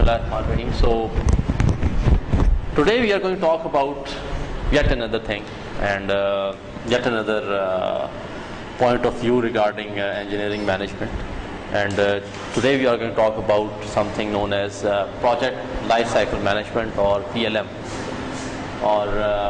Bismillahirrahmanirrahim. So today we are going to talk about yet another thing and yet another point of view regarding engineering management. And today we are going to talk about something known as project lifecycle management, or PLM. Or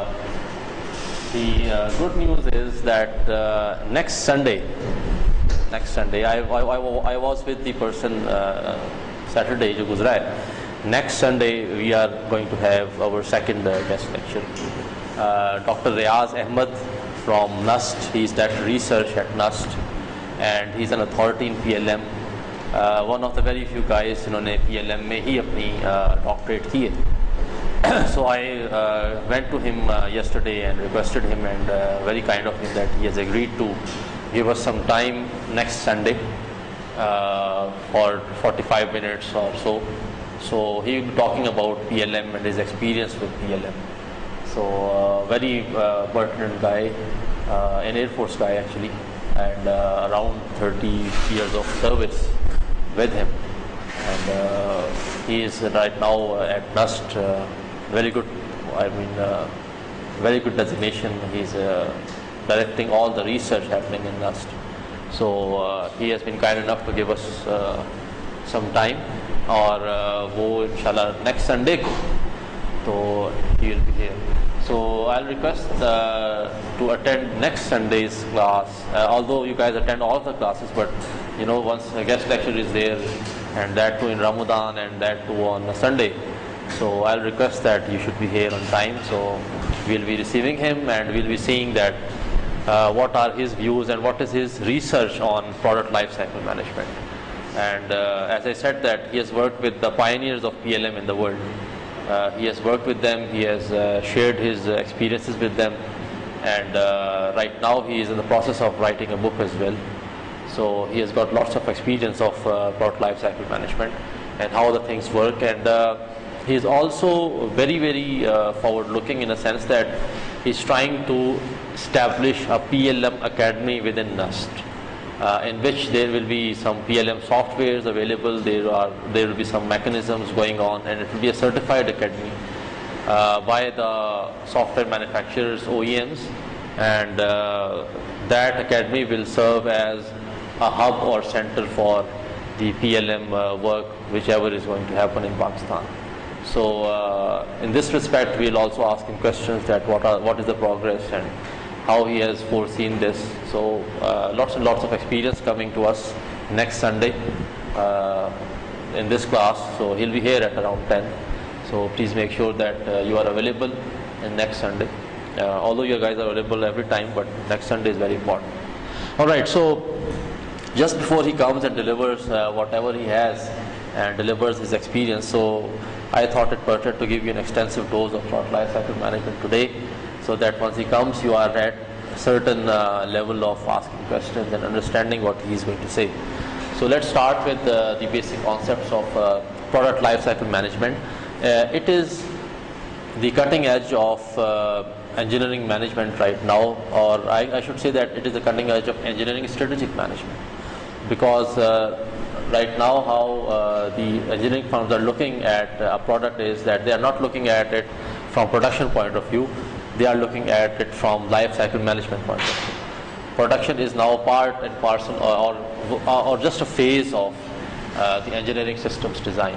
the good news is that next Sunday, I was with the person Saturday jo guzra hai. Next Sunday we are going to have our second guest lecture. Dr. Riaz Ahmed from NUST. He is Director Research at NUST and he's an authority in PLM. One of the very few guys जिन्होंने PLM में ही अपनी doctorate की है. So I went to him yesterday and requested him, and very kind of him that he has agreed to give us some time next Sunday for 45 minutes or so. So he will be talking about PLM and his experience with PLM. So very pertinent guy, an Air Force guy actually, and around 30 years of service with him. And he is right now at NUST, very good, very good designation. He's directing all the research happening in NUST. So he has been kind enough to give us some time, or wo inshallah next Sunday ko, so he will be here. So I'll request to attend next Sunday's class, although you guys attend all the classes, but once a guest lecture is there, and that too in Ramadan, and that too on a Sunday, so I'll request that you should be here on time. So we'll be receiving him and we'll be seeing that what are his views and what is his research on product lifecycle management. And as I said, that he has worked with the pioneers of PLM in the world. He has worked with them, he has shared his experiences with them, and right now he is in the process of writing a book as well. So he has got lots of experience of product lifecycle management and how the things work, and he is also very, very forward-looking in a sense that he's trying to establish a PLM academy within NUST, in which there will be some PLM softwares available. There will be some mechanisms going on, and it will be a certified academy by the software manufacturers, OEMs, and that academy will serve as a hub or center for the PLM work, whichever is going to happen in Pakistan. So in this respect, we'll also ask him questions that what is the progress and how he has foreseen this. So lots and lots of experience coming to us next Sunday in this class. So he'll be here at around 10. So please make sure that you are available in next Sunday. Although you guys are available every time, but next Sunday is very important. All right. So just before he comes and delivers whatever he has and delivers his experience, so I thought it pertinent to give you an extensive dose of product lifecycle management today, so that once he comes, you are at a certain level of asking questions and understanding what he is going to say. So let's start with the basic concepts of product lifecycle management. It is the cutting edge of engineering management right now, or I should say that it is the cutting edge of engineering strategic management, because right now how the engineering firms are looking at a product is that they are not looking at it from production point of view, they are looking at it from life cycle management point of view. Production is now part and parcel or just a phase of the engineering systems design.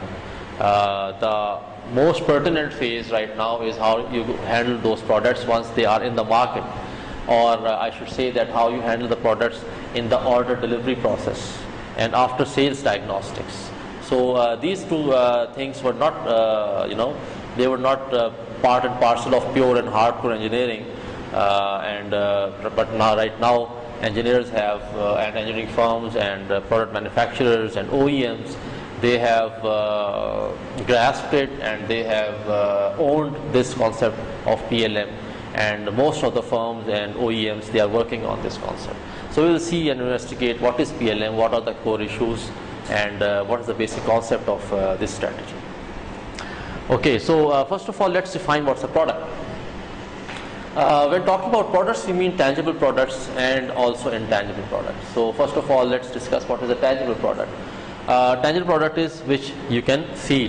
The most pertinent phase right now is how you handle those products once they are in the market, or I should say that how you handle the products in the order delivery process and after sales diagnostics. So these two things were not, they were not part and parcel of pure and hardcore engineering. But now, right now, engineers have, and engineering firms and product manufacturers and OEMs, they have grasped it and they have owned this concept of PLM. And most of the firms and OEMs, they are working on this concept. So we will see and investigate what is PLM, what are the core issues, and what is the basic concept of this strategy. Okay, so first of all, let's define what's a product. When talking about products, we mean tangible products and also intangible products. So first of all, let's discuss what is a tangible product. Tangible product is which you can feel.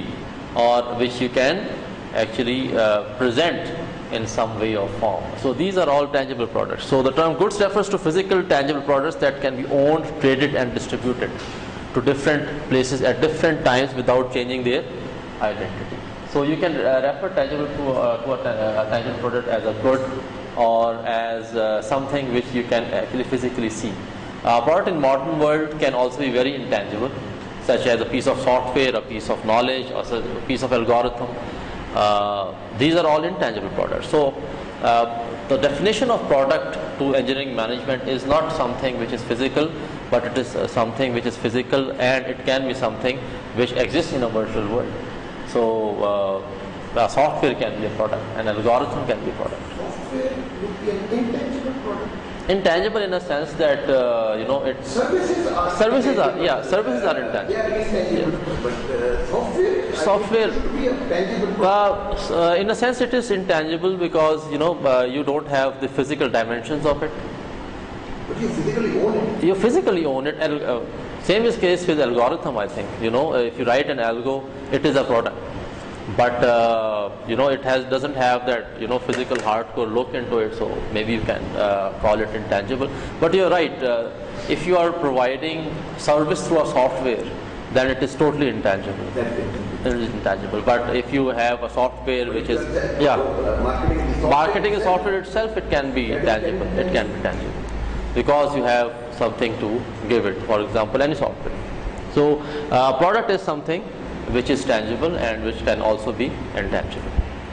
or which you can actually present in some way or form. So these are all tangible products. So the term goods refers to physical tangible products that can be owned, traded and distributed to different places at different times without changing their identity. So you can refer tangible to a tangible product as a good or as something which you can actually physically see. A product in modern world can also be very intangible, such as a piece of software, a piece of knowledge, or a piece of algorithm. These are all intangible products. So the definition of product to engineering management is not something which is physical, but it is something which is physical, and it can be something which exists in a virtual world. So a software can be a product, an algorithm can be a product. Software would be an intangible product. Intangible in a sense that it's Services are intangible. They are intangible, but Software should be a tangible product. in a sense it is intangible because you don't have the physical dimensions of it. But you physically own it. You physically own it, and same is case with algorithm. I think if you write an algo, it is a product, but it doesn't have that physical hardcore look into it. So maybe you can call it intangible. But you're right. If you are providing service through a software, then it is totally intangible. That's it. It is intangible. But if you have a software which is Marketing the software itself, it can be tangible. It can be tangible because you have something to give it. For example, any software. So product is something which is tangible and which can also be intangible.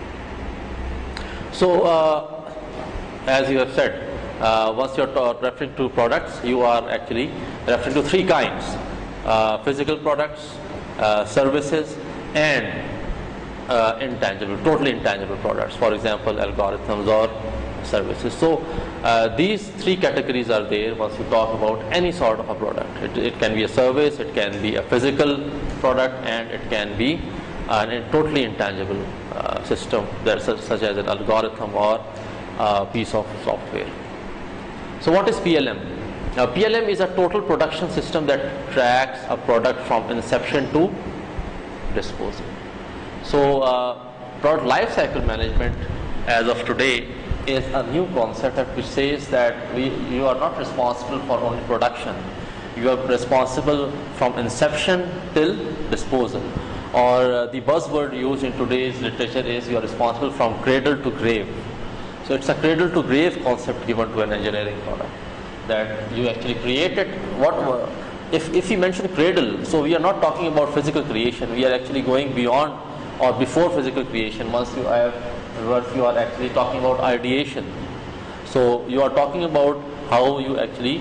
So as you have said, once you're referring to products, you are actually referring to three kinds: physical products, services, and intangible, totally intangible products. For example, algorithms or services. So these three categories are there once you talk about any sort of a product. It can be a service, it can be a physical product, and it can be a totally intangible system, such as an algorithm or a piece of software. So what is PLM? Now PLM is a total production system that tracks a product from inception to disposal. So product lifecycle management as of today is a new concept which says that you are not responsible for only production. You are responsible from inception till disposal. Or the buzzword used in today's literature is you are responsible from cradle to grave. So it's a cradle to grave concept given to an engineering product, that you actually created if you mention cradle, so we are not talking about physical creation, we are actually going beyond or before physical creation. Once you are actually talking about ideation. So you are talking about how you actually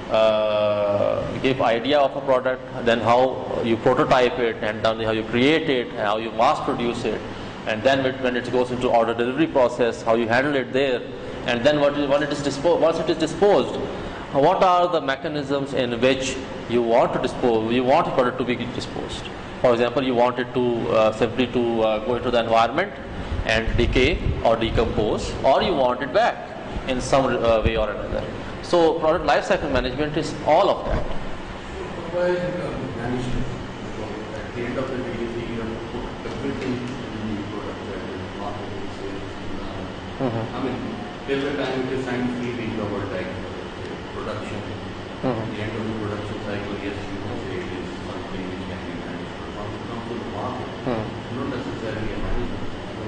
give idea of a product, then how you prototype it, and then how you create it, and how you mass produce it, and then when it goes into order delivery process, how you handle it there, and then once it is disposed, what are the mechanisms in which you want a product to be disposed. For example, you want it to simply to go into the environment and decay or decompose, or you want it back in some way or another. So product lifecycle management is all of that. Why management? At the end of the day, you have to put everything in the product, that is marketing, sales. I mean, till the time it is scientifically being covered, like production. At the end of the production cycle, yes, you can say it is something which can be managed. But once it comes to the market, not necessarily a management.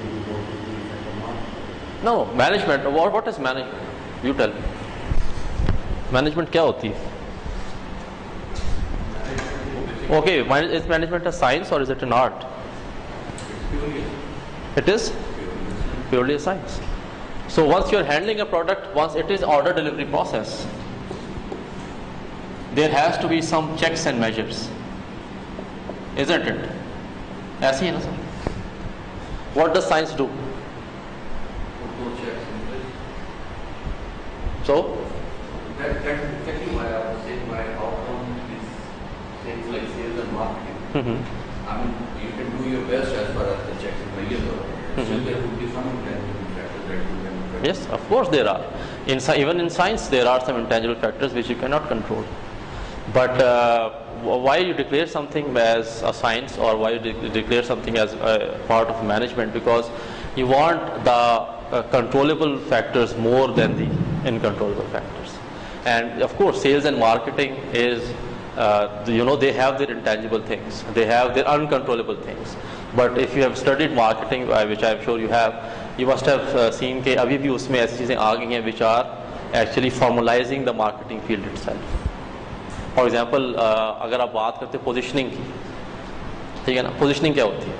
No, management. What is management? You tell me. Management क्या होती है? Okay, is management a science or is it an art? It is purely a science. So once you are handling a product, once it is order delivery process, there has to be some checks and measures, isn't it? ऐसे ही है ना sir? What does science do? So that's exactly why I was saying why outcome is things like sales and marketing. I mean, you can do your best as far as the checks and measures are. Still, there would be some intangible factors that you can control. Yes, of course there are. Even in science, there are some intangible factors which you cannot control. But why you declare something as a science, or why you declare something as a part of management? Because you want the controllable factors more than the uncontrollable factors. And of course, sales and marketing is, they have their intangible things, they have their uncontrollable things. But if you have studied marketing, which I am sure you have, you must have seen کہ ابھی بھی اس میں ایسی چیزیں آ گئی ہیں which are actually formalizing the marketing field itself. For example, اگر آپ بات کرتے ہیں پوزیشننگ کی, ٹھیک ہے نا, پوزیشننگ کیا ہوتی ہے؟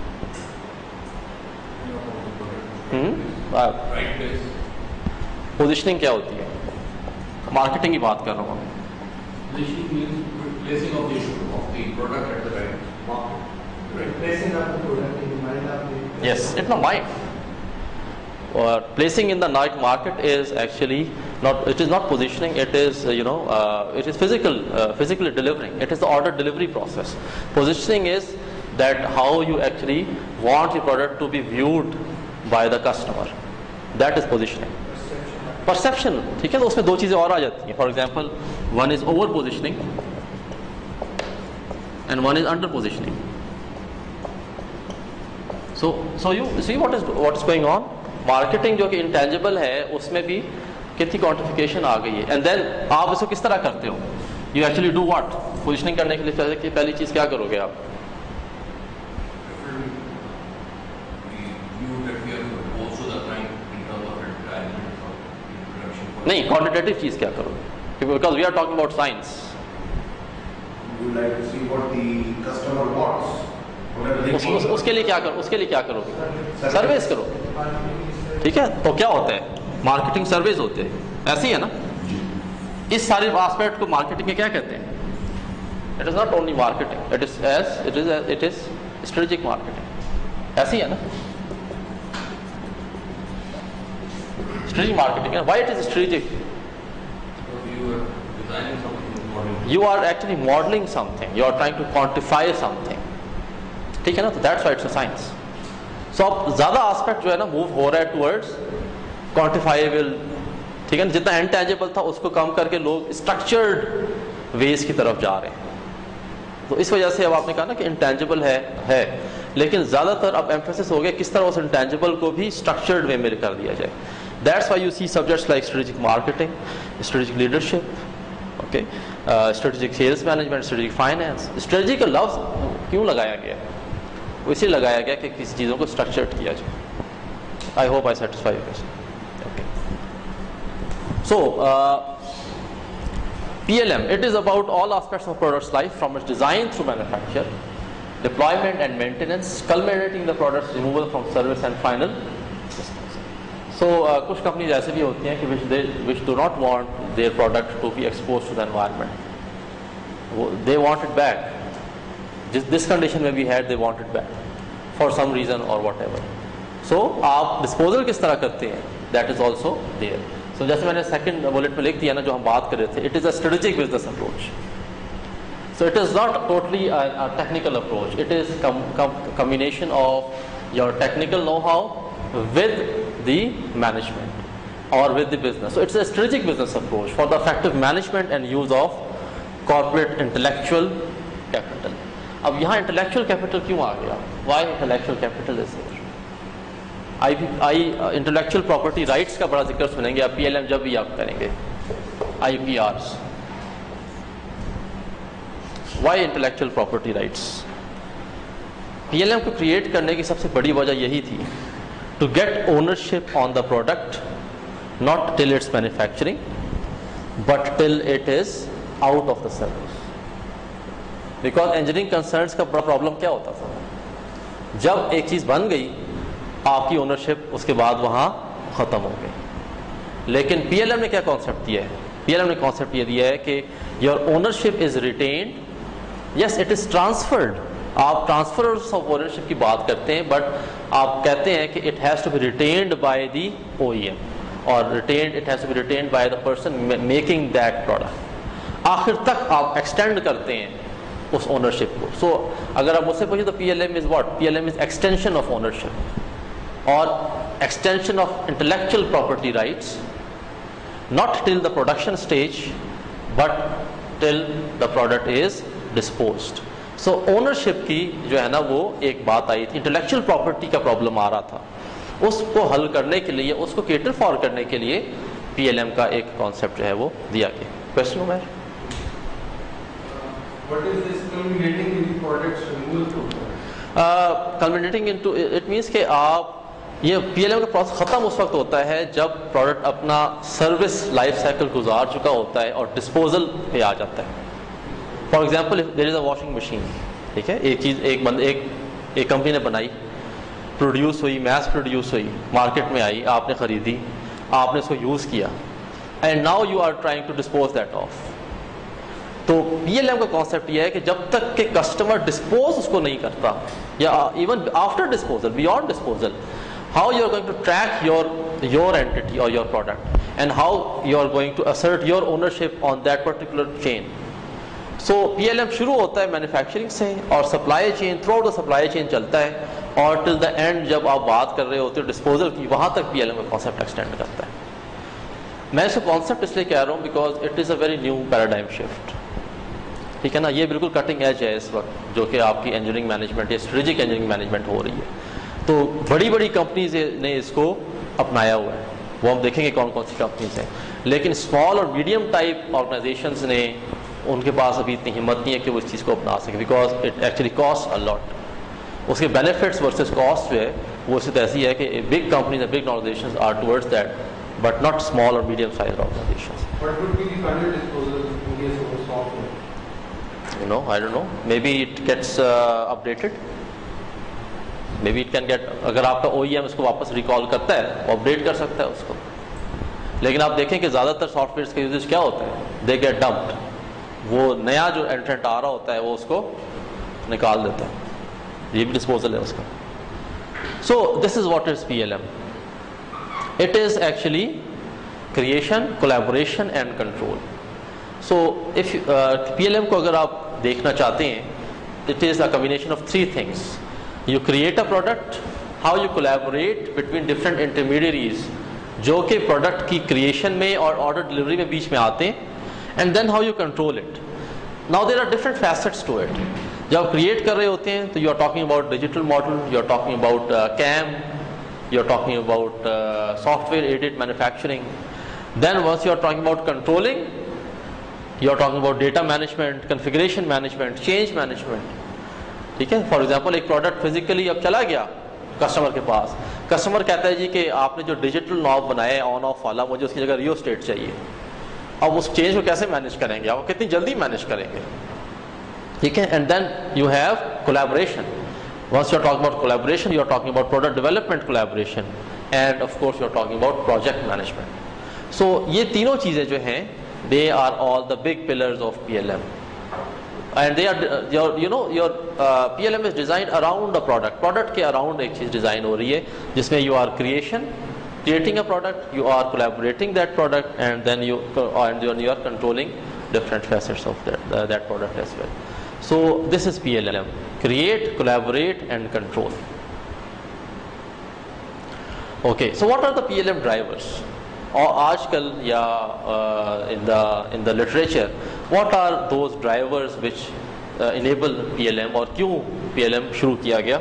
پوزیشننگ کیا ہوتی ہے؟ مارکیٹنگ کی بات کر رہا ہوں. Positioning means placing of the product at the right market. Placing of the product in the mind of the... Yes, it's not mind. Or placing in the night market is actually not, it is not positioning, it is, it is physically delivering. It is the order delivery process. Positioning is that how you actually want your product to be viewed by the customer. That is positioning. Perception, ٹھیک ہے, تو اس میں دو چیزیں اور آ جاتی ہیں. For example, one is over positioning and one is under positioning. So you see what is going on. Marketing جو کہ انٹینجبل ہے اس میں بھی کتنی کوانٹیفیکیشن آ گئی ہے. اینڈ دین آپ اس کو کس طرح کرتے ہو؟ You actually do what? Positioning کرنے کے لیے پہلی چیز کیا کرو گے آپ؟ نہیں, کوانٹیٹیو چیز کیا کرو گے؟ Because we are talking about science. اس کے لیے کیا کرو, اس کے لیے کیا کرو گے؟ سرویز کرو. ٹھیک ہے, تو کیا ہوتا ہے؟ مارکیٹنگ سرویز ہوتے ہیں, ایسے ہی ہے نا. اس سارے آسپیکٹ کو مارکیٹنگ میں کیا کہتے ہیں؟ It is not only marketing, it is strategic marketing. ایسے ہی ہے نا, strategic marketing. Why it is strategic? You are actually modelling something, you are trying to quantify something. ٹھیک ہے نا, تو that's why it's a science. So اب زیادہ آسپیکٹ جو ہے نا موو ہو رہا ہے ٹورڈز کوانٹیفائیبل. ٹھیک ہے نا, جتنا انٹینجبل تھا اس کو کم کر کے لوگ اسٹرکچرڈ ویز کی طرف جا رہے ہیں. تو اس وجہ سے اب آپ نے کہا نا کہ انٹینجبل ہے, لیکن زیادہ تر اب ایمفیسس ہو گیا کس طرح اس انٹینجبل کو بھی اسٹرکچرڈ وے میں کر دیا جائے. That's why you see subjects like strategic marketing, strategic leadership, okay, strategic sales management, strategic finance. Strategy کا لفظ کیوں لگایا گیا؟ وہ اسی لگایا گیا کہ کسی چیزوں کو اسٹرکچرڈ کیا جائے. I hope I satisfy you. Okay, so PLM, it is about all aspects of product's life from its design through manufacture, deployment and maintenance, culminating the product's removal from service and final disposal. So کچھ companies ایسے بھی ہوتی ہیں کہ which do not want their product to be exposed to the environment. They want it back. This condition میں بھی ہے, they want it back for some reason or whatever. So آپ disposal کس طرح کرتے ہیں, that is also there. So جیسے میں نے سیکنڈ بولٹ میں لکھ دیا نا جو ہم بات کر رہے تھے, it is a strategic business approach. So it is not totally a technical approach. It is combination of your technical know-how with the management or with the business. So it's a strategic business approach for the effective management and use of corporate intellectual capital. اب یہاں intellectual capital کیوں آ گیا? Why intellectual capital is there? Intellectual property rights کا بڑا ذکر سنیں گے آپ PLM جب بھی آپ کریں گے. IPRs. Why intellectual property rights? PLM کو کریٹ کرنے کی سب سے بڑی وجہ یہی تھی, to get ownership on the product, not till it's manufacturing but till it is out of the service. Because engineering concerns کا بڑا پرابلم کیا ہوتا تھا, جب ایک چیز بن گئی آپ کی اونرشپ اس کے بعد وہاں ختم ہو گئی. لیکن PLM نے کیا کانسیپٹ دیا ہے؟ PLM نے کانسیپٹ یہ دیا ہے کہ your ownership is retained, yes it is transferred. آپ ٹرانسفر آف اونرشپ کی بات کرتے ہیں, بٹ آپ کہتے ہیں کہ it has to be retained by the OEM اور it has to be retained by the person making that product. آخر تک آپ ایکسٹینڈ کرتے ہیں اس اونرشپ کو. سو اگر آپ مجھ سے پوچھیں تو PLM is what? PLM is extension of ownership or extension of intellectual property rights, not till the production stage but till the product is disposed. So ownership کی جو ہے نا وہ ایک بات آئی تھی, انٹلیکچوئل پراپرٹی کا پرابلم آ رہا تھا, اس کو حل کرنے کے لیے, اس کو کیٹر فار کرنے کے لیے پی ایل ایم کا ایک کانسیپٹ جو ہے وہ دیا گیا. Question Umar? What is this culminating in the products removal program? Culminating into it means کہ آپ یہ پی ایل ایم کا پروسیس ختم اس وقت ہوتا ہے جب پروڈکٹ اپنا سروس لائف سائیکل گزار چکا ہوتا ہے اور ڈسپوزل پہ آ جاتا ہے. For example there is a washing machine, ٹھیک ہے, ایک چیز ایک کمپنی نے بنائی, پروڈیوس ہوئی, میس پروڈیوس ہوئی, مارکیٹ میں آئی, آپ نے خریدی, آپ نے اس کو یوز کیا, and now you are trying to dispose that of. تو پی ایل ایم کا کانسیپٹ یہ ہے کہ جب تک کہ کسٹمر ڈسپوز اس کو نہیں کرتا, یا even after disposal, beyond disposal, how you are going to track your entity or your product and how you are going to assert your ownership on that particular chain. So PLM شروع ہوتا ہے manufacturing سے اور supply chain, throughout the supply chain چلتا ہے, اور ٹل دا and جب آپ بات کر رہے ہوتے ہو ڈسپوزل کی, وہاں تک PLM کا کانسیپٹ ایکسٹینڈ کرتا ہے. میں اس کو کانسیپٹ اس لیے کہہ رہا ہوں because it is a very new paradigm shift, ٹھیک ہے نا. یہ بالکل کٹنگ ایج ہے اس وقت جو کہ آپ کی انجینئرنگ مینجمنٹ یا اسٹریٹجک انجینئرنگ مینجمنٹ ہو رہی ہے. تو بڑی بڑی کمپنیز نے اس کو اپنایا ہوا ہے, وہ ہم دیکھیں گے کون کون سی کمپنیز ہیں. لیکن اسمال اور میڈیم ٹائپ آرگنائزیشنز نے, ان کے پاس ابھی اتنی ہمت نہیں ہے کہ وہ اس چیز کو اپنا سکیں, because it actually cost a lot. اس کے بینیفٹس ورسز کاسٹ جو ہے وہ اس سے ایسی ہے کہ big companies and big organisations are towards that, but not small اور medium size organisations. What would be the final disposal in case of a software? You know, I don't know. Maybe it gets updated. Maybe it can get, اگر آپ کا OEM اس کو واپس recall کرتا ہے, update کر سکتا ہے اس کو. لیکن آپ دیکھیں کہ زیادہ تر سافٹ ویئرس کا یوزیج کیا ہوتا ہے, دے گیٹ ڈمپڈ. وہ نیا جو انٹرنٹ آ رہا ہوتا ہے وہ اس کو نکال دیتا ہے, یہ بھی ڈسپوزل ہے اس کا. So this is what is PLM. It is actually creation, collaboration and control. So if PLM کو اگر آپ دیکھنا چاہتے ہیں, it is a combination of 3 things. You create a product, how you collaborate between different intermediaries جو کہ product کی creation میں اور آرڈر ڈلیوری میں بیچ میں آتے ہیں, and then how you control it. Now there are different facets to it. جب آپ کریٹ کر رہے ہوتے ہیں تو you are talking about digital model, you are talking about CAM, you are talking about software aided manufacturing. Then once you are talking about controlling, you are talking about data management, configuration management, change management. ٹھیک ہے. For example ایک product physically اب چلا گیا customer کے پاس, customer کہتا ہے جی کہ آپ نے جو ڈیجیٹل ناب بنایا ہے آن آف والا, مجھے اس کی جگہ ریو اسٹیٹ چاہیے. اب اس چینج کو کیسے مینیج کریں گے, آپ کتنی جلدی مینیج کریں گے, ٹھیک ہے. And then you have collaboration. Once you are talking about collaboration, you are talking about product development collaboration, and of course you are talking about project management. So یہ تینوں چیزیں جو ہیں, they are all the big pillars of PLM. And they are your PLM is designed around a product. Product کے around ایک چیز design ہو رہی ہے جس میں you are creating a product, you are collaborating that product, and then you are controlling different facets of that product as well. So this is PLM: create, collaborate, and control. Okay, so what are the PLM drivers? اور آج کل یا in the literature, what are those drivers which enable PLM, اور کیوں PLM شروع کیا گیا؟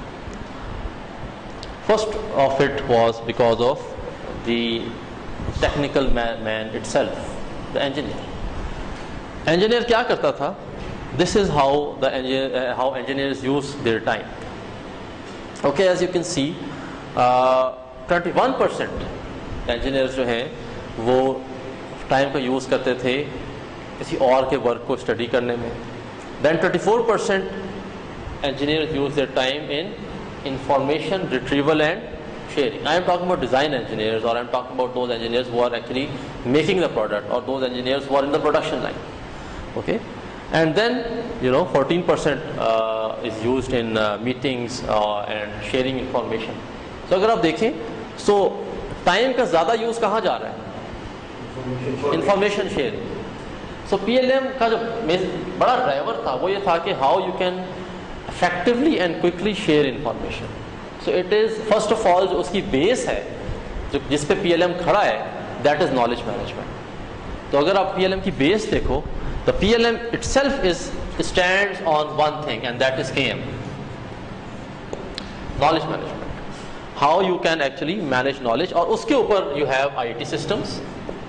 First of it was because of the technical man itself, the engineer. Engineer کیا کرتا تھا? This is how how engineers use their time. Okay, as you can see, 21% engineers جو ہیں وہ ٹائم کا یوز کرتے تھے کسی اور کے ورک کو اسٹڈی کرنے میں. Then 24% engineers use their time in information retrieval and sharing. I am talking about design engineers, اور I am talking about those engineers who are actually making the product, اور those engineers who are in the production line. Okay. And then 14% is used in meetings and sharing information. تو اگر آپ دیکھیں سو time کا زیادہ use کہاں جا رہا ہے؟ Information sharing. سو PLM کا جو بڑا ڈرائیور تھا وہ یہ تھا کہ how you can effectively and quickly share information. So it is first of all جو اس کی بیس ہے, جو جس پہ PLM کھڑا ہے, دیٹ از نالج مینجمنٹ. تو اگر آپ PLM کی بیس دیکھو, the PLM itself is stands on one thing, and that is KM, knowledge management. How you can actually manage knowledge, اور اس کے اوپر you have IT systems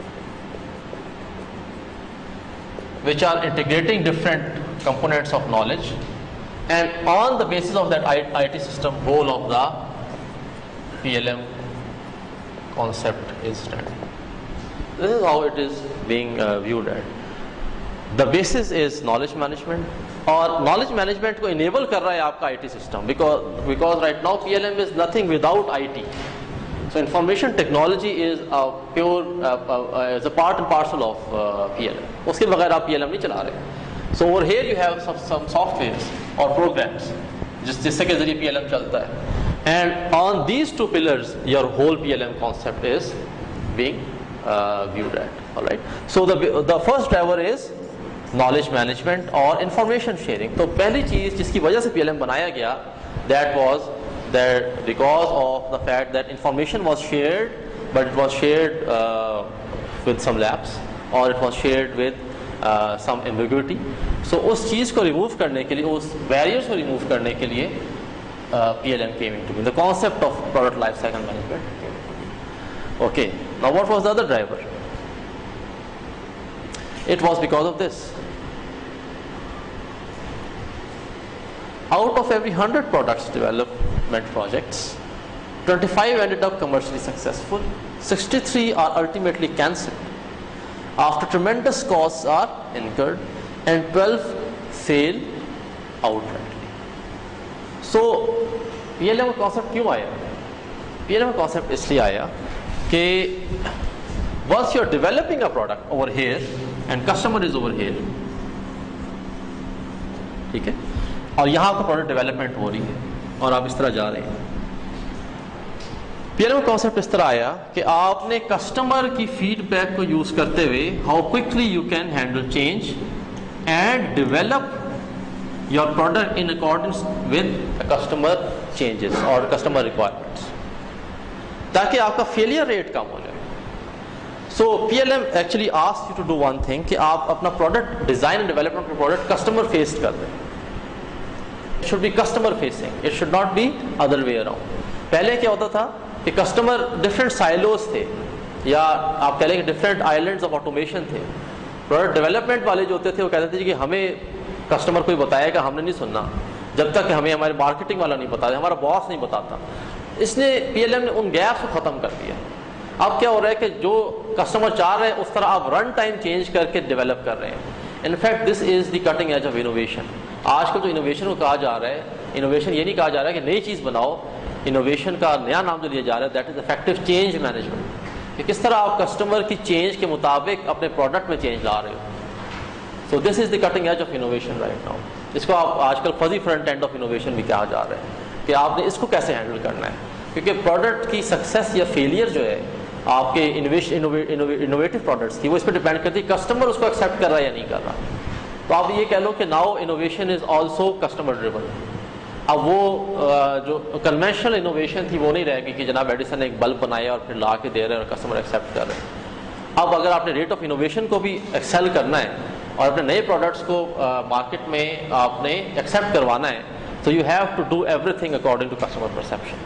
which are integrating different components of knowledge, and on the basis of that IT system, whole of the PLM concept is standing. This is how it is being viewed at. The basis is knowledge management, اور knowledge management کو enable کر رہا ہے آپ کا IT system, because right now PLM is nothing without IT. So information technology is a pure is a part and parcel of PLM. اس کے بغیر آپ PLM نہیں چلا رہے. So over here you have some softwares or programs جس کے ذریعے PLM چلتا ہے, and on these two pillars your whole PLM concept is being viewed at. All right. So the first driver is knowledge management اور information sharing. تو پہلی چیز جس کی وجہ سے PLM بنایا گیا, that was that because of the fact that information was shared, but it was shared with some lapse, or it was shared with some ambiguity. So اس چیز کو remove کرنے کے لیے, اس barriers کو remove کرنے کے لیے PLM came into being. The concept of product life cycle management. Okay, now what was the other driver? It was because of this. Out of every 100 products development projects, 25 ended up commercially successful, 63 are ultimately cancelled after tremendous costs are incurred, and 12 fail outrightly. So PLM concept کیوں آیا؟ PLM concept اس لیے آیا کہ once you're developing a product over here and customer is over here, ٹھیک ہے, اور یہاں کا پروڈکٹ ڈیولپمنٹ ہو رہی ہے اور آپ اس طرح جا رہے ہیں. PLM کانسیپٹ اس طرح آیا کہ آپ نے کسٹمر کی فیڈ بیک کو یوز کرتے ہوئے how quickly you can handle change and develop your product in accordance with customer changes اور کسٹمر ریکوائرمنٹس, تاکہ آپ کا فیلئر ریٹ کم ہو جائے. So PLM actually asks you to do one thing, کہ آپ اپنا پروڈکٹ ڈیزائن اینڈ ڈیولپمنٹ کا product customer faced کر دیں. It should be customer facing, it should not be other way around. پہلے کیا ہوتا تھا کہ کسٹمر ڈفرینٹ سائلوز تھے, یا آپ کہہ لیں کہ ڈفرینٹ آئلینڈز آف آٹومیشن تھے. پروڈکٹ ڈیولپمنٹ والے جو ہوتے تھے وہ کہتے تھے کہ ہمیں کسٹمر کوئی بتائے گا, ہم نے نہیں سننا جب تک کہ ہمیں ہمارے مارکیٹنگ والا نہیں بتا دے, ہمارا باس نہیں بتاتا. اس نے PLM نے ان گیپس کو ختم کر دیا. اب کیا ہو رہا ہے کہ جو کسٹمر چاہ رہے ہیں اس طرح آپ رن ٹائم چینج کر کے ڈیولپ کر رہے ہیں. In fact this is the cutting edge of innovation. آج کل جو انوویشن کو کہا جا رہا ہے, انوویشن یہ نہیں کہا جا رہا ہے کہ نئی چیز بناؤ, انوویشن کا نیا نام جو لیا جا رہا ہے that is effective change management, کہ کس طرح آپ کسٹمر کی چینج کے مطابق اپنے پروڈکٹ میں چینج لا رہے ہو. So this is the cutting edge of innovation right now. اس کو آپ آج کل fuzzy front end of innovation بھی کہا جا رہا ہے, کہ آپ نے اس کو کیسے ہینڈل کرنا ہے, کیونکہ پروڈکٹ کی سکسیس یا فیلئر جو ہے آپ کے انوویٹو پروڈکٹس کی, وہ اس پہ ڈپینڈ کرتی ہے کسٹمر اس کو ایکسیپٹ کر رہا ہے یا نہیں کر رہا. تو آپ یہ کہہ لو کہ now innovation is also customer driven. اب وہ جو کنونشنل انوویشن تھی وہ نہیں رہے گی کہ جناب ایڈیسن نے ایک بلب بنایا اور پھر لا کے دے رہے ہیں اور کسٹمر ایکسیپٹ کر رہے ہیں. اب اگر آپ نے ریٹ آف انوویشن کو بھی ایکسیل کرنا ہے اور اپنے نئے پروڈکٹس کو مارکیٹ میں آپ نے ایکسیپٹ کروانا ہے, تو you have to do everything according to customer perception.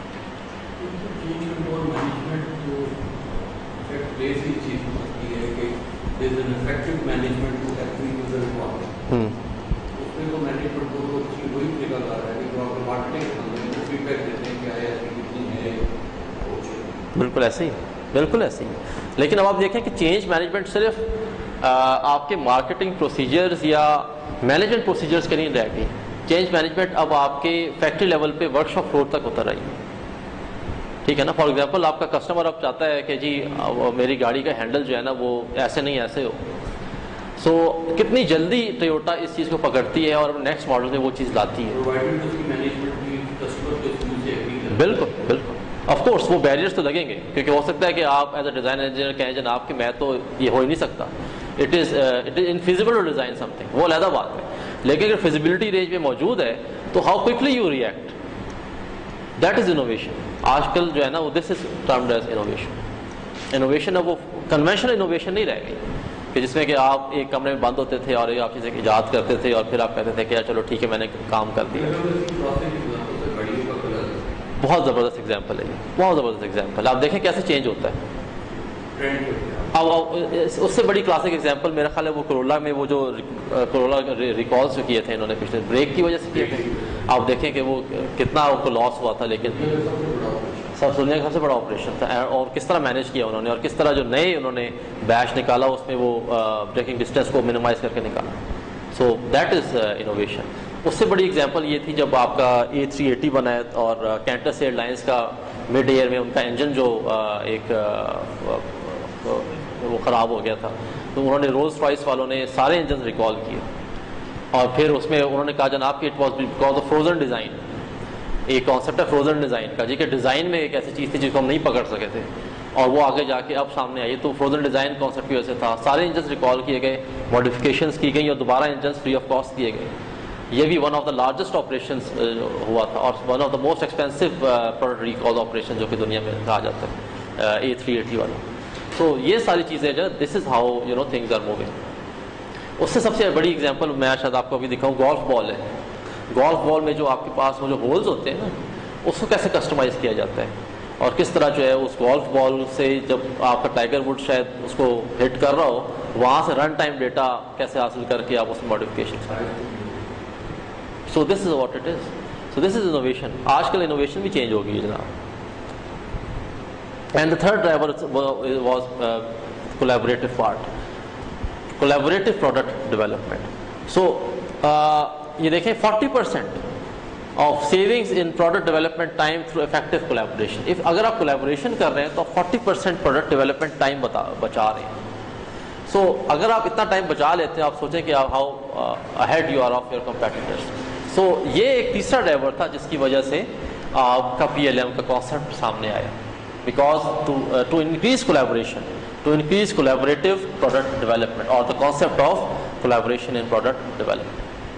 بالکل ایسے ہی, بالکل ایسے ہی. لیکن اب آپ دیکھیں کہ چینج مینجمنٹ صرف آپ کے مارکیٹنگ پروسیجرز یا مینجمنٹ پروسیجرز کے نہیں رہ گئی. چینج مینجمنٹ اب آپ کے فیکٹری لیول پہ ورک شاپ فلور تک اتر رہی ہے. ٹھیک ہے نا. فار ایگزامپل آپ کا کسٹمر اب چاہتا ہے کہ جی میری گاڑی کا ہینڈل جو ہے نا وہ ایسے نہیں ایسے ہو. سو کتنی جلدی ٹویوٹا اس چیز کو پکڑتی ہے اور نیکسٹ ماڈل میں وہ چیز لاتی ہے. بالکل بالکل. آف کورس وہ بیریئرس تو لگیں گے, کیونکہ ہو سکتا ہے کہ آپ ایز اے ڈیزائن انجینئر کہیں جناب کہ میں تو یہ ہو ہی نہیں سکتا, it is infeasible to design something, وہ علیحدہ بات ہے. لیکن اگر فیزیبلٹی رینج میں موجود ہے تو how quickly you react, that is innovation. آج کل جو ہے نا وہ this is termed as innovation. Innovation اب وہ کنونشنل انوویشن نہیں رہ گئی. کہ جس میں کہ آپ ایک کمرے میں بند ہوتے تھے اور آپ چیزیں ایجاد کرتے تھے اور پھر آپ کہتے تھے کہ یار چلو ٹھیک ہے میں نے کام کر دیا. بہت زبردست ایگزامپل ہے یہ, بہت زبردست ایگزامپل. آپ دیکھیں کیسے چینج ہوتا ہے. اب اس سے بڑی کلاسک ایگزامپل میرا خیال ہے وہ کرولا میں وہ جو کرولا ریکالس جو کیے تھے انہوں نے پچھلے بریک کی وجہ سے کیے تھے. آپ دیکھیں کہ وہ کتنا ان کو لاس ہوا تھا, لیکن سب دنیا کا سب سے بڑا آپریشن تھا. اور کس طرح مینیج کیا انہوں نے, اور کس طرح جو نئے انہوں نے بیچ نکالا اس میں وہ بریکنگ ڈسٹینس کو منیمائز کر کے نکالا. سو دیٹ از انوویشن. اس سے بڑی ایگزامپل یہ تھی جب آپ کا A380 بنا ہے اور کینٹس ایئر لائنس کا مڈ ایئر میں ان کا انجن جو ایک وہ خراب ہو گیا تھا, تو انہوں نے رولز رائس والوں نے سارے انجن ریکال کیے اور پھر اس میں انہوں نے کہا جناب کہ it was because of frozen design. ایک کانسیپٹ ہے فروزن ڈیزائن کا جی, کہ ڈیزائن میں ایک ایسی چیز تھی جس کو ہم نہیں پکڑ سکے تھے اور وہ آگے جا کے اب سامنے آئی. تو فروزن ڈیزائن کانسیپٹ کی وجہ سے تھا. سارے انجنس ریکال کیے گئے, ماڈیفکیشنس کی گئی اور دوبارہ انجنس فری آف کاسٹ دیے گئے. یہ بھی one of the largest operations ہوا تھا اور one of the most expensive product recall operation جو کہ دنیا میں کہا جاتا ہے A380 والا. تو یہ ساری چیزیں جو this is how you know things are moving. اس سے سب سے بڑی ایگزامپل میں شاید آپ کو ابھی دکھاؤں, گولف بال ہے. گولف بال میں جو آپ کے پاس وہ جو ہولز ہوتے ہیں نا, اس کو کیسے کسٹمائز کیا جاتا ہے اور کس طرح جو ہے اس گولف بال سے جب آپ کا ٹائیگر ووڈ شاید اس کو ہٹ کر رہا ہو, وہاں سے رن ٹائم ڈیٹا کیسے حاصل کر کے آپ اس میں ماڈیفکیشن کریں. So this is what it is. So this is innovation. آج کل انوویشن بھی چینج ہو گئی ہے جناب. And the third driver was collaborative part, collaborative product development. So یہ دیکھیں 40% of savings in product development time through effective collaboration. اگر آپ collaboration کر رہے ہیں تو 40% product development time بچا رہے ہیں. So اگر آپ اتنا ٹائم بچا لیتے ہیں, آپ سوچیں کہ how ahead you are of your competitors. So یہ ایک تیسرا ڈرائیور تھا جس کی وجہ سے آپ کا PLM کا کانسیپٹ سامنے آیا. Because to increase collaboration, to increase collaborative product development or the concept of collaboration in product development.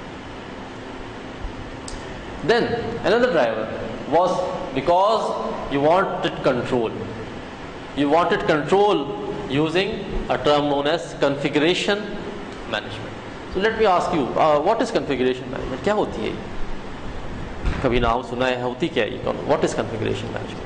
Then another driver was because you wanted control. You wanted control using a term known as configuration management. So let me ask you, what is configuration management? کیا ہوتی ہے یہ؟ کبھی نام سنا ہے, ہوتی کیا ہے یہ؟ What is configuration management?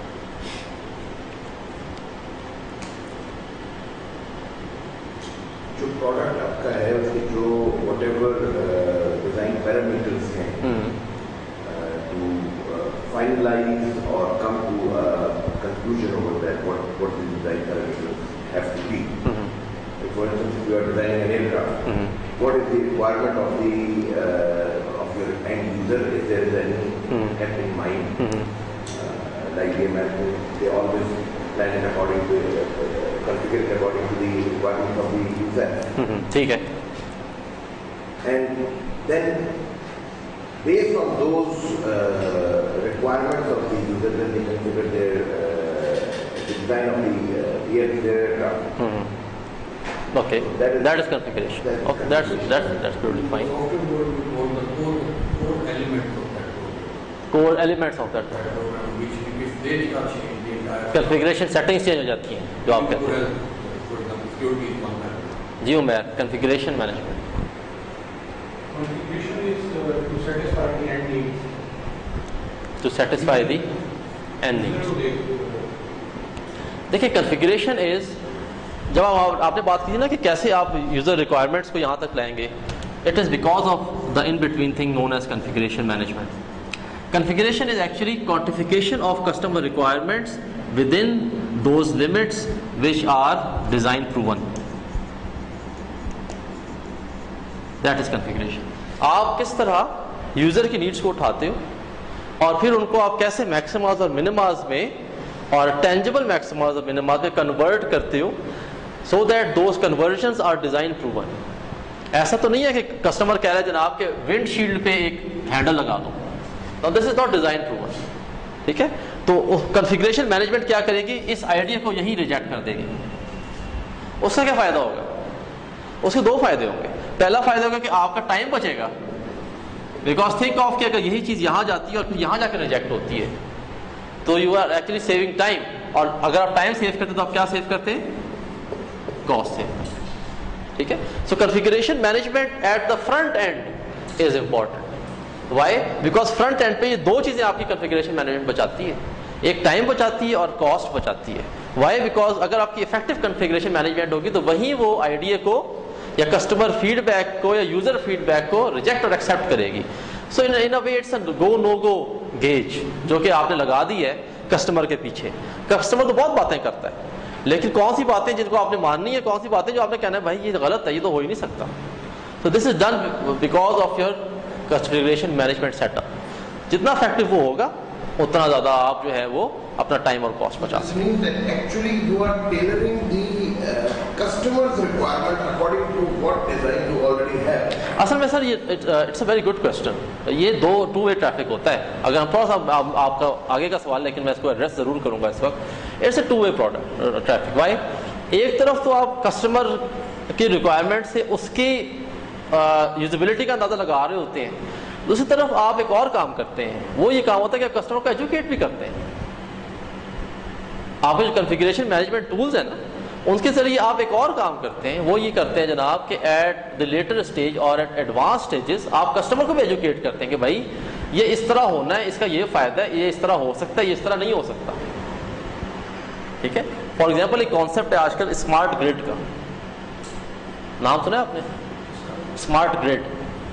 جو پروڈکٹ آپ کا ہے اس کے جو واٹ ایور ڈیزائن پیرامیٹرس ہیں ٹو فائنلائز اور come to conclusion over that what the design parameters have to be. For instance you are designing an aircraft, what is the requirement of your end user, is there any heap in mind, like they always plan it according to configure it according to the requirements of the user. ٹھیک ہے. And then based on those requirements of the user, then they consider their design of the aircraft. Okay, that is configuration. Okay, that's totally fine. Core elements of that program. Which they are changing. Configuration settings change ہو جاتی ہیں جو آپ کہتے ہیں. جی Umair, configuration management. Configuration is to satisfy the end needs. To satisfy the end needs. دیکھیں configuration is, جب آپ نے بات کی تھی نا کہ کیسے آپ یوزر ریکوائرمنٹس کو یہاں تک لائیں گے, it is because of the in between thing known as configuration management. Configuration is actually quantification of customer requirements within those limits which are design proven. That is configuration. آپ کس طرح user کی needs کو اٹھاتے ہو اور پھر ان کو آپ کیسے میکسیماز اور منیماز میں اور ٹینجبل میکسیماز اور منیماز میں کنورٹ کرتے ہو, so that those conversions are design proven. ایسا تو نہیں ہے کہ کسٹمر کہہ رہا ہے جناب کہ ونڈ شیلڈ پہ ایک ہینڈل لگا دو. Now this is not design proven. ٹھیک ہے, تو کنفیگریشن مینجمنٹ کیا کرے گی, اس آئیڈیا کو یہی ریجیکٹ کر دے گی. اس سے کیا فائدہ ہوگا؟ اس کے دو فائدے ہوں گے. پہلا فائدہ ہوگا کہ آپ کا ٹائم بچے گا, بیکاز تھنک آف کہ اگر یہی چیز یہاں جاتی ہے اور پھر یہاں جا کے ریجیکٹ ہوتی ہے تو you are actually saving time. اور اگر آپ ٹائم سیو کرتے تو آپ کیا سیو کرتے ہیں؟ کاسٹ سیو کرتے. ٹھیک ہے. So configuration management at the front end is important. Why? Because front end پہ یہ دو چیزیں آپ کی کنفیگریشن مینجمنٹ بچاتی ہے, ایک ٹائم بچاتی ہے اور کاسٹ بچاتی ہے. وائی؟ بیکاز اگر آپ کی افیکٹو کنفیگریشن مینجمنٹ ہوگی تو وہیں وہ آئیڈیا کو یا کسٹمر فیڈ بیک کو یا یوزر فیڈ بیک کو ریجیکٹ اور ایکسیپٹ کرے گی. سو ان اے way it's a go know go gauge جو کہ آپ نے لگا دی ہے کسٹمر کے پیچھے. کسٹمر تو بہت باتیں کرتا ہے, لیکن کون سی باتیں جن کو آپ نے ماننی ہے, کون سی باتیں جو آپ نے کہنا ہے بھائی یہ غلط ہے, یہ تو ہو ہی نہیں سکتا. So this is done because of your configuration management setup. جتنا افیکٹو وہ ہوگا اتنا زیادہ آپ جو ہے وہ اپنا ٹائم اور کاسٹ بچا سکتے ہیں. This means that actually you are tailoring the customer's requirement according to what design you already have. اصل میں سر یہ it's a very good question. یہ ٹو وے ٹریفک ہوتا ہے. اگر ہم تھوڑا سا آپ کا آگے کا سوال, لیکن میں اس کو ایڈریس ضرور کروں گا اس وقت. It's a two way traffic. Why? ایک طرف تو آپ کسٹمر کی ریکوائرمنٹ سے اس کی یوزیبلٹی کا اندازہ لگا رہے ہوتے ہیں, دوسری طرف آپ ایک اور کام کرتے ہیں, وہ یہ کام ہوتا ہے کہ آپ کسٹمر کو ایجوکیٹ بھی کرتے ہیں. آپ کے جو کنفیگریشن مینجمنٹ ٹولز ہیں نا, ان کے ذریعے آپ ایک اور کام کرتے ہیں, وہ یہ کرتے ہیں جناب کہ ایٹ دی لیٹر اسٹیج اور ایٹ ایڈوانس اسٹیجز آپ کسٹمر کو بھی ایجوکیٹ کرتے ہیں کہ بھائی یہ اس طرح ہونا ہے, اس کا یہ فائدہ ہے, یہ اس طرح ہو سکتا ہے, یہ اس طرح نہیں ہو سکتا. ٹھیک ہے. فار ایگزامپل ایک کانسیپٹ ہے آج کل اسمارٹ گریڈ کا, نام سنا ہے آپ نے؟ Smart grid.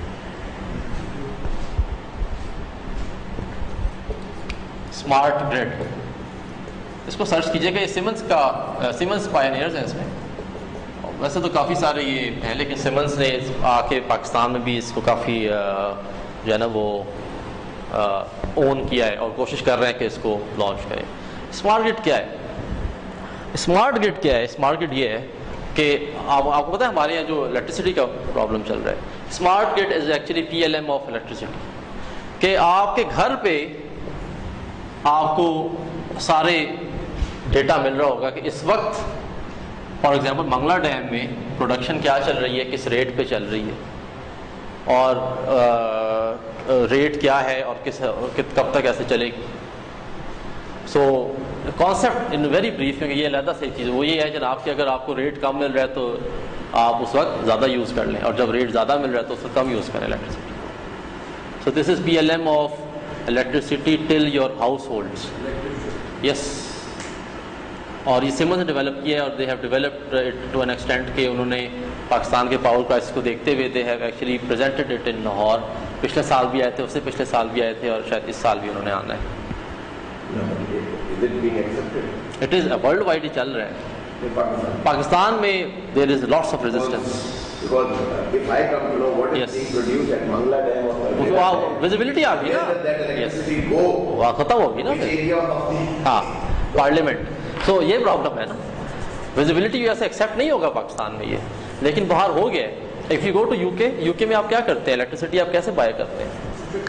اسمارٹ گریڈ اس کو سرچ کیجیے گا. یہ سیمنس پائنیئرز ہیں اس میں. ویسے تو کافی سارے یہ ہیں, لیکن سیمنس نے آ کے پاکستان میں بھی اس کو کافی جو ہے نا وہ اون کیا ہے اور کوشش کر رہے ہیں کہ اس کو لانچ کریں. اسمارٹ گریڈ کیا ہے؟ اسمارٹ گریڈ کیا ہے؟ اسمارٹ گریڈ یہ ہے کہ آپ کو پتہ ہے ہمارے یہاں جو الیکٹریسٹی کا پرابلم چل رہا ہے, smart grid is actually PLM of electricity. کہ آپ کے گھر پہ آپ کو سارے ڈیٹا مل رہا ہوگا کہ اس وقت فار ایگزامپل منگلا ڈیم میں پروڈکشن کیا چل رہی ہے, کس ریٹ پہ چل رہی ہے, اور ریٹ کیا ہے, اور کب تک ایسے چلے گی. So concept in very brief, کیونکہ یہ علیحدہ صحیح چیز وہ یہ ہے جناب کہ اگر آپ کو ریٹ کم مل رہا ہے تو آپ اس وقت زیادہ یوز کر لیں, اور جب ریٹ زیادہ مل رہا ہے تو اس وقت کم یوز کریں electricity. So this is PLM of electricity till your households. Yes. اور یہ سیمنس نے ڈیولپ کیا ہے, اور they have developed it to an extent کہ انہوں نے پاکستان کے پاور کرائسس کو دیکھتے ہوئے they have actually presented it in Lahore. پچھلے سال بھی آئے تھے, اس سے پچھلے سال بھی آئے تھے, اور شاید اس سال بھی انہوں نے آنا ہے. Is it being accepted? It is world wide ہی چل رہا ہے. پاکستان میں there is lots of resistance. Because if I come to know what is being produced at Mangla Dam or visibility آ گئی نا, وہاں ختم ہوگی نا ہاں پارلیمنٹ. سو یہ پرابلم ہے نا, ویزیبلٹی ایسے ایکسیپٹ نہیں ہوگا پاکستان میں یہ, لیکن باہر ہو گیا. If you go to UK میں آپ کیا کرتے ہیں, الیکٹریسٹی آپ کیسے بائی کرتے ہیں؟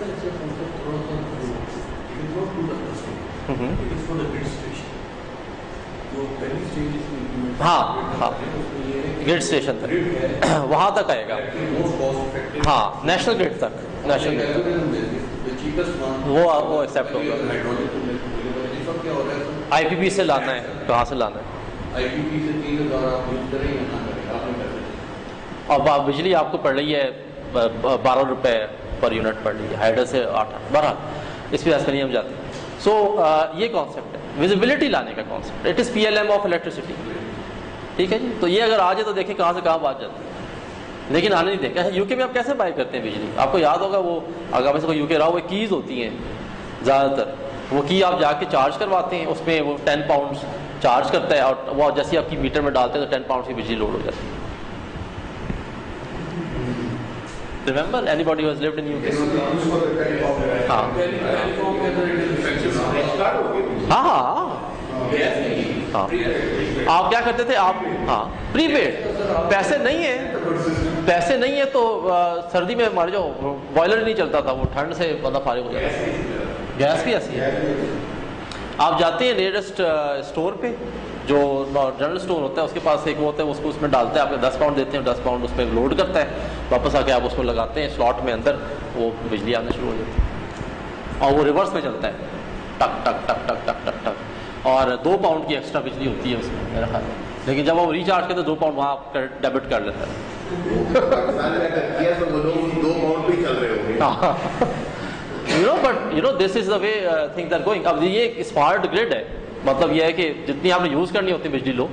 ہاں ہاں گریڈ اسٹیشن تک, وہاں تک آئے گا. ہاں نیشنل گریڈ تک, نیشنل گریڈ تک وہ ایکسیپٹ ہوگا. IPP سے لانا ہے, کہاں سے لانا ہے؟ اور بجلی آپ کو پڑ رہی ہے 12 روپے پر یونٹ پڑ رہی ہے, ہائیڈر سے 8. بہرحال اس پہ ایسا نہیں ہم جاتے. سو یہ کانسیپٹ ہے ویزیبلٹی لانے کا concept. It is PLM of electricity. ٹھیک ہے جی. تو یہ اگر آ جائے تو دیکھیں کہاں سے کہاں بات جاتی ہے, لیکن آنے نہیں دیکھا. UK میں آپ کیسے بائی کرتے ہیں بجلی؟ آپ کو یاد ہوگا وہ اگر ویسے کوئی UK رہا, وہ کیز ہوتی ہیں زیادہ تر, وہ کی آپ جا کے چارج کرواتے ہیں, اس میں وہ 10 پاؤنڈ چارج کرتا ہے, اور وہ جیسے آپ کی میٹر میں ڈالتے ہیں تو 10 پاؤنڈ کی بجلی لوڈ ہو جاتی ہے. Remember anybody who has lived in UK? ہاں ہاں ہاں ہاں. آپ کیا کرتے تھے آپ؟ ہاں پری پیڈ. پیسے نہیں ہیں تو سردی میں ہمارے جو بوائلر نہیں چلتا تھا, وہ ٹھنڈ سے بندہ فارغ ہو جاتا ہے. گیس بھی ایسی ہے. آپ جاتے ہیں نیئرسٹ اسٹور پہ, جو جنرل اسٹور ہوتا ہے اس کے پاس ایک وہ ہوتا ہے, اس کو اس میں ڈالتے ہیں, آپ کو 10 پاؤنڈ دیتے ہیں, 10 پاؤنڈ اس میں لوڈ کرتا ہے, واپس آ کے آپ اس کو لگاتے ہیں سلاٹ میں اندر, وہ بجلی آنا شروع ہو جاتی ہے, اور وہ ریورس میں چلتا ہے, ٹک ٹک ٹک ٹک ٹک ٹک ٹک, اور 2 پاؤنڈ کی ایکسٹرا بجلی ہوتی ہے اس میں میرا خیال میں. لیکن جب وہ ریچارج کرتے 2 پاؤنڈ وہاں ڈیبٹ کر لیتا ہے. پاکستان میں اگر کیا تو وہ لوگ 2 پاؤنڈ پہ چل رہے ہوں گے. but this is the way things are going. اب یہ ایک اسمارٹ گریڈ ہے, مطلب یہ ہے کہ جتنی آپ نے یوز کرنی ہوتی ہے بجلی لو.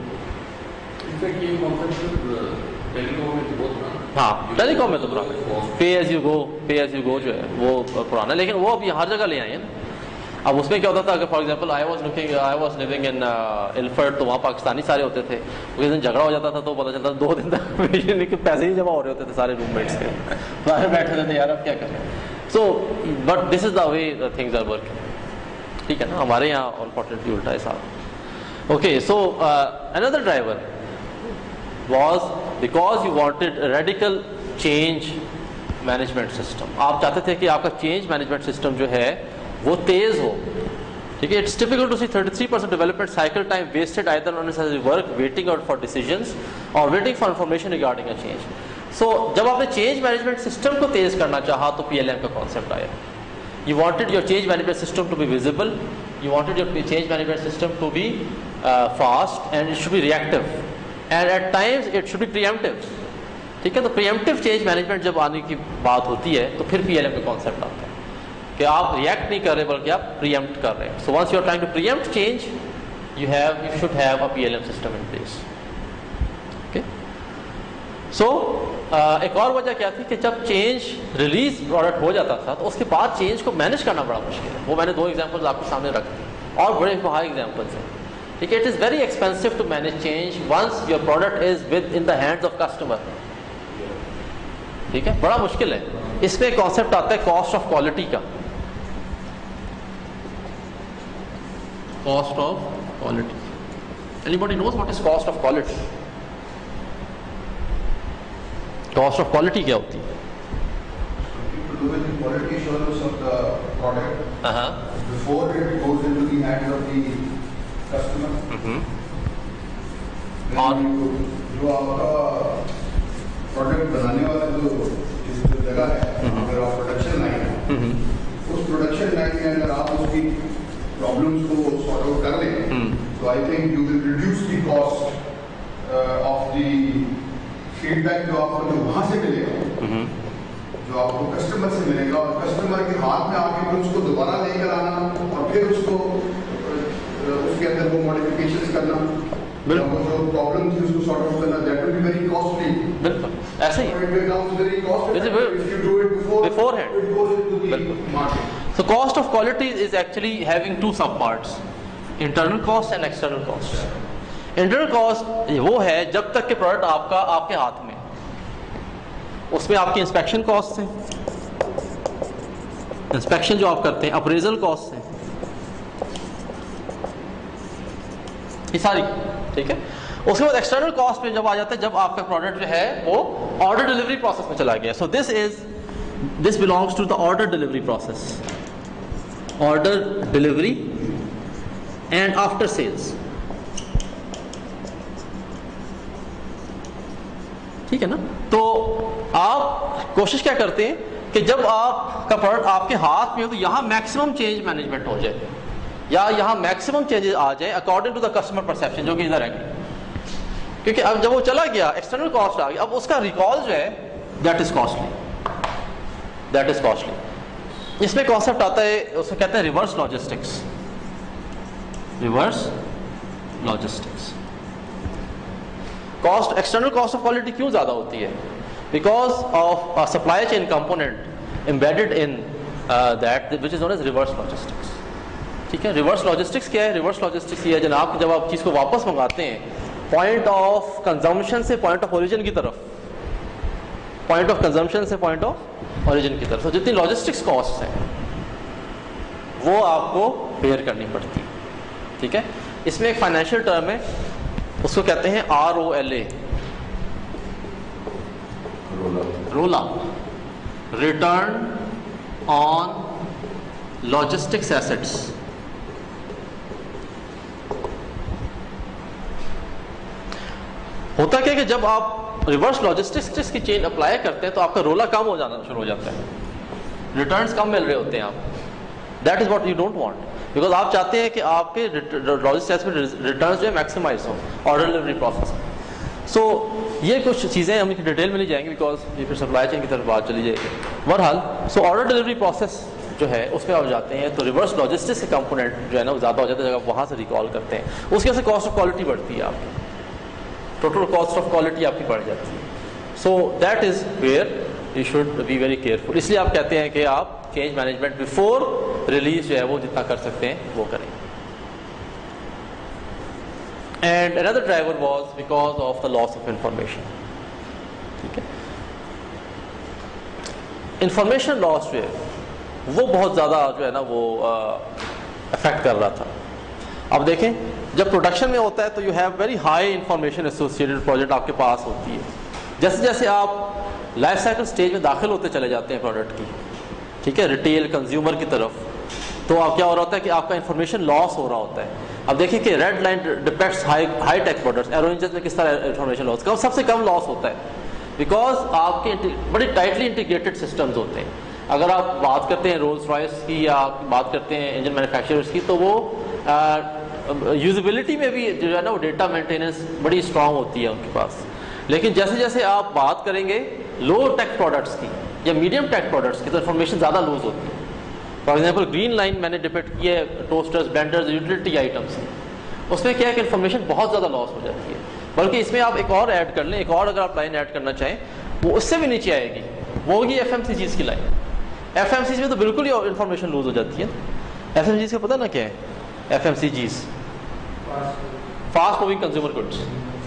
ہاں ٹیلی کام میں تو پرانا پے ایز یو گو جو ہے وہ پرانا ہے, لیکن وہ ابھی ہر جگہ لے آئے ہیں نا. اب اس میں کیا ہوتا تھا کہ for example I was living in Alford, تو وہاں پاکستانی سارے ہوتے تھے. اس دن جھگڑا ہو جاتا تھا تو پتہ چلتا 2 دن تک بجلی کے پیسے ہی جمع ہو رہے ہوتے تھے سارے روم میٹس کے, باہر بیٹھے ہوتے تھے یار اب کیا کریں. So but this is the way things are working. ٹھیک ہے نا, ہمارے یہاں انفارچونیٹلی الٹا ہے صاحب. Okay, so another driver was because you wanted a radical change management system. آپ چاہتے تھے کہ آپ کا چینج مینجمنٹ سسٹم جو ہے وہ تیز ہو. ٹھیک ہے, it's typical to see 33% development cycle time wasted either on unnecessary work, waiting out for decisions or waiting for information regarding a change. So جب آپ نے چینج مینجمنٹ سسٹم کو تیز کرنا چاہا تو PLM کا کانسیپٹ آیا. You wanted your change management system to be visible, you wanted your change management system to be fast, and it should be reactive, and at times it should be preemptive. ٹھیک ہے, تو preemptive change management جب آنے کی بات ہوتی ہے تو پھر PLM کا کانسیپٹ آتا ہے کہ آپ ریئیکٹ نہیں کر رہے بلکہ آپ preempt کر رہے ہیں. So once you are trying to preempt change, you should have a PLM system in place. Okay. So ایک اور وجہ کیا تھی کہ جب چینج ریلیز پروڈکٹ ہو جاتا تھا تو اس کے بعد چینج کو مینیج کرنا بڑا مشکل ہے. وہ میں نے 2 ایگزامپلز آپ کے سامنے رکھ دی اور بڑے ہائی ایگزامپلس ہیں. ٹھیک ہے, it is very expensive to manage change once your product is with in the hands of customer. ٹھیک ہے, بڑا مشکل ہے. اس میں کانسیپٹ آتا ہے کاسٹ آف کوالٹی کا. Cost of quality, anybody knows what is cost of quality? Cost of quality کیا ہوتی ہے؟ To do with the quality assurance of the product before it goes into the hands of the customer. جو آپ کا product بنانے والا جو جگہ ہے, اگر آپ پروڈکشن لائن ہے, اس پروڈکشن لائن میں اگر آپ اس کی پرابلمس کو سارٹ آؤٹ کر لیں تو I think you will reduce the cost of the feedback جو آپ کو جو وہاں سے ملے گا, جو آپ کو کسٹمر سے ملے گا, اور کسٹمر کے ہاتھ میں آ کے پھر اس کو دوبارہ لے کر آنا اور پھر اس کو اس کے اندر وہ ماڈیفکیشنز کرنا, وہ جو پرابلم تھی اس کو سارٹ آؤٹ کرنا, that will be very costly. بالکل ایسے ہی So cost of quality is actually having 2 sub parts, internal cost and external cost. Internal cost وہ ہے جب تک کہ پروڈکٹ آپ کے ہاتھ میں, اس میں آپ کی انسپیکشن کاسٹ ہیں, انسپیکشن جو آپ کرتے ہیں, اپریزل کاسٹ ہیں, یہ ساری. ٹھیک ہے, اس کے بعد ایکسٹرنل کاسٹ پہ جب آ جاتا ہے جب آپ کا پروڈکٹ جو ہے وہ آرڈر ڈلیوری پروسیس میں چلا گیا. سو دس belongs to the order delivery process, order delivery and after sales. ٹھیک ہے نا, تو آپ کوشش کیا کرتے ہیں کہ جب آپ کا پروڈکٹ آپ کے ہاتھ میں ہو تو یہاں میکسیمم چینج مینجمنٹ ہو جائے, یا یہاں میکسیمم چینجز آ جائیں according to the customer perception, جو کہ ادھر ہے. کیونکہ اب جب وہ چلا گیا ایکسٹرنل کاسٹ آ گئی, اب اس کا ریکال جو ہے دیٹ از کاسٹلی. اس میں کانسیپٹ آتا ہے, اس میں کہتے ہیں reverse logistics. Cost, external cost of quality کیوں زیادہ ہوتی ہے؟ Because of supply chain component embedded in that which is known as reverse logistics. ٹھیک ہے, ریورس لاجسٹکس کیا ہے؟ ریورس لاجسٹکس یہ ہے جناب, جب آپ چیز کو واپس منگاتے ہیں پوائنٹ آف کنزمپشن سے پوائنٹ آف اوریجن کی طرف, پوائنٹ آف کنزمپشن سے پوائنٹ آف اوریجن کی طرف, تو جتنی لاجسٹکس کاسٹ ہیں وہ آپ کو بیئر کرنی پڑتی. ٹھیک ہے, اس میں ایک فائنینشیل ٹرم ہے, اس کو کہتے ہیں ROLA, رولا, ریٹرن آن لاجسٹکس ایسٹس. ہوتا کیا کہ جب آپ ریورس لاجسٹکس کی چین اپلائی کرتے ہیں تو آپ کا رولا کم ہو جانا شروع ہو جاتا ہے, ریٹرنز کم مل رہے ہوتے ہیں آپ. That is what you don't want. Because آپ چاہتے ہیں کہ آپ کے لاجسٹکس میں ریٹرنس جو ہے میکسیمائز ہوں آرڈر ڈلیوری پروسیس. سو یہ کچھ چیزیں ہم ڈیٹیل میں نہیں جائیں گے بیکاز یہ پھر سپلائی چین کی طرف بات چلی جائے گی. بہرحال سو آرڈر ڈلیوری پروسیس جو ہے اس پہ آپ جاتے ہیں تو ریورس لاجسٹکس کے کمپوننٹ جو ہے نا وہ زیادہ ہو جاتا ہے جب آپ وہاں سے ریکال کرتے ہیں. اس کی وجہ سے کاسٹ آف کوالٹی بڑھتی ہے آپ کی, ٹوٹل کاسٹ آف کوالٹی آپ کی بڑھ جاتی ہے. So that is where you should be very careful. اس لیے آپ کہتے ہیں کہ آپ چینج مینجمنٹ بیفور ریلیز جو ہے وہ جتنا کر سکتے ہیں وہ کریں. And another driver was because of the loss of information. ٹھیک ہے, انفارمیشن لاس جو ہے وہ بہت زیادہ جو ہے نا وہ افیکٹ کر رہا تھا. اب دیکھیں جب پروڈکشن میں ہوتا ہے تو you have very high information associated project آپ کے پاس ہوتی ہے. جیسے جیسے آپ لائف سائیکل سٹیج میں داخل ہوتے چلے جاتے ہیں پروڈکٹ کی, ٹھیک ہے, ریٹیل کنزیومر کی طرف, تو آپ کیا ہو رہا ہوتا ہے کہ آپ کا انفارمیشن لاس ہو رہا ہوتا ہے. اب دیکھیں کہ red line depicts high tech products, ایرونجز میں کس طرح انفارمیشن لاس سب سے کم لاس ہوتا ہے بیکاز آپ کے بڑی ٹائٹلی انٹیگریٹڈ سسٹمز ہوتے ہیں. اگر آپ بات کرتے ہیں رولز رائس کی یا بات کرتے ہیں انجن مینوفیکچررز کی تو وہ یوزیبلٹی میں بھی جو ہے نا وہ ڈیٹا مینٹیننس بڑی اسٹرانگ ہوتی ہے ان کے پاس. لیکن جیسے جیسے آپ بات کریں گے لو ٹیک پروڈکٹس کی یا میڈیم ٹیک پروڈکٹس کی تو انفارمیشن زیادہ لوز ہوتی ہے. فار ایگزامپل گرین لائن میں نے ڈپیکٹ کی ہے ٹوسٹرز, بلینڈرز, یوٹیلیٹی آئٹمس کی. اس میں کیا ہے کہ انفارمیشن بہت زیادہ لاس ہو جاتی ہے. بلکہ اس میں آپ ایک اور ایڈ کر لیں, ایک اور اگر آپ لائن ایڈ کرنا چاہیں وہ اس سے بھی نیچے آئے گی, وہ ہوگی ایف ایم سی جیز کی لائن. ایف ایم سی جی میں تو بالکل ہی انفارمیشن لوز ہو جاتی ہے. ایف ایم جیز کا پتہ نا کیا ہے, F M C Gs fast moving consumer goods,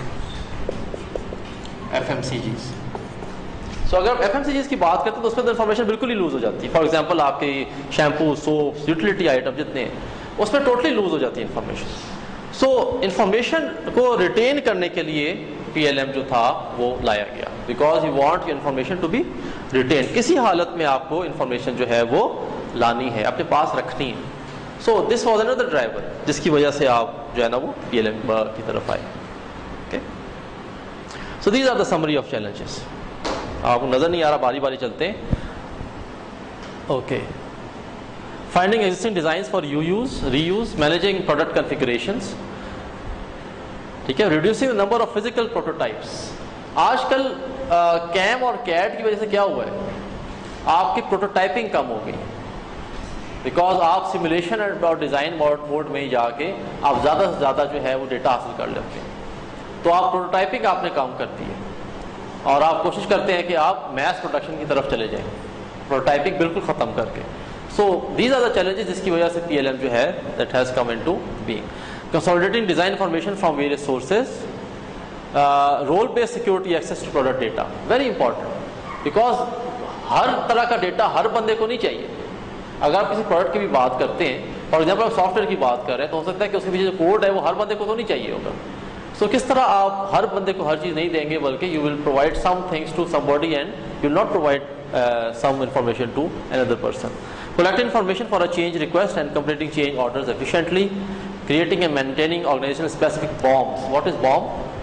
F M C Gs. So اگر ایف ایم سی جیز کی بات کرتے ہیں تو اس میں انفارمیشن بالکل ہی لوز ہو جاتی ہے. فار ایگزامپل آپ کے شیمپو, سوپس, یوٹیلیٹی آئٹم جتنے ہیں اس میں ٹوٹلی لوز ہو جاتی ہے انفارمیشن. سو انفارمیشن کو ریٹین کرنے کے لیے پی ایل ایم جو تھا وہ لایا گیا because you want your information to be retain. کسی حالت میں آپ کو انفارمیشن جو ہے وہ لانی ہے, اپنے پاس رکھنی ہے. So this was another driver جس کی وجہ سے آپ جو ہے نا وہ پی ایل ایم کی طرف آئے. Okay, so these are the summary of challenges. آپ کو نظر نہیں آ رہا, باری باری چلتے ہیں. Okay, finding existing designs for use reuse, managing product configurations, ٹھیک ہے, reducing number of physical prototypes. آج کل کیم اور کیڈ کی وجہ سے کیا ہوا ہے, آپ کی پروٹوٹائپنگ کم ہو گئی بیکاز آپ سیمولیشن اور ڈیزائن موڈ میں ہی جا کے آپ زیادہ سے زیادہ جو ہے وہ ڈیٹا حاصل کر لیتے ہیں. تو آپ پروٹوٹائپنگ آپ نے کام کرتی ہے اور آپ کوشش کرتے ہیں کہ آپ میس پروڈکشن کی طرف چلے جائیں, پروٹوٹائپنگ بالکل ختم کر کے. So these are the challenges جس کی وجہ سے پی ایل ایم جو ہے that has come into being. Consolidating design information from various sources, role based security access to product data, very important because ہر طرح کا ڈیٹا ہر بندے کو نہیں چاہیے. اگر آپ کسی پروڈکٹ کی بھی بات کرتے ہیں, فار ایگزامپل آپ سافٹ ویئر کی بات کر رہے ہیں تو ہو سکتا ہے کہ اس کے پیچھے جو کوڈ ہے وہ ہر بندے کو تو نہیں چاہیے ہوگا. سو کس طرح آپ ہر بندے کو ہر چیز نہیں دیں گے بلکہ you will provide some things to somebody and you will not provide some information to another person. Collecting information for a change request and completing change orders efficiently. Creating and maintaining organizational specific bombs. What is bomb?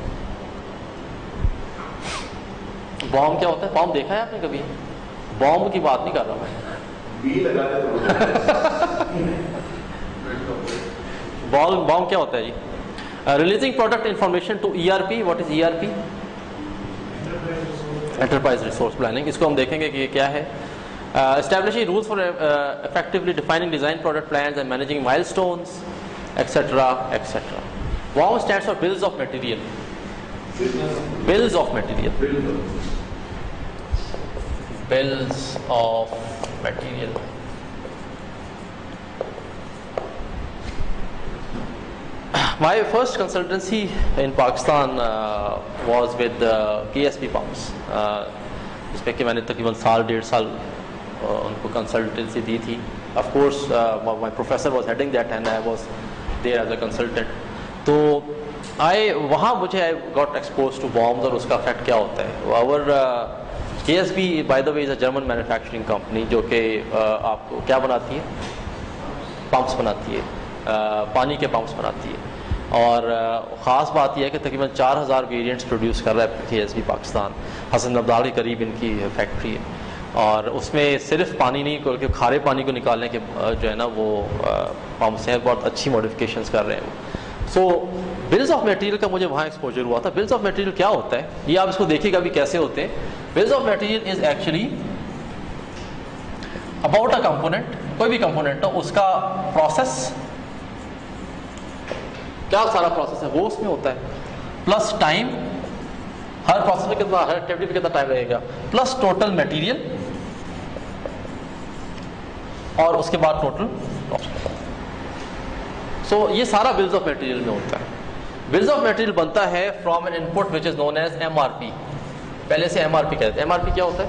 Bomb کیا ہوتا ہے, bomb دیکھا ہے آپ نے کبھی؟ bomb کی بات نہیں کر رہا میں. bomb کیا ہوتا ہے جی؟ Releasing product information to ERP. What is ERP? Enterprise Resource Planning. اس کو ہم دیکھیں گے کہ یہ کیا ہے. Establishing rules for effectively defining design product plans and managing milestones, etc., etc. BOM stands for bills of material. Bills of material. Bills of material. My first consultancy in Pakistan was with KSP Pumps. جس پہ کہ میں نے تقریباً سال ڈیڑھ سال ان کو کنسلٹنسی دی تھی. Of course my professor was heading that and I was there as a consultant. تو وہاں مجھے I got expose to BOMs اور اس کا افیکٹ کیا ہوتا ہے. اور K S B by the way is a German manufacturing company جو کہ آپ کو کیا بناتی ہے, پمپس بناتی ہے, پانی کے پمپس بناتی ہے. اور خاص بات یہ ہے کہ تقریباً 4000 ویریئنٹس پروڈیوس کر رہا ہے K S B Pakistan. Hasan Abdal کے قریب ان کی فیکٹری ہے. اور اس میں صرف پانی نہیں بلکہ کھارے پانی کو نکالنے کے جو ہے نا وہ پمپس ہیں, بہت اچھی ماڈیفکیشنز کر رہے ہیں وہ. سو بلز آف میٹیریل کا مجھے وہاں ایکسپوجر ہوا تھا. بلز آف میٹیریل کیا ہوتا ہے یہ آپ اس کو دیکھیے گا بھی کیسے ہوتے ہیں. Bills of material is actually about a component, کوئی بھی کمپوننٹ ہو اس کا پروسیس, کیا سارا پروسیس ہے وہ اس میں ہوتا ہے, پلس ٹائم, ہر پروسیس میں کتنا, ہر ایکٹیویٹی میں کتنا ٹائم لگے گا, پلس ٹوٹل میٹیریل, اور اس کے بعد ٹوٹل کاسٹ. سو یہ سارا بلز آف میٹیریل میں ہوتا ہے. بلز آف میٹیریل بنتا ہے from an input which is known as M R P. پہلے سے ایم آر پی کہتے ہیں. ایم آر پی کیا ہوتا ہے؟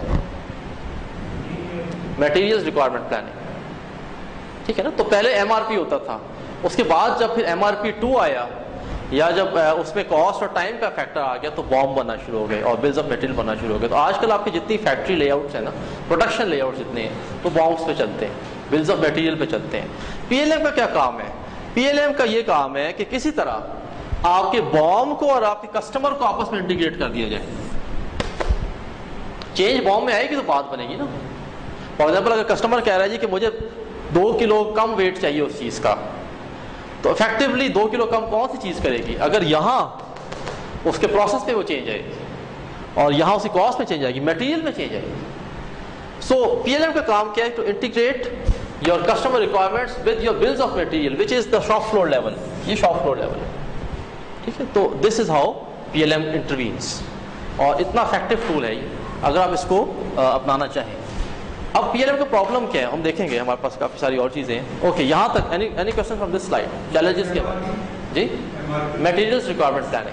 Materials requirement planning. ٹھیک ہے نا. تو پہلے ایم آر پی ہوتا تھا, اس کے بعد جب پھر ایم آر پی 2 آیا, یا جب اس میں کاسٹ اور ٹائم کا فیکٹر آ گیا تو بام بننا شروع ہو گئے اور بلز آف میٹیریل بننا شروع ہو گئے. تو آج کل آپ کی جتنی فیکٹری لے آؤٹس ہیں نا, پروڈکشن لے آؤٹس جتنے ہیں, تو بامس پہ چلتے ہیں, بلز آف میٹیریل پہ چلتے ہیں. پی ایل ایم کا کیا کام ہے؟ پی ایل ایم کا یہ کام ہے کہ کسی طرح آپ کے بام کو اور آپ کے کسٹمر کو آپس میں انٹیگریٹ کر دیا جائے. چینج بام میں آئے گی تو بات بنے گی نا. فار ایگزامپل اگر کسٹمر کہہ رہا ہے جی کہ مجھے 2 کلو کم ویٹ چاہیے اس چیز کا, تو افیکٹولی 2 کلو کم کون سی چیز کرے گی؟ اگر یہاں اس کے پروسیس پہ وہ چینج آئے گی اور یہاں اس کی کاسٹ میں چینج آئے گی, میٹیریل میں چینج آئے گی. سو پی ایل ایم کا کام کیا ہے؟ To integrate your customer requirements with your bills of material which is the shop floor level. یہ شاپ فلور لیول ہے. ٹھیک ہے. تو this is how P L M intervenes, اور اتنا افیکٹو ٹول ہے یہ اگر آپ اس کو اپنانا چاہیں. اب پی ایل ایم کا پرابلم کیا ہے ہم دیکھیں گے, ہمارے پاس کافی ساری اور چیزیں ہیں. اوکے, یہاں تک any question from this slide? Challenges کے بعد جی میٹیریلز ریکوائرمنٹ پلاننگ.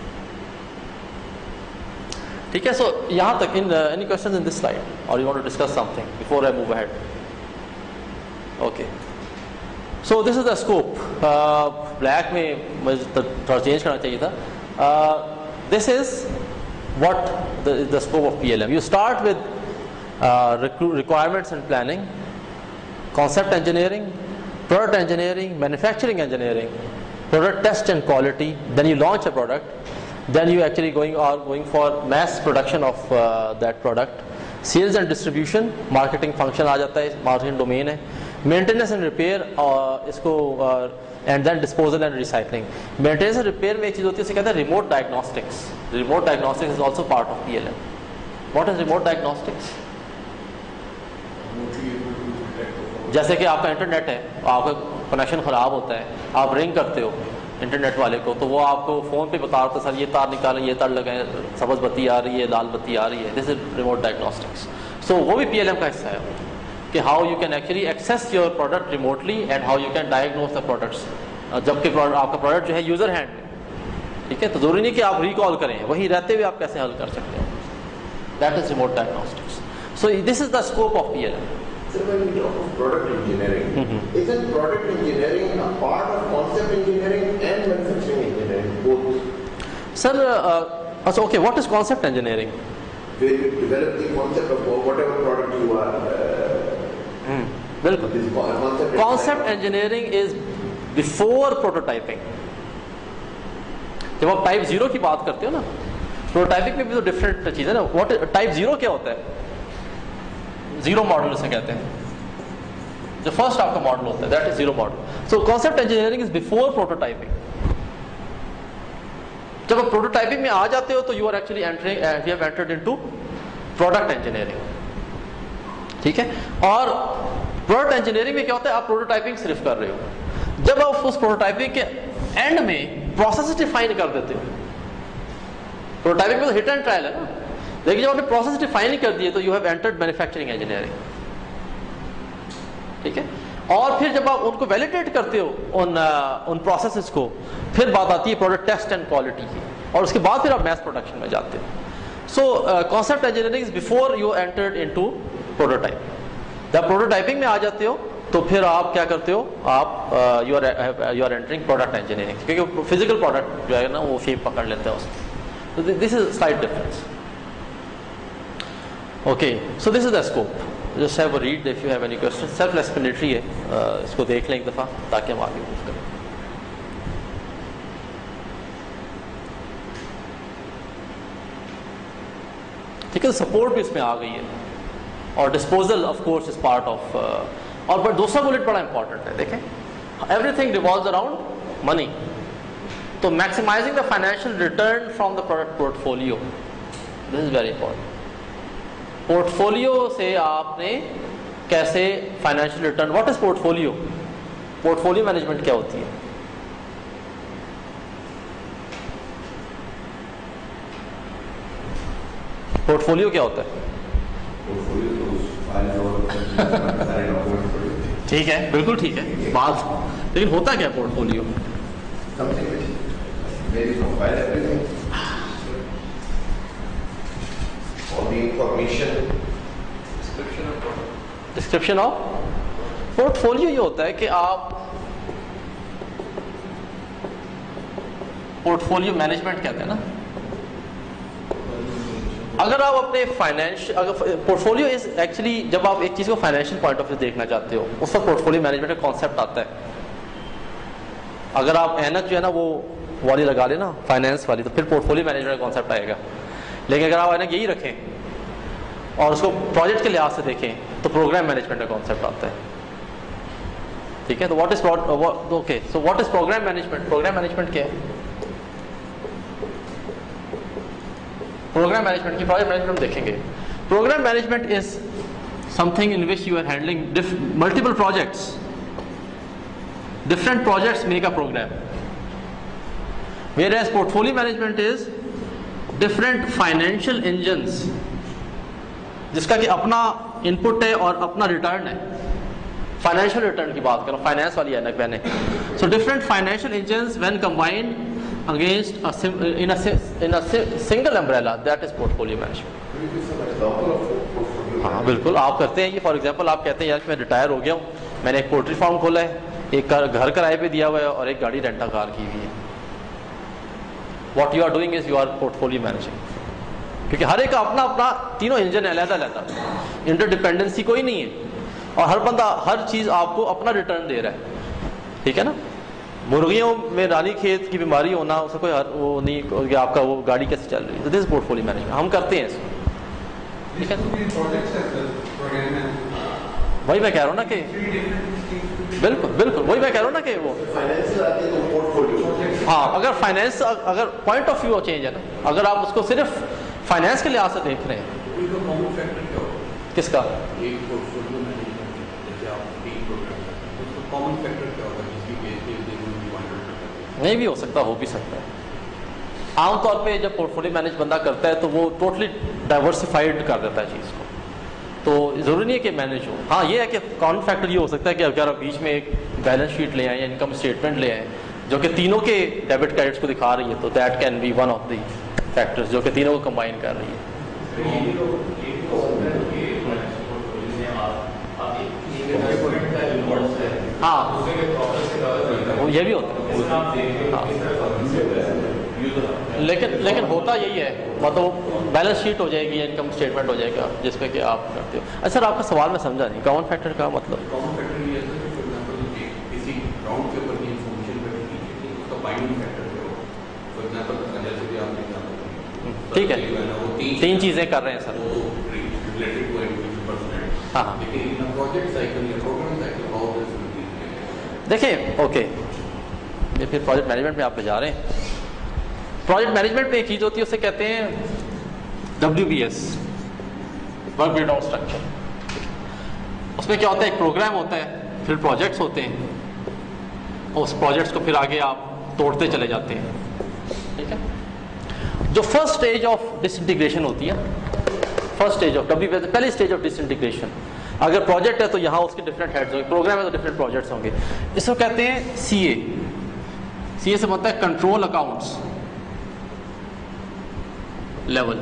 ٹھیک ہے. سو یہاں تک any questions in this slide اور you want to discuss something before I move ahead? Okay. So this is the scope. Black میں مجھے تھوڑا چینج کرنا چاہیے تھا. This is what the scope of P L M. You start with requirements and planning, concept engineering, product engineering, manufacturing engineering, product test and quality. Then you launch a product. Then you actually going for mass production of that product. Sales and distribution, marketing function aa jata hai, marketing domain hai. Maintenance and repair, isko and then disposal and recycling. Maintenance and repair mein ek cheez hoti hai, usse kehte hain remote diagnostics. Remote diagnostics is also part of PLM. What is remote diagnostics? جیسے کہ آپ کا internet ہے, آپ کا connection خراب ہوتا ہے, آپ رنگ کرتے ہو انٹرنیٹ والے کو, تو وہ آپ کو فون پہ بتا رہا تھا سر یہ تار نکالیں, یہ تار لگائیں, سبز بتی آ رہی ہے, لال بتی آ رہی ہے. This is remote diagnostics. سو وہ بھی پی ایل ایم کا حصہ ہے کہ how you can actually access your product remotely and how you can diagnose the products, جبکہ آپ کا پروڈکٹ جو ہے یوزر ہینڈ میں. ٹھیک ہے. تو ضروری نہیں کہ آپ ریکال کریں, وہیں رہتے ہوئے آپ کیسے حل کر سکتے ہیں. That is remote diagnostics. So this is the scope of P L M. So when we talk of product engineering, isn't product engineering a part of concept engineering and manufacturing engineering both? Sir, okay, what is concept engineering? Where you develop the concept of whatever product you are. Concept engineering is before prototyping. جب آپ type 0 کی بات کرتے ہو نا, prototyping میں بھی تو different چیز ہے نا. ٹائپ 0 کیا ہوتا ہے؟ زیرو ماڈل اسے کہتے ہیں, جو فرسٹ آپ کا ماڈل ہوتا ہے, that is zero model. So concept engineering is before prototyping. جب آپ پروٹوٹائپنگ میں آ جاتے ہو تو you are actually entering, we have entered into product engineering. ٹھیک ہے. اور پروڈکٹ انجینئرنگ میں کیا ہوتا ہے, آپ پروٹوٹائپنگ صرف کر رہے ہو. جب آپ اس پروٹوٹائپنگ کے اینڈ میں پروسیس ڈیفائن کر دیتے ہو, پروٹوٹائپنگ میں تو ہٹ اینڈ ٹرائل ہے نا, لیکن جب آپ نے پروسیس ڈیفائن کر دیے تو you have entered manufacturing engineering. ٹھیک ہے. اور پھر جب آپ ان کو ویلیڈیٹ کرتے ہو ان پروسیسز کو, پھر بات آتی ہے پروڈکٹ ٹیسٹ اینڈ کوالٹی کی, اور اس کے بعد پھر آپ میس پروڈکشن میں جاتے ہو. So concept engineering is before you entered into prototype. جب پروٹوٹائپنگ میں آ جاتے ہو تو پھر آپ کیا کرتے ہو, آپ you are entering product engineering, کیونکہ فزیکل پروڈکٹ جو ہے نا وہ شیپ پکڑ لیتے ہیں اس میں. This is slight difference. Okay, so this is the scope. Just have a read if you have any questions. Self-explanatory ہے, اس کو دیکھ لیں ایک دفعہ تاکہ ہم آگے موو کریں. ٹھیک ہے. سپورٹ بھی اس میں آ گئی ہے. اور disposal of course is part of. اور پر دوسرا بلٹ بڑا امپورٹنٹ ہے, دیکھیں everything revolves around money. تو maximising the financial return from the product portfolio, this is very important. Portfolio سے آپ نے کیسے financial return, what is portfolio, portfolio management کیا ہوتی ہے؟ پورٹ فولیو کیا ہوتا ہے؟ ٹھیک ہے, بالکل ٹھیک ہے بات, لیکن ہوتا کیا portfolio? Description of portfolio یہ ہوتا ہے کہ آپ پورٹ فولیو مینجمنٹ کہتے ہیں نا. اگر آپ اپنے فائنینشیل, اگر پورٹ فولیو از ایکچولی, جب آپ ایک چیز کو فائنینشیل پوائنٹ آف ویو دیکھنا چاہتے ہو اس وقت پورٹ فولیو مینجمنٹ کا کانسیپٹ آتا ہے. اگر آپ اینک جو ہے نا وہ والی لگا لیں نا فائنینس والی, تو پھر پورٹ فولیو مینجمنٹ کا کانسیپٹ آئے گا. لیکن اگر آپ اینک یہی رکھیں اور اس کو پروجیکٹ کے لحاظ سے دیکھیں تو پروگرام مینجمنٹ کا کانسیپٹ آتا ہے. ٹھیک ہے, تو what is okay, so what is programme management? Programme management کیا ہے؟ پروگرام مینجمنٹ کی پروجیکٹ مینجمنٹ دیکھیں گے. Programme management is something in which you are handling multiple projects. Different projects make a programme. whereas portfolio management is different financial engines جس کا کہ اپنا ان پٹ ہے اور اپنا ریٹرن ہے. فائنینشیل ریٹرن کی بات کروں, فائنینس والی اینک پہنے. So different financial engines when combined against in a single umbrella, that is portfolio management. ہاں بالکل آپ کرتے ہیں یہ. فار ایگزامپل آپ کہتے ہیں یار میں ریٹائر ہو گیا ہوں, میں نے ایک پولٹری فارم کھولا ہے, ایک گھر کرائے پہ دیا ہوا ہے اور ایک گاڑی رینٹا کار کی ہوئی ہے. What you are doing is you are portfolio managing, کیونکہ ہر ایک کا اپنا اپنا تینوں انجن علیحدہ علیحدہ, انٹر ڈپینڈنسی کوئی نہیں ہے, اور ہر بندہ ہر چیز آپ کو اپنا ریٹرن دے رہا ہے. ٹھیک ہے نا. مرغیوں میں رانی کھیت کی بیماری ہونا اس کا کوئی وہ نہیں کہ آپ کا وہ گاڑی کیسے چل رہی ہے. دس از پورٹفولیو مینجمنٹ, ہم کرتے ہیں اس کو. ٹھیک ہے, وہی میں کہہ رہا ہوں نا کہ بالکل بالکل وہی میں کہہ رہا ہوں نا کہ وہ ہاں, اگر فائنینس, اگر پوائنٹ آف ویو چینج ہے نا, اگر آپ اس کو صرف فائنینس کے لحاظ سے دیکھ رہے ہیں. کس کا؟ نہیں بھی ہو سکتا, ہو بھی سکتا ہے. عام طور پہ جب پورٹ فولیو مینیج بندہ کرتا ہے تو وہ ٹوٹلی ڈائیورسفائڈ کر دیتا ہے چیز کو, تو ضروری نہیں ہے کہ مینیج ہو. ہاں یہ ہے کہ کامن فیکٹر یہ ہو سکتا ہے کہ اگر آپ بیچ میں ایک بیلنس شیٹ لے آئیں یا انکم اسٹیٹمنٹ لے آئیں جو کہ تینوں کے ڈیبٹ کریڈٹس کو دکھا رہی ہے, تو that can be one of the factors جو کہ تینوں کو کمبائن کر رہی ہے. ہاں یہ بھی ہوتا ہے, لیکن ہوتا یہی ہے, مطلب بیلنس شیٹ ہو جائے گی, انکم اسٹیٹمنٹ ہو جائے گا جس پہ کہ آپ کرتے ہو. اچھا سر آپ کا سوال میں سمجھا نہیں, کامن فیکٹر کا مطلب کامن فیکٹر یہ ہے کہ فار ایگزامپل کسی گراؤنڈ کے اوپر انفارمیشن بیٹھی ہے اس کا بائنڈنگ فیکٹر جو ہو, فار ایگزامپل جیسے کہ آپ نے ٹھیک ہے, تین چیزیں کر رہے ہیں sir. Related to individual person, ہاں لیکن ان پروجیکٹ سائیکل یا program cycle how this will be. دیکھیں اوکے, یہ پھر پروجیکٹ مینجمنٹ میں آپ پہ جا رہے ہیں. پروجیکٹ مینجمنٹ میں ایک چیز ہوتی ہے اسے کہتے ہیں WBS, work breakdown structure. اس میں کیا ہوتا ہے, ایک پروگرام ہوتا ہے, پھر پروجیکٹس ہوتے ہیں, اور اس پروجیکٹس کو پھر آگے آپ توڑتے چلے جاتے ہیں. ٹھیک ہے, جو first stage of disintegration ہوتی ہے, فرسٹ اسٹیج آف WBS, پہلی اسٹیج آف ڈس انٹیگریشن. اگر پروجیکٹ ہے تو یہاں اس کے ڈفرینٹ ہیڈز ہوں گے, پروگرام ہے تو ڈفرینٹ پروجیکٹس ہوں گے. اس کو کہتے ہیں CA. CA سے مطلب ہے کنٹرول اکاؤنٹس لیول.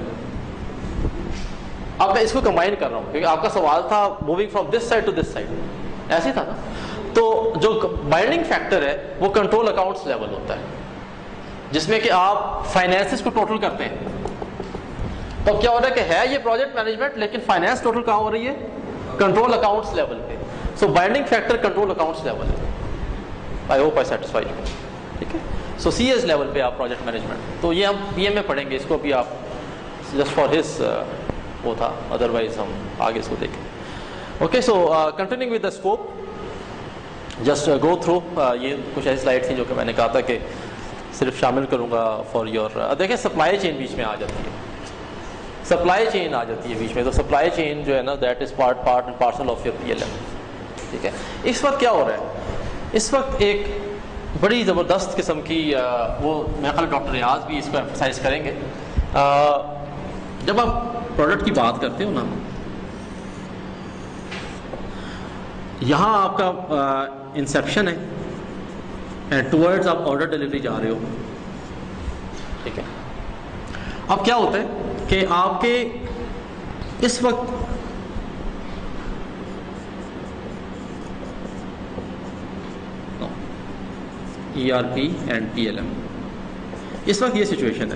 اب میں اس کو کمبائن کر رہا ہوں کیونکہ آپ کا سوال تھا moving from this side to this side, ایسے تھا نا. تو جو بائنڈنگ فیکٹر ہے وہ کنٹرول اکاؤنٹس لیول ہوتا ہے, جس میں کہ آپ فائنینسز کو ٹوٹل کرتے ہیں. تو کیا ہو رہا ہے کہ ہے یہ پروجیکٹ مینجمنٹ, لیکن فائنینس ٹوٹل کہاں ہو رہی ہے, کنٹرول اکاؤنٹس لیول پہ. So binding factor control accounts level ہے. I hope I satisfy you. ٹھیک ہے, سو CS لیول پہ آپ پروجیکٹ مینجمنٹ, تو یہ ہم PM میں پڑھیں گے, اس کو بھی آپ جسٹ فار ہز وہ تھا, ادروائز ہم آگے اس کو دیکھیں. Okay, so continuing with the scope, just go through. یہ کچھ ایسی سلائڈ تھیں جو کہ میں نے کہا تھا کہ صرف شامل کروں گا فار یور. دیکھیں سپلائی چین بیچ میں آ جاتی ہے, سپلائی چین آ جاتی ہے بیچ میں. تو سپلائی چین جو ہے نا, that is part and parcel of your PLM. ٹھیک ہے, اس وقت کیا ہو رہا ہے, اس وقت ایک بڑی زبردست قسم کی وہ میرے خیال ڈاکٹر ریاض بھی اس کو ایمفسائز کریں گے. جب آپ پروڈکٹ کی بات کرتے ہو نا, یہاں آپ کا انسیپشن ہے اینڈ ٹورڈز آپ آرڈر ڈلیوری جا رہے ہو. ٹھیک ہے, اب کیا ہوتا ہے کہ آپ کے اس وقت ERP اینڈ PLM, اس وقت یہ سچویشن ہے.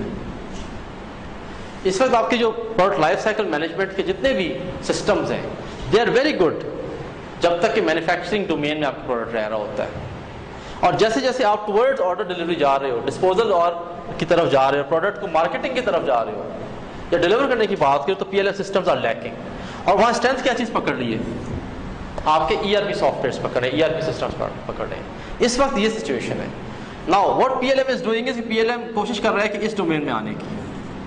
اس وقت آپ کے جو پروڈکٹ لائف سائیکل مینجمنٹ کے جتنے بھی سسٹمز ہیں, دے آر ویری گڈ جب تک کہ مینوفیکچرنگ ڈومین میں آپ کا پروڈکٹ رہ رہا ہوتا ہے. اور جیسے جیسے آپ ٹورڈز آرڈر ڈلیوری جا رہے ہو, ڈسپوزل اور کی طرف جا رہے ہو, پروڈکٹ کو مارکیٹنگ کی طرف جا رہے ہو یا ڈلیور کرنے کی بات کرو, تو PLM سسٹمز آر لیکنگ. اور وہاں اسٹرینتھ کیا چیز پکڑ لی ہے, آپ کے ERP سافٹ ویئرس پکڑے, ERP سسٹمز پکڑ رہے ہیں. اس وقت یہ سچویشن ہے. Now what PLM is doing is, PLM کوشش کر رہا ہے کہ اس ڈومین میں آنے کی,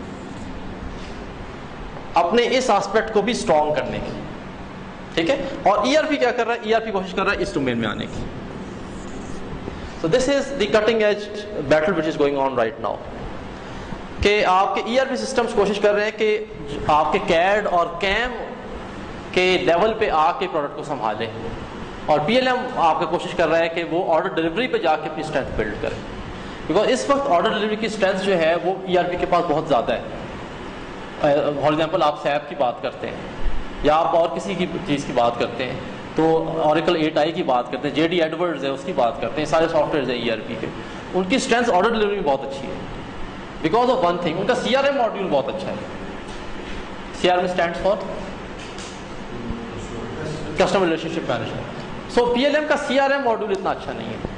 اپنے اس آسپیکٹ کو بھی اسٹرانگ کرنے کی. ٹھیک ہے, اور ERP کیا کر رہا ہے, ERP کوشش کر رہا ہے اس ڈومین میں آنے کی. So this is the cutting edge battle which is going on right now. کہ آپ کے ERP systems کوشش کر رہے ہیں کہ آپ کے CAD اور CAM کے لیول پہ آ کے پروڈکٹ کو سنبھالیں, اور PLM آپ کا کوشش کر رہا ہے کہ وہ آرڈر ڈلیوری پہ جا کے اپنی اسٹرینتھ بلڈ کرے. بیکاز اس وقت آرڈر ڈلیوری کی اسٹرینتھ جو ہے وہ ERP کے پاس بہت زیادہ ہے. فار ایگزامپل آپ SAP کی بات کرتے ہیں یا آپ اور کسی کی چیز کی بات کرتے ہیں, تو اوریکل 8i کی بات کرتے ہیں, JD ایڈورڈز ہے اس کی بات کرتے ہیں, سارے سافٹ ویئرز ہیں ERP کے, ان کی اسٹرینتھ آرڈر ڈلیوری میں بہت اچھی ہے. بیکاز آف ون تھنگ, ان کا CRM ماڈیول بہت اچھا ہے. CRM stands for customer relationship management. So PLM کا CRM ماڈیول اتنا اچھا نہیں ہے,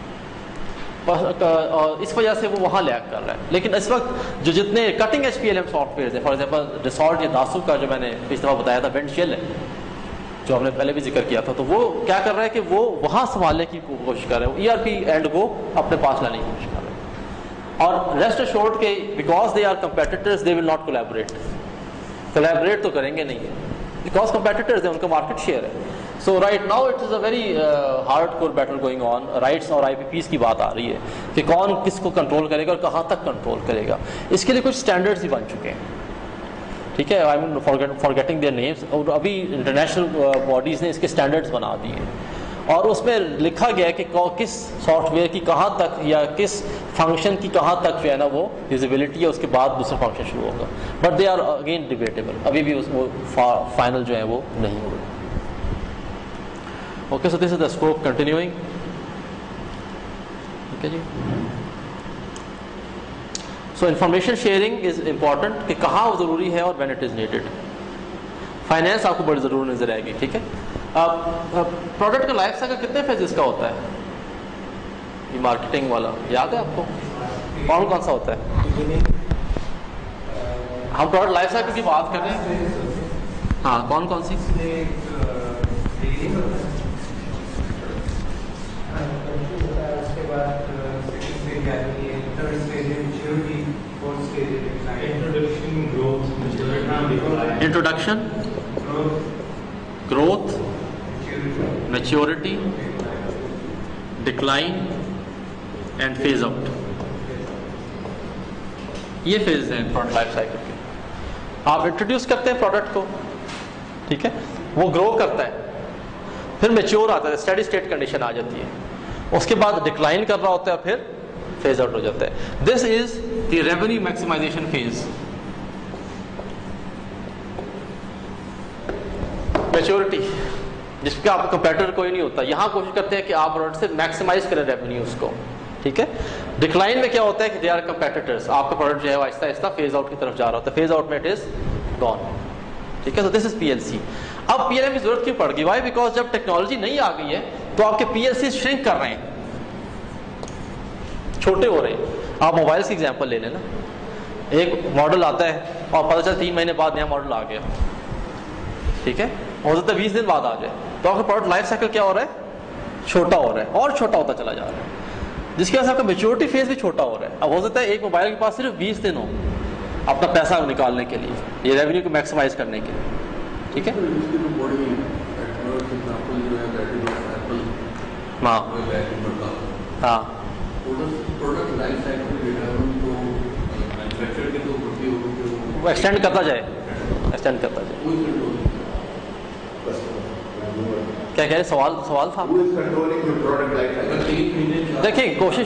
اس وجہ سے وہ وہاں لیک کر رہا ہے. لیکن اس وقت جو جتنے cutting edge PLM softwares ہیں, فار ایگزامپل ڈسالٹ یا داسو کا جو میں نے پچھلی دفعہ بتایا تھا, وینڈشیل ہے جو ہم نے پہلے بھی ذکر کیا تھا, تو وہ کیا کر رہا ہے کہ وہ وہاں سنبھالنے کی کوشش کر رہے ہیں, ERP اینڈ کو اپنے پاس لانے کی کوشش کر رہے ہیں. اور ریسٹ ایشورڈ کہ because they are competitors they will not collaborate تو کریں گے نہیں, بیکاز کمپیٹیٹرز ہیں, ان کا مارکیٹ شیئر ہے. So right now it is a very hard core battle going on. Rights اور IPPs کی بات آ رہی ہے کہ کون کس کو کنٹرول کرے گا اور کہاں تک کنٹرول کرے گا. اس کے لیے کچھ اسٹینڈرڈز ہی بن چکے ہیں. ٹھیک ہے, I am forgetting their names, اور ابھی انٹرنیشنل باڈیز نے اس کے اسٹینڈرڈز بنا دیے ہیں, اور اس میں لکھا گیا ہے کہ کس سافٹ ویئر کی کہاں تک یا کس فنکشن کی کہاں تک جو ہے نا وہ یوزیبلٹی ہے, اس کے بعد دوسرا فنکشن شروع ہوگا. But they are again debatable, ابھی بھی وہ فائنل جو ہے وہ نہیں ہوئے. Okay, so this is the scope continuing. Okay جی, so information sharing is important کہ کہاں وہ ضروری ہے اور when it is needed. Finance آپ کو بڑی ضرور نظر آئے گی. ٹھیک ہے, پروڈکٹ کا لائف سائیکل کتنے فیزز کا ہوتا ہے, یہ مارکیٹنگ والا یاد ہے آپ کو, کون کون سا ہوتا ہے؟ ہم پروڈکٹ لائف سائیکل کی بات کر رہے ہیں, ہاں کون کون سی؟ Introduction, growth, maturity, decline and phase out. یہ فیز ہیں پروڈکٹ لائف سائیکل کے. آپ انٹروڈیوس کرتے ہیں پروڈکٹ کو, ٹھیک ہے, وہ گرو کرتا ہے, پھر میچیور آتا ہے, اسٹڈی اسٹیٹ کنڈیشن آ جاتی ہے, اس کے بعد ڈکلائن کر رہا ہوتا ہے, پھر فیز آؤٹ ہو جاتا ہے. This is the revenue maximization phase. Maturity, جس پہ آپ کا کمپیٹیٹر کوئی نہیں ہوتا, یہاں کوشش کرتے ہیں کہ آپ پروڈکٹ سے میکسیمائز کریں ریونیوز کو. ٹھیک ہے, ڈکلائن میں کیا ہوتا ہے کہ دے آر کمپیٹیٹرز, آپ کا پروڈکٹ جو ہے آہستہ آہستہ فیز آؤٹ کی طرف جا رہا ہوتا ہے, فیز آؤٹ میں اٹ از گون. ٹھیک ہے, تو دس از PLC. اب PLM کی ضرورت کیوں پڑ گئی؟ وائی؟ بیکاز جب ٹیکنالوجی نہیں آ گئی ہے تو آپ کے PLC شرنک کر رہے ہیں, چھوٹے ہو رہے ہیں. آپ موبائلس کی ایگزامپل لے لیں نا, ایک ماڈل آتا ہے اور پتہ چلا 3 مہینے بعد نیا ماڈل آ گیا, ٹھیک ہے, ہو سکتا ہے 20 دن بعد آ جائے, تو آپ کا پروڈکٹ لائف سائیکل کیا ہو رہا ہے, چھوٹا ہو رہا ہے اور چھوٹا ہوتا چلا جا رہا ہے, جس کی وجہ سے آپ کا میچورٹی فیز بھی چھوٹا ہو رہا ہے. اب ہو سکتا ہے ایک موبائل کے پاس صرف 20 دن ہو اپنا پیسہ نکالنے کے لیے, یہ ریونیو کو میکسیمائز کرنے کے لیے, ٹھیک ہے. ہاں ہاں وہ ایکسٹینڈ کرتا جائے, ایکسٹینڈ کرتا جائے. کیا کہہ رہے, سوال تھا. Who is controlling the product life cycle? دیکھیں کوشش,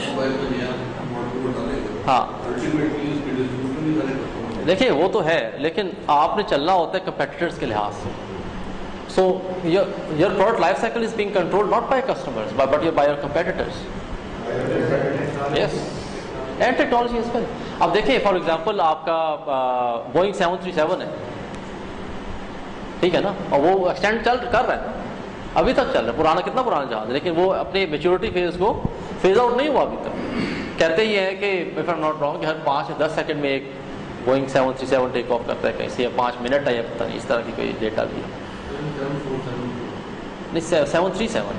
ہاں دیکھیں وہ تو ہے, لیکن آپ نے چلنا ہوتا ہے کمپیٹیٹرز کے لحاظ سے. سو your product life cycle is being controlled not by customers but by your competitors. Yes, and technology as well. اب دیکھیں فار ایگزامپل آپ کا بوئنگ 737 ہے, ٹھیک ہے نا, اور وہ ایکسٹینڈ کر رہا ہے, ابھی تک چل رہا ہے, پرانا کتنا پرانا جہاز ہے, لیکن وہ اپنے میچورٹی فیز کو فیز آؤٹ نہیں ہوا ابھی تک. کہتے ہی ہیں کہ if I'm not wrong کہ ہر 5 یا 10 سیکنڈ میں ایک بوئنگ 737 ٹیک آف کرتا ہے کہیں سے, یا 5 منٹ ہے, یا پتہ نہیں, اس طرح کی کوئی ڈیٹا بھی ہے. نہیں 737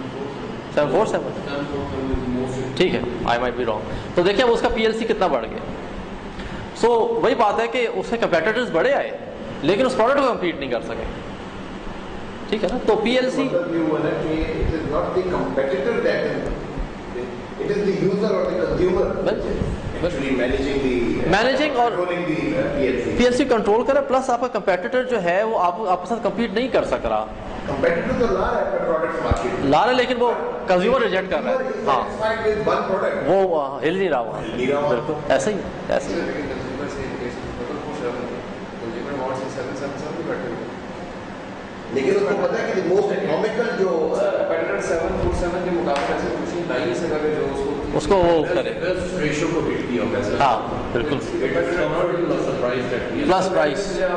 ٹھیک ہے, آئی مائٹ بی رانگ. تو دیکھیں وہ اس کا PLC کتنا بڑھ گیا. سو وہی بات ہے کہ اس کے کمپیٹیٹرز بڑے آئے لیکن اس پروڈکٹ کو کمپیٹ نہیں کر سکے, ٹھیک ہے نا. تو PLC it is not the competitor that it is the user or the consumer actually managing اور controlling the PLC کنٹرول کرے, پلس آپ کا کمپیٹیٹر جو ہے وہ آپ کے ساتھ کمپیٹ نہیں کر سک رہا. competitor تو لا رہا ہے products market لا رہے لیکن وہ کنزیومر ریجیکٹ کر رہا ہے. ہاں satisfied with one product. وہ ہل نہیں رہا وہاں, بالکل ایسا ہی ایسا ہی. لیکن اس کو پتا ہے کہ موسٹ اکنامیکل جو competitor 747 کے مقابلے سے کچھ نہیں لائی سکا کہ جو اس کو وہ کرے, ریشو کو بیٹ دیا ہوگا. ہاں بالکل. Plus price,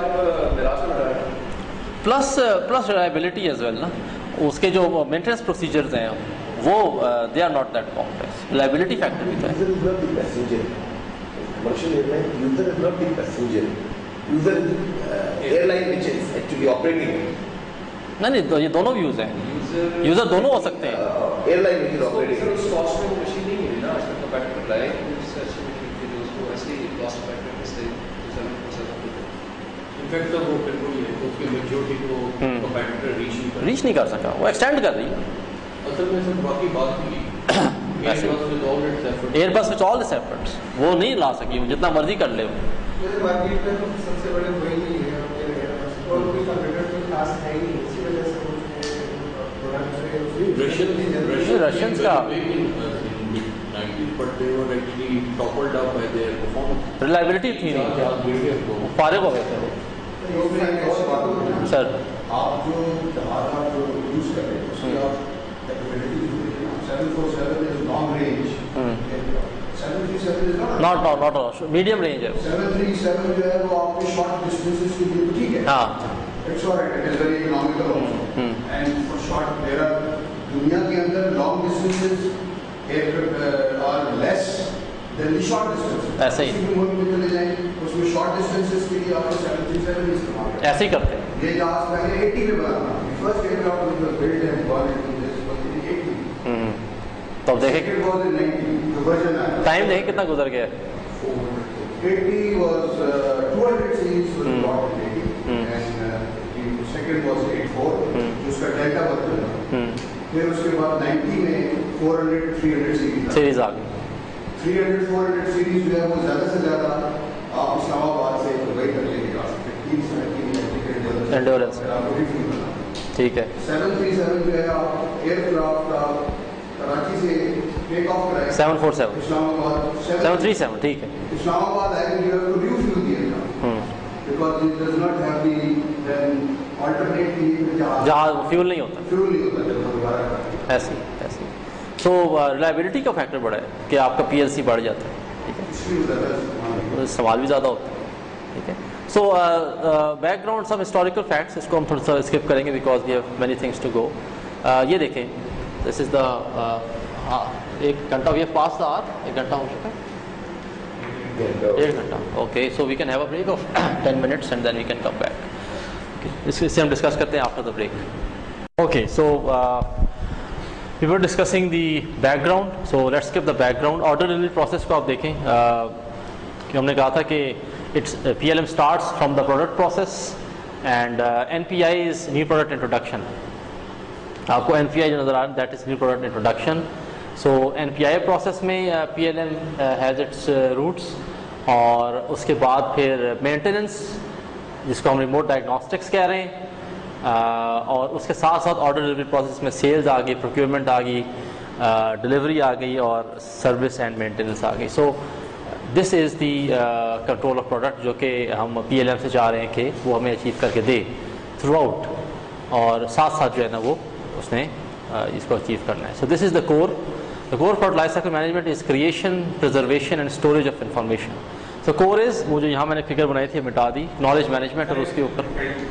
plus reliability as well نا. اس کے جو مینٹیننس پروسیجرز ہیں وہ they are not that complex, reliability factor بھی ہے. user is not the passenger. Commercial airline user is not the passenger. User is the airline which is actually operating. نہیں یہ دونوں ویوز ہیں, یوزر دونوں ہو سکتے ہیں. Airline which is operating. اس کاسٹ میں وہ مشین نہیں ملی نا, اس میں کمپیٹیٹر لائے اس سے اچھی مشین تھی جو اس کو ایسے ہی کاسٹ فیکٹر میں سے انفیکٹ تو وہ بالکل ہی ہے, اس کی میچورٹی کو کمپیٹیٹر ریچ نہیں کر سکا, وہ ایکسٹینڈ کر رہی ہے. اصل میں سب باقی بات ہوئی ایئر بس وچ آل دس ایفرٹس وہ نہیں لا سکی, جتنا مرضی کر لے. مارکیٹ میں تو سب سے بڑے وہی نہیں ہے, اور کوئی کمپیوٹر کوئی خاص ہے ہی نہیں, اسی وجہ سے رشینس کا ریلائبلٹی تھی نہیں, فارغ ہو گئے تھے سر. آپ جو جہاز آپ جو یوز کر رہے ہیں اس کی آپ capability 747 is long range. 737 is not medium range ہے. 737 جو ہے وہ آپ کے شارٹ ڈسٹینسز کے لیے ٹھیک ہے. ہاں it's alright, it is very economical also, and for short there are دنیا کے اندر long distances are less than the short distances. ایسے ہی ملک میں چلے جائیں اس میں شارٹ ڈسٹینسز کے لیے آپ کو 737 استعمال کریں. ایسے ہی کرتے ہیں. یہ جہاز پہلے 80 میں بنا تھا, first aircraft was build and born in this was in 80. تو دیکھیں ٹائم دیکھیں کتنا گزر گیا. 80 was 200 series was brought in 80 and the second was 84 اس کا ڈیلٹا بدل. پھر اس کے بعد 90 میں 400 300 سیریز آ گئی. 300 400 سیریز جو ہے وہ زیادہ سے زیادہ آپ اسلام آباد سے دبئی تک لے کے جا سکتے ہیں. 3 سال کی انڈیورنس, ٹھیک ہے. 737 جو ہے آپ ایئر کرافٹ کراچی سے ٹیک آف کرائے 747 اسلام آباد 737 ٹھیک ہے. اسلام آباد ہے کہ you have to refuel the aircraft because it does not have the then alternate جہاز فیول نہیں ہوتا, فیول نہیں ہوتا جب دوبارہ. ایسی. تو ریلائبلٹی کا فیکٹر بڑا ہے کہ آپ کا PLC بڑھ جاتا ہے, ٹھیک ہے, سوال بھی زیادہ ہوتا ہے, ٹھیک ہے. So background some historical facts, اس کو ہم تھوڑا سا اسکپ کریں گے because we have many things to go. یہ دیکھیں, دس از دا 1 گھنٹہ وی ہیو پاس دا آور, 1 گھنٹہ ہو چکا ہے, 1.5 گھنٹہ. Okay, so we can have a break of 10 minutes and then we can come back. Okay اسے ہم ڈسکس کرتے ہیں after the break. Okay so we were discussing the background, so let's skip the background. Order delivery process کو آپ دیکھیں کہ ہم نے کہا تھا کہ it's PLM starts from the product process and NPI is new product introduction. آپ کو NPI جو نظر آ رہا ہے that is new product introduction. So NPI process میں PLM has its roots اور اس کے بعد پھر maintenance جس کو ہم remote diagnostics کہہ رہے ہیں اور اس کے ساتھ ساتھ آرڈر ڈلیوری پروسیس میں سیلز آ گئی, پروکیورمنٹ آ گئی, ڈلیوری آ گئی اور سروس اینڈ مینٹیننس آ گئی. So this is the control of product جو کہ ہم پی ایل ایم سے چاہ رہے ہیں کہ وہ ہمیں اچیو کر کے دے تھرو آؤٹ, اور ساتھ ساتھ جو ہے نا وہ اس نے اس کو اچیو کرنا ہے. So this is the core. The core for life cycle management is creation, preservation and storage of information. So core is وہ جو یہاں میں نے فگر بنائی تھی مٹا دی, نالج مینجمنٹ اور اس کے اوپر.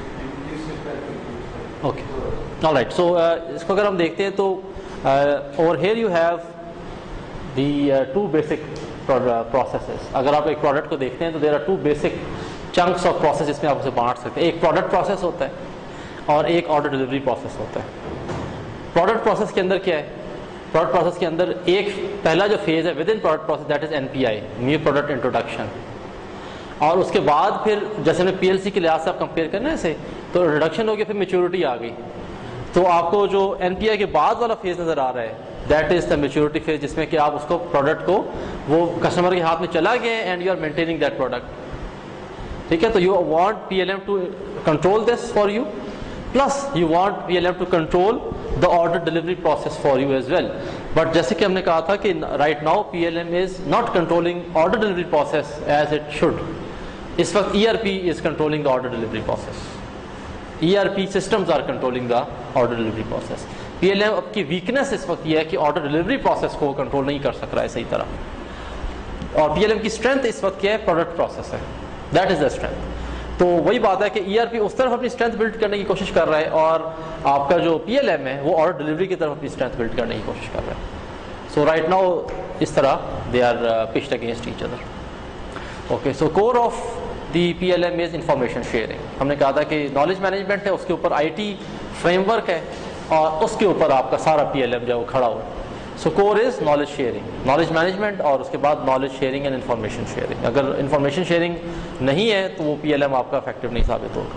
Okay all right. سو اس کو اگر ہم دیکھتے ہیں تو over here you have the two basic processes. اگر آپ ایک پروڈکٹ کو دیکھتے ہیں تو there are two basic chunks of process جس میں آپ اسے بانٹ سکتے ہیں. ایک پروڈکٹ پروسیس ہوتا ہے اور ایک آرڈر ڈلیوری پروسیس ہوتا ہے. پروڈکٹ پروسیس کے اندر کیا ہے؟ پروڈکٹ پروسیس کے اندر ایک پہلا جو فیز ہے within product process that is NPI, new product introduction. اور اس کے بعد پھر جیسے ہمیں PLC کے لحاظ سے آپ کمپیئر کرنا ہے اسے, تو ریڈکشن ہو گیا, پھر میچورٹی آ گئی. تو آپ کو جو NPI کے بعد والا فیز نظر آ رہا ہے that is the maturity phase, جس میں کہ آپ اس کو پروڈکٹ کو وہ کسٹمر کے ہاتھ میں چلا گئے and you are maintaining that product. ٹھیک ہے, تو you want PLM to control this for you, plus you want PLM to control the order delivery process for you as well. But جیسے کہ ہم نے کہا تھا کہ right now PLM is not controlling order delivery process as it should. اس وقت ERP is controlling the order delivery process. ERP systems are controlling the order delivery process. PLM اب کی ویکنس اس وقت یہ ہے کہ آرڈر ڈلیوری پروسیس کو control نہیں کر سک رہا ہے صحیح طرح. اور PLM کی اسٹرینتھ اس وقت کیا ہے؟ پروڈکٹ پروسیس ہے. That is the strength. تو وہی بات ہے کہ ERP اس طرف اپنی اسٹرینتھ بلڈ کرنے کی کوشش کر رہا ہے اور آپ کا جو PLM ہے وہ آرڈر ڈلیوری کی طرف اپنی اسٹرینتھ بلڈ کرنے کی کوشش کر رہا ہے. سو رائٹ ناؤ اس طرح they are pitched against each other. Okay, so core of the PLM is information sharing. ہم نے کہا تھا کہ نالج مینجمنٹ ہے, اس کے اوپر IT فریم ورک ہے اور اس کے اوپر آپ کا سارا PLM جو ہے وہ کھڑا ہوا. So core is knowledge sharing, knowledge management اور اس کے بعد knowledge sharing and information sharing. اگر انفارمیشن شیئرنگ نہیں ہے تو وہ PLM آپ کا افیکٹو نہیں ثابت ہوگا.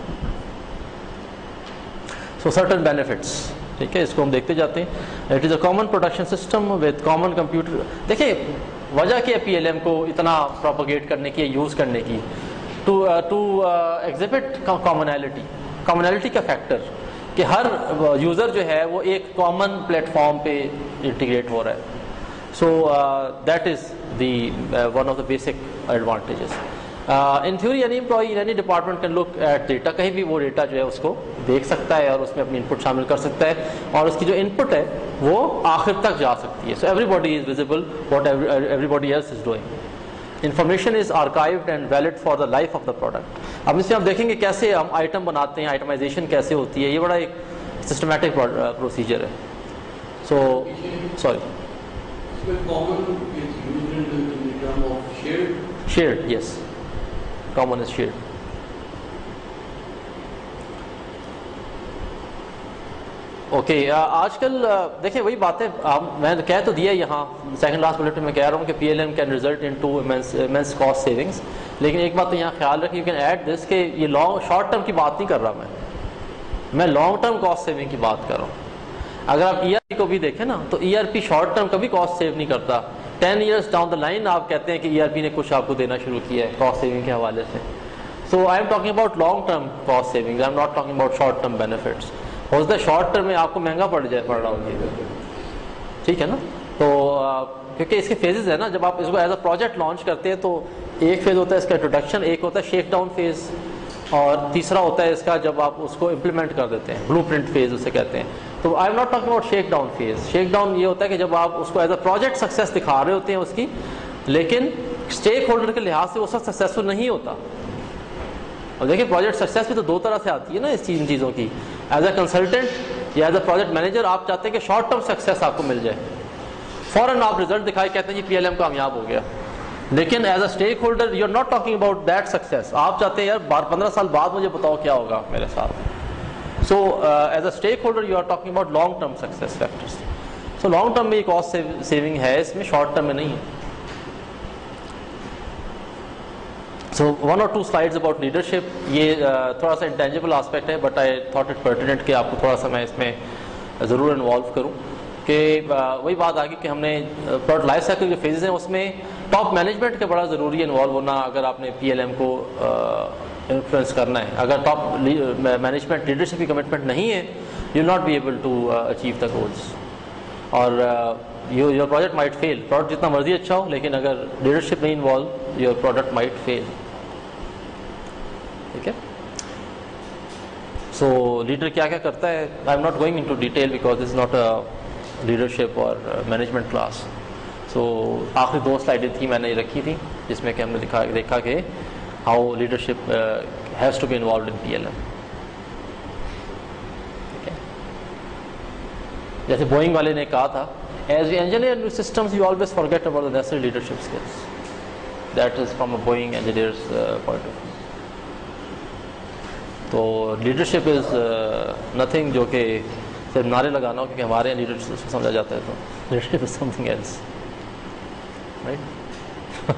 سو سرٹن بینیفٹس, ٹھیک ہے, اس کو ہم دیکھتے جاتے ہیں. It is a common production system with common computer. دیکھیں وجہ کیا ہے PLM کو اتنا پروپیگیٹ کرنے کی, یوز کرنے کی, ٹو ایگزبٹ کامنالٹی کا فیکٹر کہ ہر یوزر جو ہے وہ ایک کامن پلیٹ فارم پہ انٹیگریٹ ہو رہا ہے. So that is the one of the basic advantages. In theory any employee in any department can look at data, کہیں بھی وہ ڈیٹا جو ہے اس کو دیکھ سکتا ہے اور اس میں اپنی انپٹ شامل کر سکتا ہے اور اس کی جو انپٹ ہے وہ آخر تک جا سکتی ہے. So everybody is visible what everybody else is doing. Information is archived and valid for the life of the product. اب اس میں آپ دیکھیں گے کیسے ہم آئٹم بناتے ہیں, آئٹمائزیشن کیسے ہوتی ہے, یہ بڑا ایک سسٹمیٹک پروسیجر ہے. So sorry shared, yes, common is shared. Okay, آج کل دیکھیں وہی بات ہے, میں کہہ تو دیا یہاں سیکنڈ لاسٹ بلیٹ میں کہہ رہا ہوں کہ PLM can result into immense cost savings. لیکن ایک بات تو یہاں خیال رکھیں, یو کین ایڈ دس کہ یہ شارٹ ٹرم کی بات نہیں کر رہا میں لانگ ٹرم کاسٹ سیونگ کی بات کر رہا ہوں. اگر آپ ERP کو بھی دیکھیں نا تو ERP شارٹ ٹرم کبھی کاسٹ سیو نہیں کرتا. 10 years ڈاؤن دا لائن آپ کہتے ہیں کہ ERP نے کچھ آپ کو دینا شروع کیا ہے کاسٹ سیونگ کے حوالے سے. So I M talking about long term cost saving, I am not talking about short term benefits. ہو سکتا ہے شارٹ ٹرم میں آپ کو مہنگا پڑ رہا ہو, ٹھیک ہے نا. تو کیونکہ اس کے فیزز ہیں نا, جب آپ اس کو ایز اے پروجیکٹ لانچ کرتے ہیں تو ایک فیز ہوتا ہے اس کا انٹروڈکشن, ایک ہوتا ہے شیک ڈاؤن فیز, اور تیسرا ہوتا ہے اس کا جب آپ اس کو امپلیمنٹ کر دیتے ہیں, بلو پرنٹ فیز اسے کہتے ہیں. تو I am not talking about shakedown phase. Shakedown یہ ہوتا ہے کہ جب آپ اس کو ایز اے پروجیکٹ سکسیس دکھا رہے ہوتے ہیں اس کی, لیکن اسٹیک ہولڈر کے لحاظ سے وہ سب سکسیسفل نہیں ہوتا. اور دیکھیں پروجیکٹ سکسیس بھی تو دو طرح سے آتی ہے نا اس چیزوں کی. ایز اے کنسلٹنٹ یا ایز اے پروجیکٹ مینیجر آپ چاہتے ہیں کہ شارٹ ٹرم سکسیس آپ کو مل جائے, فوراً آپ رزلٹ دکھائے کہتے ہیں جی PLM کامیاب ہو گیا, لیکن as a stakeholder you are not talking about that success. آپ چاہتے ہیں یار 15 سال بعد مجھے بتاؤ کیا ہوگا میرے ساتھ. So as a stakeholder you are talking about long term success factors. So long term میں کاسٹ سیونگ ہے اس میں, شارٹ ٹرم میں نہیں ہے. سو 1 or 2 slides about leadership. یہ تھوڑا سا انٹینجیبل آسپیکٹ ہے, but I thought it pertinent کہ آپ کو تھوڑا سا میں اس میں ضرور انوالو کروں. کہ وہی بات آ گئی کہ ہم نے پروڈکٹ لائف سائیکل کے فیزز ہیں اس میں ٹاپ مینجمنٹ کا بڑا ضروری ہے انوالو ہونا, اگر آپ نے پی ایل ایم کو انفلوئنس کرنا ہے. اگر ٹاپ مینجمنٹ لیڈرشپ کی کمٹمنٹ نہیں ہے, you will not be able to achieve the goals, اور your project might fail. Product جتنا مرضی اچھا ہو, لیکن اگر لیڈرشپ نہیں involve, your product might fail. ٹھیک ہے. سو لیڈر کیا کیا کرتا ہے, I am not going into detail because this is not a leadership اور مینجمنٹ کلاس. سو آخری 2 سلائڈیں تھیں میں نے رکھی تھیں جس میں کہ ہم نے دیکھا کہ how leadership has to be involved in P L M. ٹھیک ہے. جیسے بوئنگ والے نے کہا تھا, as we engineer new systems you always forget about the necessary leadership skills. That is from a Boeing engineer's point of view. تو leadership is nothing جو کہ صرف نعرے لگانا ہو, کیونکہ ہمارے یہاں لیڈرشپ سمجھا جاتا ہے. تو leadership is something else, right.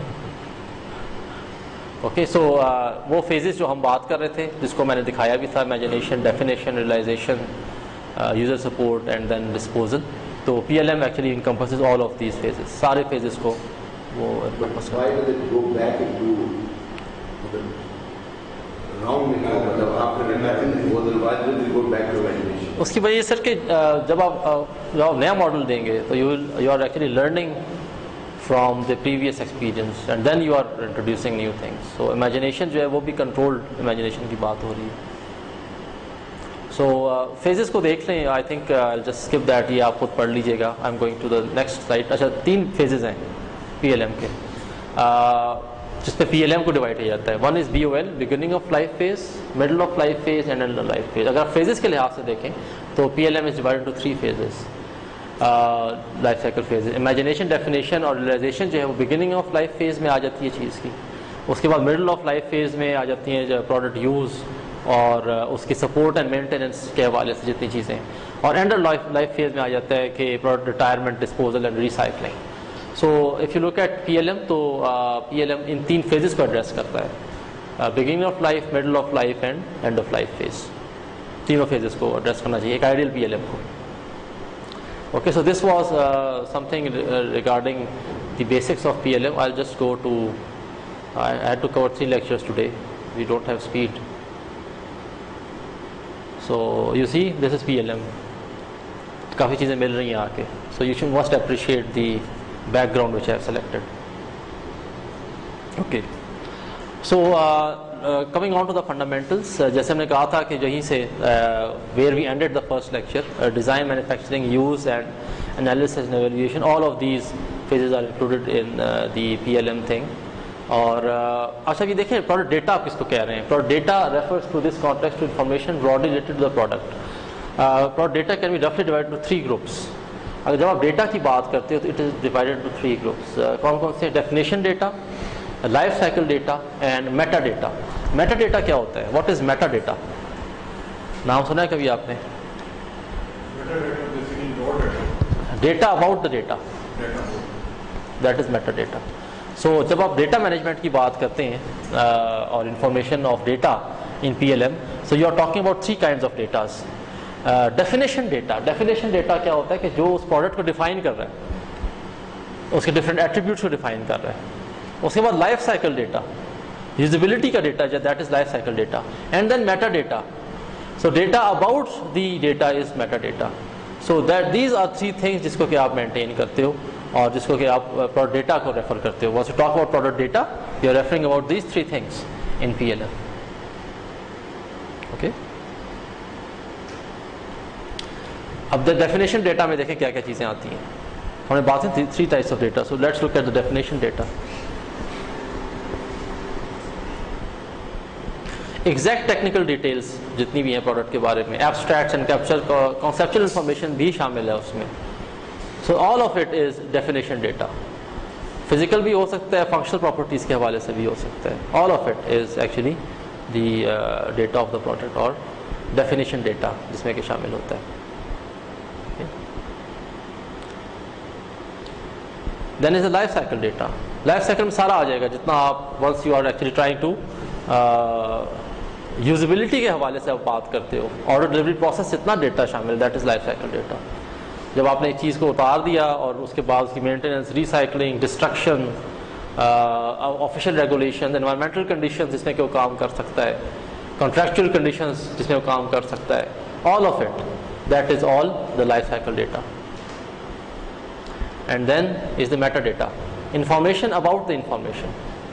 Okay. So وہ فیزز جو ہم بات کر رہے تھے, جس کو میں نے دکھایا بھی تھا, imagination, definition, realization, user support and then disposal. تو P L M actually encompasses all of these phases, سارے فیزز کو وہ انکمپس کرتا ہے. اس کی وجہ یہ سر کہ جب آپ نیا ماڈل دیں گے تو you are actually learning from the previous experience and then you are introducing new things. So imagination جو ہے وہ بھی کنٹرولڈ امیجنیشن کی بات ہو رہی ہے. سو فیزز کو دیکھ لیں, I think just skip that, یہ آپ خود پڑھ لیجیے گا. I am going to the next slide. اچھا, 3 فیزز ہیں پی ایل ایم کے, جس پہ پی ایل ایم کو ڈیوائڈ کیا جاتا ہے. 1 is B O L, beginning of life phase, middle of life phase and end of life phase. اگر فیزز کے لحاظ سے دیکھیں تو P L M is divide into 3 phases, life cycle phases. Imagination, definition اور ریئلائزیشن جو ہے وہ بگننگ آف لائف فیز میں آ جاتی ہے چیز کی. اس کے بعد مڈل آف لائف فیز میں آ جاتی ہیں جو پروڈکٹ یوز اور اس کی سپورٹ اینڈ مینٹیننس کے حوالے سے جتنی چیزیں, اور اینڈ آف لائف فیز میں آ جاتا ہے کہ product retirement, disposal and recycling. So if you look at P L M, تو P L M in 3 phases کو ایڈریس کرتا ہے, beginning of life, middle of life and end of life phase. تینوں phases کو address کرنا چاہیے ایک ideal P L M کو. Okay. So this was something regarding the basics of P L M. I just go to, I had to cover 3 lectures today. We don't have speed. So you see, this is PLM. کافی چیزیں مل رہی ہیں آ کے. So you should must appreciate the background which I have selected. Okay. So coming on to the fundamentals, جیسے ہم نے کہا تھا کہ یہیں سے where we ended the first lecture, design, manufacturing, use and analysis and evaluation, all of these phases are included in the PLM thing. اور اچھا یہ دیکھیں, پروڈکٹ ڈیٹا آپ کس کو کہہ رہے ہیں. Product data refers to this context information broadly related to the product. Product data can be رفلی ڈیوائڈ انٹو 3 گروپس. اگر جب آپ ڈیٹا کی بات کرتے ہو تو it is divided into 3 groups. کون کون سے؟ Definition data, life cycle data and meta data. Meta data کیا ہوتا ہے؟ What is meta data? نام سنا ہے کبھی آپ نے؟ Data about the data, that is meta data. So جب آپ ڈیٹا مینجمنٹ کی بات کرتے ہیں اور information of data in P L M, so you are talking about 3 kinds of datas. Definition data, definition data کیا ہوتا ہے کہ جو اس پروڈکٹ کو ڈیفائن کر رہا ہے, اس کے ڈفرینٹ ایٹریبیوٹس کو ڈیفائن کر رہا ہے. اس کے بعد لائف سائیکل ڈیٹا, یوزیبلٹی کا data, that is life cycle data. And then meta data. So data about the data is meta data. So that these are 3 things جس کو کہ آپ مینٹین کرتے ہو اور جس کو کہ آپ پروڈکٹ ڈیٹا کو ریفر کرتے ہو. Once you talk about product data, you are referring about these 3 things in P L M. Okay. اب ڈیفینیشن ڈیٹا میں دیکھیں کیا کیا چیزیں آتی ہیں. ہم نے بات کی 3 types of data. So let's look at the definition data. Exact technical details جتنی بھی ہیں پروڈکٹ کے بارے میں, abstracts and capture, conceptual information بھی شامل ہے اس میں. So all of it is definition data. Physical بھی ہو سکتا ہے, فنکشنل پراپرٹیز کے حوالے سے بھی ہو سکتا ہے. All of it is actually the data of the product اور ڈیفینیشن ڈیٹا جس میں کہ شامل ہوتا ہے. Then is a life cycle data. Life cycle میں سارا آ جائے گا جتنا آپ once you are actually trying to usability کے حوالے سے آپ بات کرتے ہو, آرڈر ڈلیوری پروسیس جتنا ڈیٹا شامل ہے that is life cycle data. جب آپ نے ایک چیز کو اتار دیا اور اس کے بعد اس کی maintenance, recycling, destruction, official regulation, environmental conditions جس میں کہ وہ کام کر سکتا ہے, کانٹریکچوئل کنڈیشنز جس میں وہ کام کر سکتا ہے, all of it that is all the life cycle data. And then is the metadata, information about the information.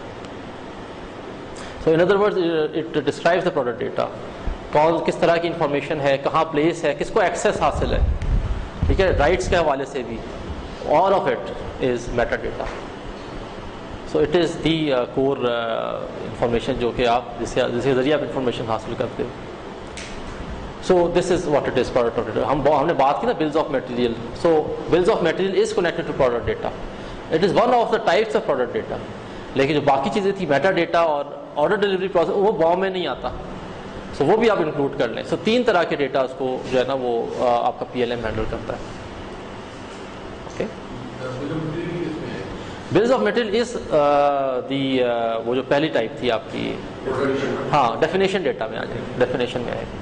So in other words it describes the product data. کون کس طرح کی انفارمیشن ہے, کہاں پلیس ہے, کس کو ایکسیس حاصل ہے, ٹھیک ہے, رائٹس کے حوالے سے بھی. all of it is metadata. So it is the core information جو کہ آپ جس کے ذریعے آپ انفارمیشن حاصل کرتے ہو. So this is what it is, product data. ہم نے بات کی نا bills of material. So bills of material is connected to product data. It is one of the types of product data. لیکن جو باقی چیزیں تھی میٹا ڈیٹا اور آرڈر ڈلیوری پروسیس وہ باؤ میں نہیں آتا. So وہ بھی آپ انکلوڈ کر لیں. So 3 طرح کے ڈیٹا اس کو جو ہے نا وہ آپ کا PLM ہینڈل کرتا ہے. Okay. Bills of material is وہ جو پہلی ٹائپ تھی آپ کی, ہاں ڈیفینیشن ڈیٹا میں آ جائے گی, ڈیفینیشن میں آئے گی.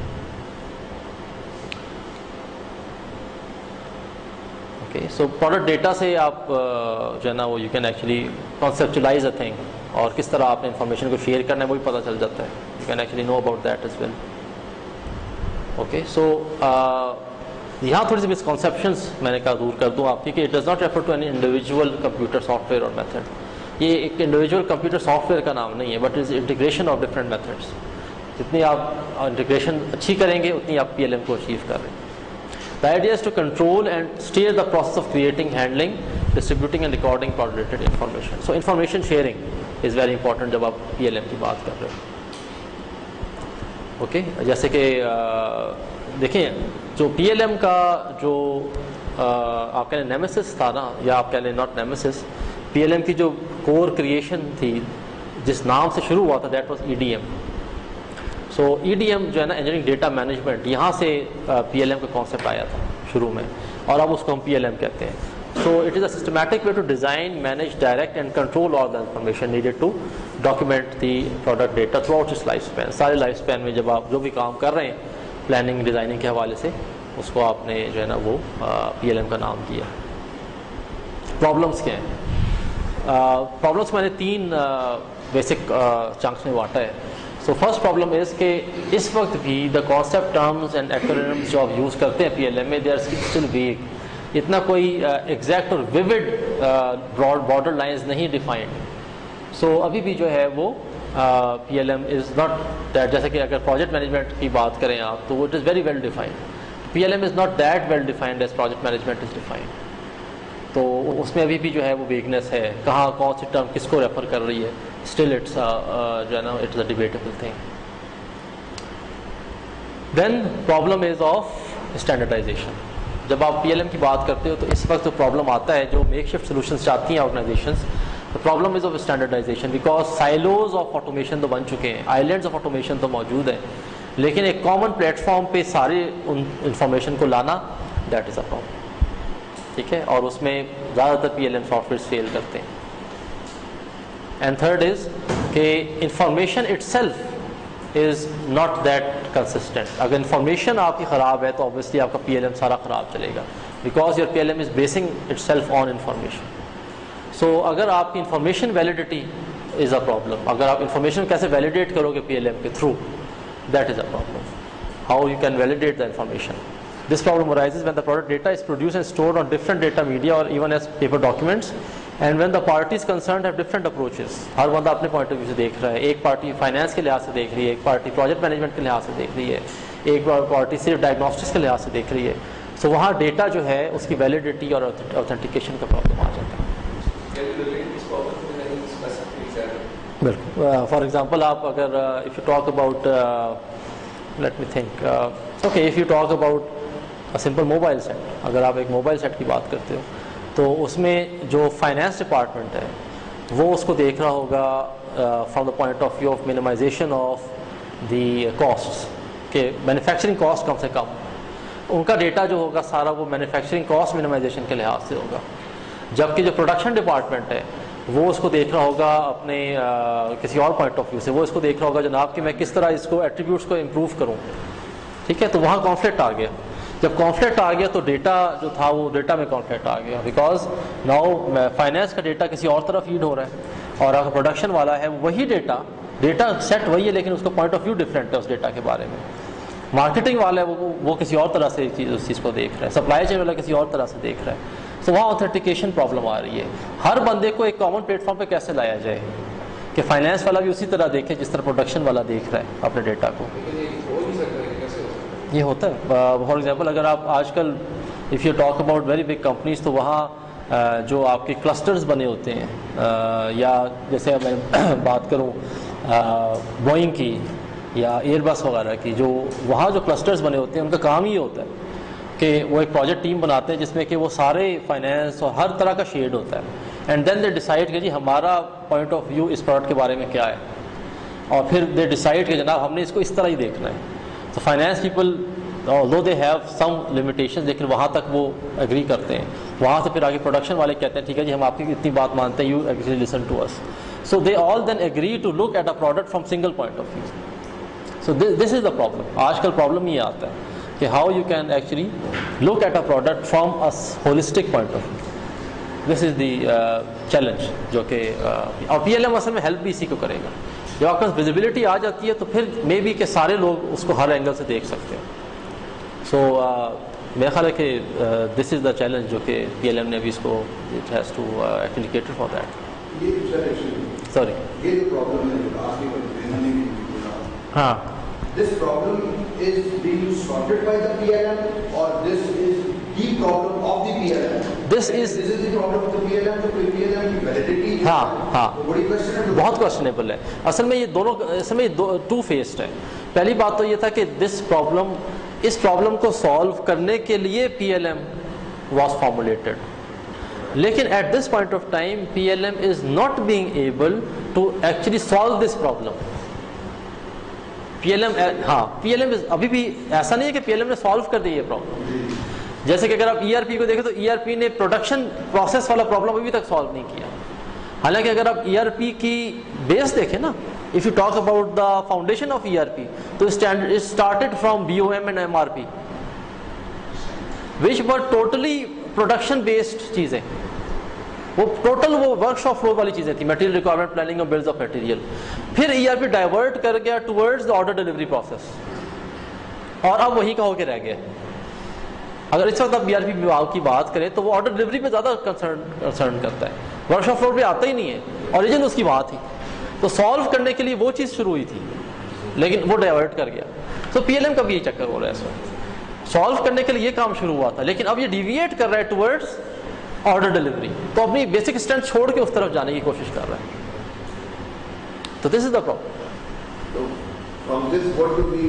سو پروڈکٹ ڈیٹا سے آپ جو ہے نا وہ you can actually conceptualize a thing, اور کس طرح آپ نے انفارمیشن کو شیئر کرنا ہے وہ بھی پتہ چل جاتا ہے. You can actually know about that as well. Okay, so یہاں تھوڑی سی مسکنسیپشنس میں نے کہا دور کر دوں آپ کی کہ it does not refer to any individual computer software اور میتھڈ. یہ ایک انڈیویجول کمپیوٹر سافٹ ویئر کا نام نہیں ہے, but is integration of different methods. جتنی آپ انٹیگریشن اچھی کریں گے اتنی آپ PLM کو اچیو کر رہے ہیں. The idea is to control and steer the process of creating, handling, distributing and recording product information. So information sharing is very important جب آپ PLM کی بات کر رہے ہیں. اوکے, جیسے کہ دیکھیں جو PLM کا جو آپ کہہ لیں نیمیسس تھا نا, یا آپ کہہ لیں ناٹ نیمیسس, PLM کی جو کور کریشن تھی جس نام سے شروع ہوا تھا that was EDM. So EDM جو ہے نا انجینئرنگ ڈیٹا مینجمنٹ, یہاں سے PLM کا کانسیپٹ آیا تھا شروع میں, اور اب اس کو ہم PLM کہتے ہیں. So it is a systematic way to design, manage, direct and control all the information needed to document the product data throughout its life span. سارے لائف اسپین میں جب آپ جو بھی کام کر رہے ہیں پلاننگ ڈیزائننگ کے حوالے سے, اس کو آپ نے جو ہے نا وہ PLM کا نام دیا. پرابلمس کیا ہیں؟ پرابلمس میں نے 3 بیسک چنکس میں بانٹا ہے. سو فرسٹ پرابلم از کہ اس وقت بھی the concept terms and acronyms جو آپ یوز کرتے ہیں PLM میں, دے آر اسٹل ویگ. اتنا کوئی ایگزیکٹ اور ویوڈ بارڈر لائنز نہیں ڈیفائنڈ. سو ابھی بھی جو ہے وہ PLM از ناٹ دیٹ, جیسے کہ اگر پروجیکٹ مینجمنٹ کی بات کریں آپ تو it is very well defined. PLM is not that well defined as project management is defined. تو اس میں ابھی بھی جو ہے وہ ویکنیس ہے, کہاں کون سی ٹرم کس کو ریفر کر رہی ہے. اسٹل اٹس جو ہے نا it is a debatable thing. Then problem is of standardization. جب آپ PLM کی بات کرتے ہو تو اس وقت جو پرابلم آتا ہے, جو میک شفٹ سولوشنس چاہتی ہیں organizations, the problem is of standardization because silos of automation تو بن چکے ہیں, islands of automation تو موجود ہیں, لیکن ایک کامن پلیٹ فارم پہ سارے ان انفارمیشن کو لانا دیٹ از اے پرابلم. ٹھیک ہے, اور اس میں زیادہ تر PLM سافٹ ویئر فیل کرتے ہیں. اینڈ تھرڈ از کہ information itself is not that consistent. اگر انفارمیشن آپ کی خراب ہے تو اوبویسلی آپ کا PLM سارا خراب چلے گا, because your PLM is basing itself on information. So اگر آپ کی information validity is a problem, اگر آپ انفارمیشن کیسے ویلیڈیٹ کرو گے PLM کے through, that is a problem. How you can validate the information. This problem arises when the product data is produced and stored on different data media or even as paper documents, and when the parties concerned have different approaches. ہر بندہ اپنے point of view سے دیکھ رہا ہے. ایک party finance کے لحاظ سے دیکھ رہی ہے, ایک پارٹی پروجیکٹ مینجمنٹ کے لحاظ سے دیکھ رہی ہے, ایک پارٹی صرف ڈائگنوسٹکس کے لحاظ سے دیکھ رہی ہے. سو وہاں ڈیٹا جو ہے اس کی ویلیڈیٹی اور اوتھینٹیکیشن کا پرابلم آ جاتا ہے. بالکل. فار ایگزامپل آپ اگر if you talk about let me think okay if you talk about simple mobile set, اگر آپ ایک موبائل سیٹ کی بات کرتے ہو تو اس میں جو فائنینس ڈپارٹمنٹ ہے وہ اس کو دیکھ رہا ہوگا from the point of view of minimization of the costs کہ مینوفیکچرنگ کاسٹ کم سے کم. ان کا ڈیٹا جو ہوگا سارا وہ مینوفیکچرنگ کاسٹ منیمائزیشن کے لحاظ سے ہوگا. جبکہ جو پروڈکشن ڈپارٹمنٹ ہے وہ اس کو دیکھ رہا ہوگا اپنے کسی اور پوائنٹ آف ویو سے. وہ اس کو دیکھ رہا ہوگا جناب کہ میں کس طرح اس کو ایٹریبیوٹس کو امپروو کروں. ٹھیک ہے, تو وہاں کانفلکٹ آ گیا. جب کانفلکٹ آ گیا تو ڈیٹا جو تھا وہ ڈیٹا میں کانفلکٹ آ گیا, بیکاز ناؤ فائنینس کا ڈیٹا کسی اور طرف فیڈ ہو رہا ہے اور اگر پروڈکشن والا ہے وہی ڈیٹا سیٹ وہی ہے لیکن اس کا پوائنٹ آف ویو ڈفرینٹ ہے اس ڈیٹا کے بارے میں. مارکیٹنگ والا ہے وہ کسی اور طرح سے اس چیز کو دیکھ رہا ہے. سپلائی چین والا کسی اور طرح سے دیکھ رہا ہے. تو وہاں اوتھینٹیکیشن پرابلم آ رہی ہے. ہر بندے کو ایک کامن پلیٹ فارم پہ کیسے لایا جائے کہ فائنینس والا بھی اسی طرح دیکھے جس طرح پروڈکشن والا دیکھ رہا ہے اپنے ڈیٹا کو. یہ ہوتا ہے. فار ایگزامپل اگر آپ آج کل if you talk about very big companies تو وہاں جو آپ کے کلسٹرز بنے ہوتے ہیں یا جیسے میں بات کروں بوئنگ کی یا ایئر بس وغیرہ کی, جو وہاں جو کلسٹرز بنے ہوتے ہیں ان کا کام ہی ہوتا ہے کہ وہ ایک پروجیکٹ ٹیم بناتے ہیں جس میں کہ وہ سارے فائنینس اور ہر طرح کا شیڈ ہوتا ہے. اینڈ دین دے ڈیسائڈ کہ جی ہمارا پوائنٹ آف ویو اس پروڈکٹ کے بارے میں کیا ہے, اور پھر دے ڈیسائڈ کہ جناب ہم نے اس کو اس طرح ہی دیکھنا ہے. تو finance people though they have some limitation لیکن وہاں تک وہ ایگری کرتے ہیں. وہاں سے پھر آگے پروڈکشن والے کہتے ہیں ٹھیک ہے جی ہم آپ کی اتنی بات مانتے ہیں, you actually listen to us. So they all then agree to look at a product from single point of view. So this is the problem. آج کل پرابلم یہ آتا ہے کہ how you can actually look at a product from a holistic point of view. This is the challenge جو کہ اور P L M اصل میں ہیلپ بھی اسی کو کرے گا. جب آپ کے پاس ویزیبلٹی آ جاتی ہے تو پھر مے بی کہ سارے لوگ اس کو ہر اینگل سے دیکھ سکتے ہیں. سو میرا خیال ہے کہ دس از دا چیلنج جو کہ پی ایل ایم نے بھی اس کو it has to actually cater for that. Sorry یہ جو پرابلم ہے ہاں this problem is being sorted by the PLM or this is the problem of the PLM? This is the problem of the PLM. تو PLM کی validity ہاں بڑی question ہے, بہت کوشچنیبل ہے. اصل میں یہ دونوں اصل میں ٹو فیسڈ ہے. پہلی بات تو یہ تھا کہ اس پرابلم کو سالو کرنے کے لیے P L M was formulated, لیکن at this point of time P L M is not being able to actually solve this problem. P L M ابھی بھی ایسا نہیں ہے کہ پی ایل ایم نے سالو کر دی یہ پرابلم. جیسے کہ اگر آپ ای آر پی کو دیکھیں تو ای آر پی نے پروڈکشن پروسیس والا پرابلم ابھی تک سالو نہیں کیا. حالانکہ اگر آپ ای آر پی کی بیس دیکھیں نا, if you talk about the foundation of E R P تو started from B O M and M R P which were totally production based چیزیں. وہ ٹوٹل وہ ورک شاپ فلور والی چیزیں تھیں, میٹیریل ریکوائرمنٹ پلاننگ اور bills of material. پھر E R P divert کر گیا towards the order delivery process, اور اب وہیں کا ہو کے رہ گیا. اگر اس وقت آپ ای آر پی وباگ کی بات کریں تو وہ آرڈر ڈلیوری پہ زیادہ کنسرن کرتا ہے, ورک شاپ فلور پہ آتا ہی نہیں ہے. اوریجن اس کی بات تھی, تو سالو کرنے کے لیے وہ چیز شروع ہوئی تھی لیکن وہ ڈائیورٹ کر گیا. تو پی ایل ایم کا بھی یہ چکر ہو رہا ہے اس وقت. سالو کرنے کے لیے یہ کام شروع ہوا تھا لیکن اب یہ ڈیویٹ کر رہا ہے ٹورڈز آرڈر ڈلیوری, تو اپنی بیسک اسٹرینتھ چھوڑ کے اس طرف جانے کی کوشش کر رہا ہے. تو this is the problem. From this, what do we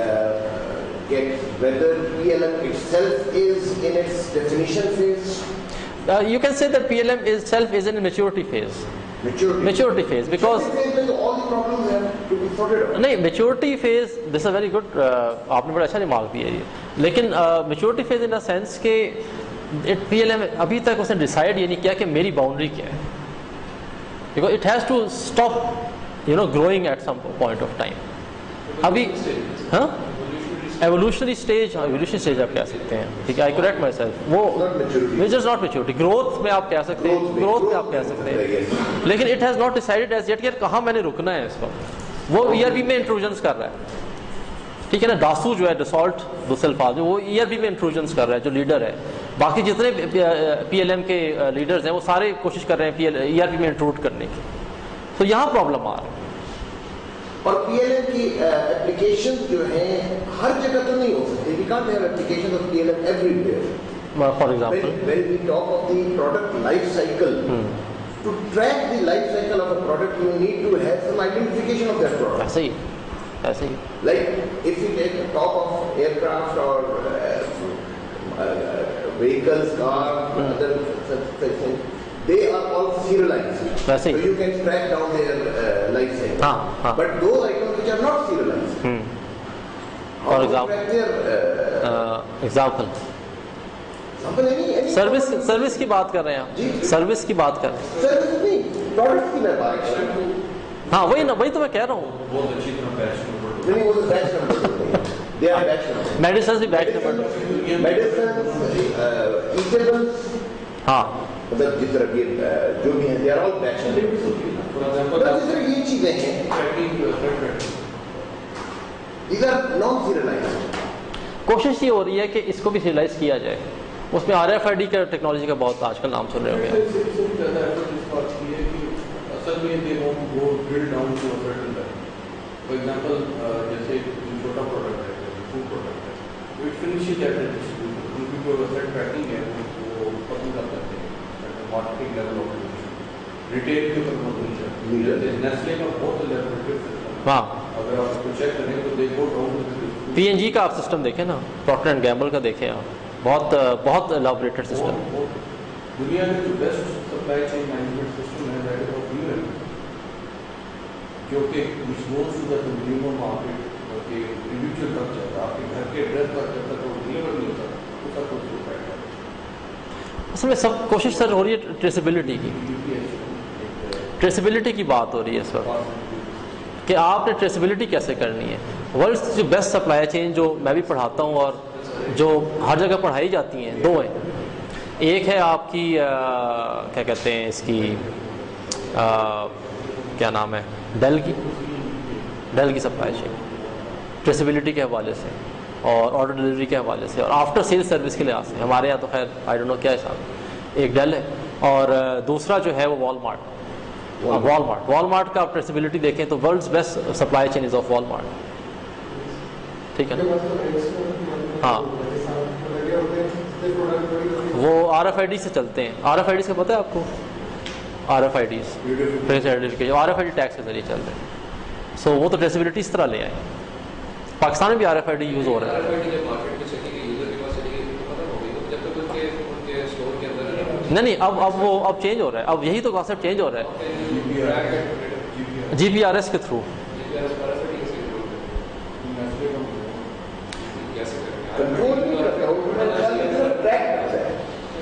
get? Whether PLM itself is in its definition phase? You can say that PLM itself is in a maturity phase. Maturity phase because all the problems have to be sorted out. نہیں, maturity phase, this is a very good, آپ نے بڑا اچھا remark دیا یہ. لیکن maturity phase in a sense کہ P L M ابھی تک اس نے ڈیسائڈ یہ نہیں کیا کہ میری باؤنڈری کیا ہے, because it has to stop growing at some point of time. ابھی ہاں ایولیوشنری اسٹیج آپ کہہ سکتے ہیں. ٹھیک ہے, آئی کریکٹ مائی سیلف. وہ which is not maturity, growth میں آپ کہہ سکتے ہیں, گروتھ میں آپ کہہ سکتے ہیں, لیکن it has not decided as yet کہ کہاں میں نے رکنا ہے اس وقت. وہ ای آر پی میں انٹروژنس کر رہا ہے. ٹھیک ہے نا, ڈاسو جو ہے ڈسالٹ دوسلفاز وہ ای آر پی میں انٹروژنس کر رہا ہے جو لیڈر ہے. باقی جتنے پی ایل ایم کے لیڈرز ہیں وہ سارے کوشش کر رہے ہیں ای آر پی میں انٹروڈ کرنے کی. تو یہاں پرابلم آ رہا ہے. اور پی ایل ایم کی اپلیکیشن جو ہیں ہر جگہ تو نہیں ہو سکتی. We can't have application of P L M everywhere. For example when we talk of the product life cycle, to track the life cycle of a product you need to have some identification of that product. ایسے ہی Like if you take talk of aircraft or vehicles, cars, other such things, they are all serialized. वैसे So ही you can track down their life cycle. हाँ. But those items which are not serialized, how For to example. track their example any service की बात कर रहे हैं जी. आप, service की बात कर रहे हैं. सर्विस नहीं, प्रोडक्ट की मैं बात कर रहा हूँ. हाँ वही ना, वही तो मैं कह रहा हूँ. बहुत अच्छी तरह बैच नंबर नहीं, वो तो batch number, they are batch number. Medicine भी बैच नंबर. मेडिसिन, ईटेबल्स, हाँ मतलब जिस तरह के जो भी हैं, they are all batch numbers. मतलब जिस तरह की ये चीजें हैं, these are non-serialized. कोशिश ये हो रही है कि इसको भी रियलाइज किया जाए. उसमें RFID का टेक्नोलॉजी का बहुत आजकल नाम सुन रहे होंगे. असल में they want to go drill down to a certain level. For example, जैसे जो छोटा प्रोडक्ट है, फूड प्रोडक्ट है, वो फिनिशिंग एट डिस्ट्रीब्यूटर, उनकी जो वेबसाइट ट्रैकिंग है वो पसंद कर सकते हैं मार्केटिंग लेवल ऑफ रिटेल के ऊपर बहुत नहीं है. जैसे नेस्ले का बहुत लेवल सिस्टम, हाँ अगर आप उसको चेक करें तो दे गो डाउन टू P&G का आप सिस्टम देखें ना, प्रॉक्टर एंड गैम्बल का देखें आप, बहुत एलाबोरेटेड सिस्टम. दुनिया में जो best supply chain management system है दैट इज ऑफ यूएन, जो कि which goes to the consumer market के इंडिविजुअल तक जाता है, आपके घर के एड्रेस पर जब तक वो डिलीवर नहीं होता तो सब कुछ होता है. असल में सब कोशिश सर हो रही है ट्रेसेबिलिटी की. ट्रेसेबिलिटी की बात हो रही है इस वक्त कि आपने ट्रेसेबिलिटी कैसे करनी है. वर्ल्ड जो बेस्ट सप्लाई चेन जो मैं भी पढ़ाता हूँ और जो हर जगह पढ़ाई जाती हैं, दो हैं. एक है आपकी क्या कहते हैं इसकी क्या नाम है, डेल की सप्लाई चेन ट्रेसेबिलिटी के हवाले से और ऑर्डर डिलीवरी के हवाले से और आफ्टर सेल सर्विस के लिहाज से. हमारे यहाँ तो खैर आई डोंट नो क्या हिसाब है. एक डेल है और दूसरा जो है वो वॉलमार्ट का आप ट्रेसेबिलिटी देखें तो world's best supply chain is of Walmart. ठीक है ना. हाँ वो RFID से चलते हैं. RFID से पता है आपको, RFID face identification RFID tag के जरिए चल रहे हैं. सो वो तो ट्रेसेबिलिटी इस तरह ले आए. पाकिस्तान में भी RFID यूज़ हो रहा है. नहीं अब चेंज हो रहा है. अब यही तो कॉन्सेप्ट चेंज हो रहा है GPRS के थ्रू. कंट्रोल नहीं करता, वो ट्रैक करता है.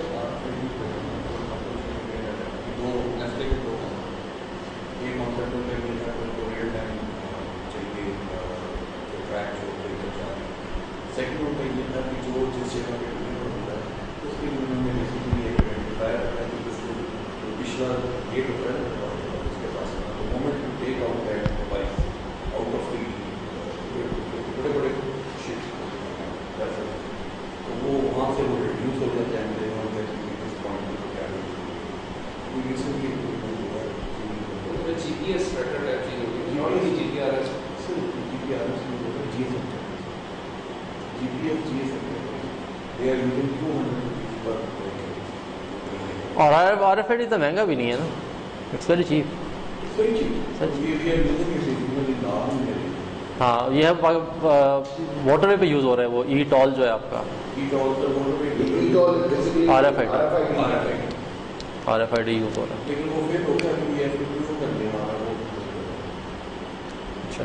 और RFID इतना महंगा भी नहीं है ना. It's very cheap. हाँ ये है मोटरवे पे यूज़ हो रहा है वो ई-टॉल जो है आपका RFID यूज़ हो रहा है. अच्छा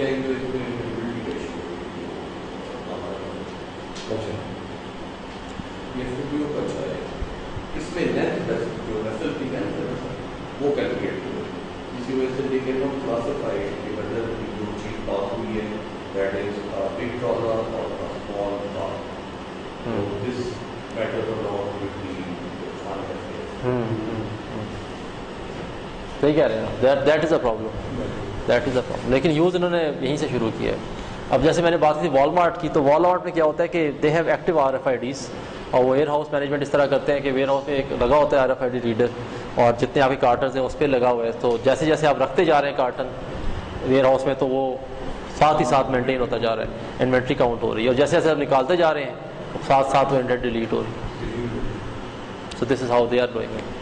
इसमें लेंथ जो वेसल की लेंथ है वो कैलकुलेट करो. इसी वजह से दे कैन नॉट क्लासिफाई कि वेदर जो चीज पास हुई है that is a big trawler और a small trawler. So this matters a lot with the fund. सही कह रहे हैं. That is a problem. लेकिन यूज़ इन्होंने यहीं से शुरू किया है. अब जैसे मैंने बात की थी वॉलमार्ट की, तो वॉलमार्ट में क्या होता है कि दे हैव एक्टिव RFIDs और वेयर हाउस मैनेजमेंट इस तरह करते हैं कि वेयर हाउस में एक लगा होता है RFID रीडर और जितने आपके कार्टन हैं उस पर लगा हुआ है. तो जैसे जैसे आप रखते जा रहे हैं कार्टन वेयर हाउस में तो वो साथ ही साथ मेंटेन होता जा रहा है, इन्वेंट्री काउंट हो रही है. और जैसे जैसे आप निकालते जा रहे हैं साथ साथ वो इन्वेंट्री डिलीट हो रही है. So this is how they are doing it.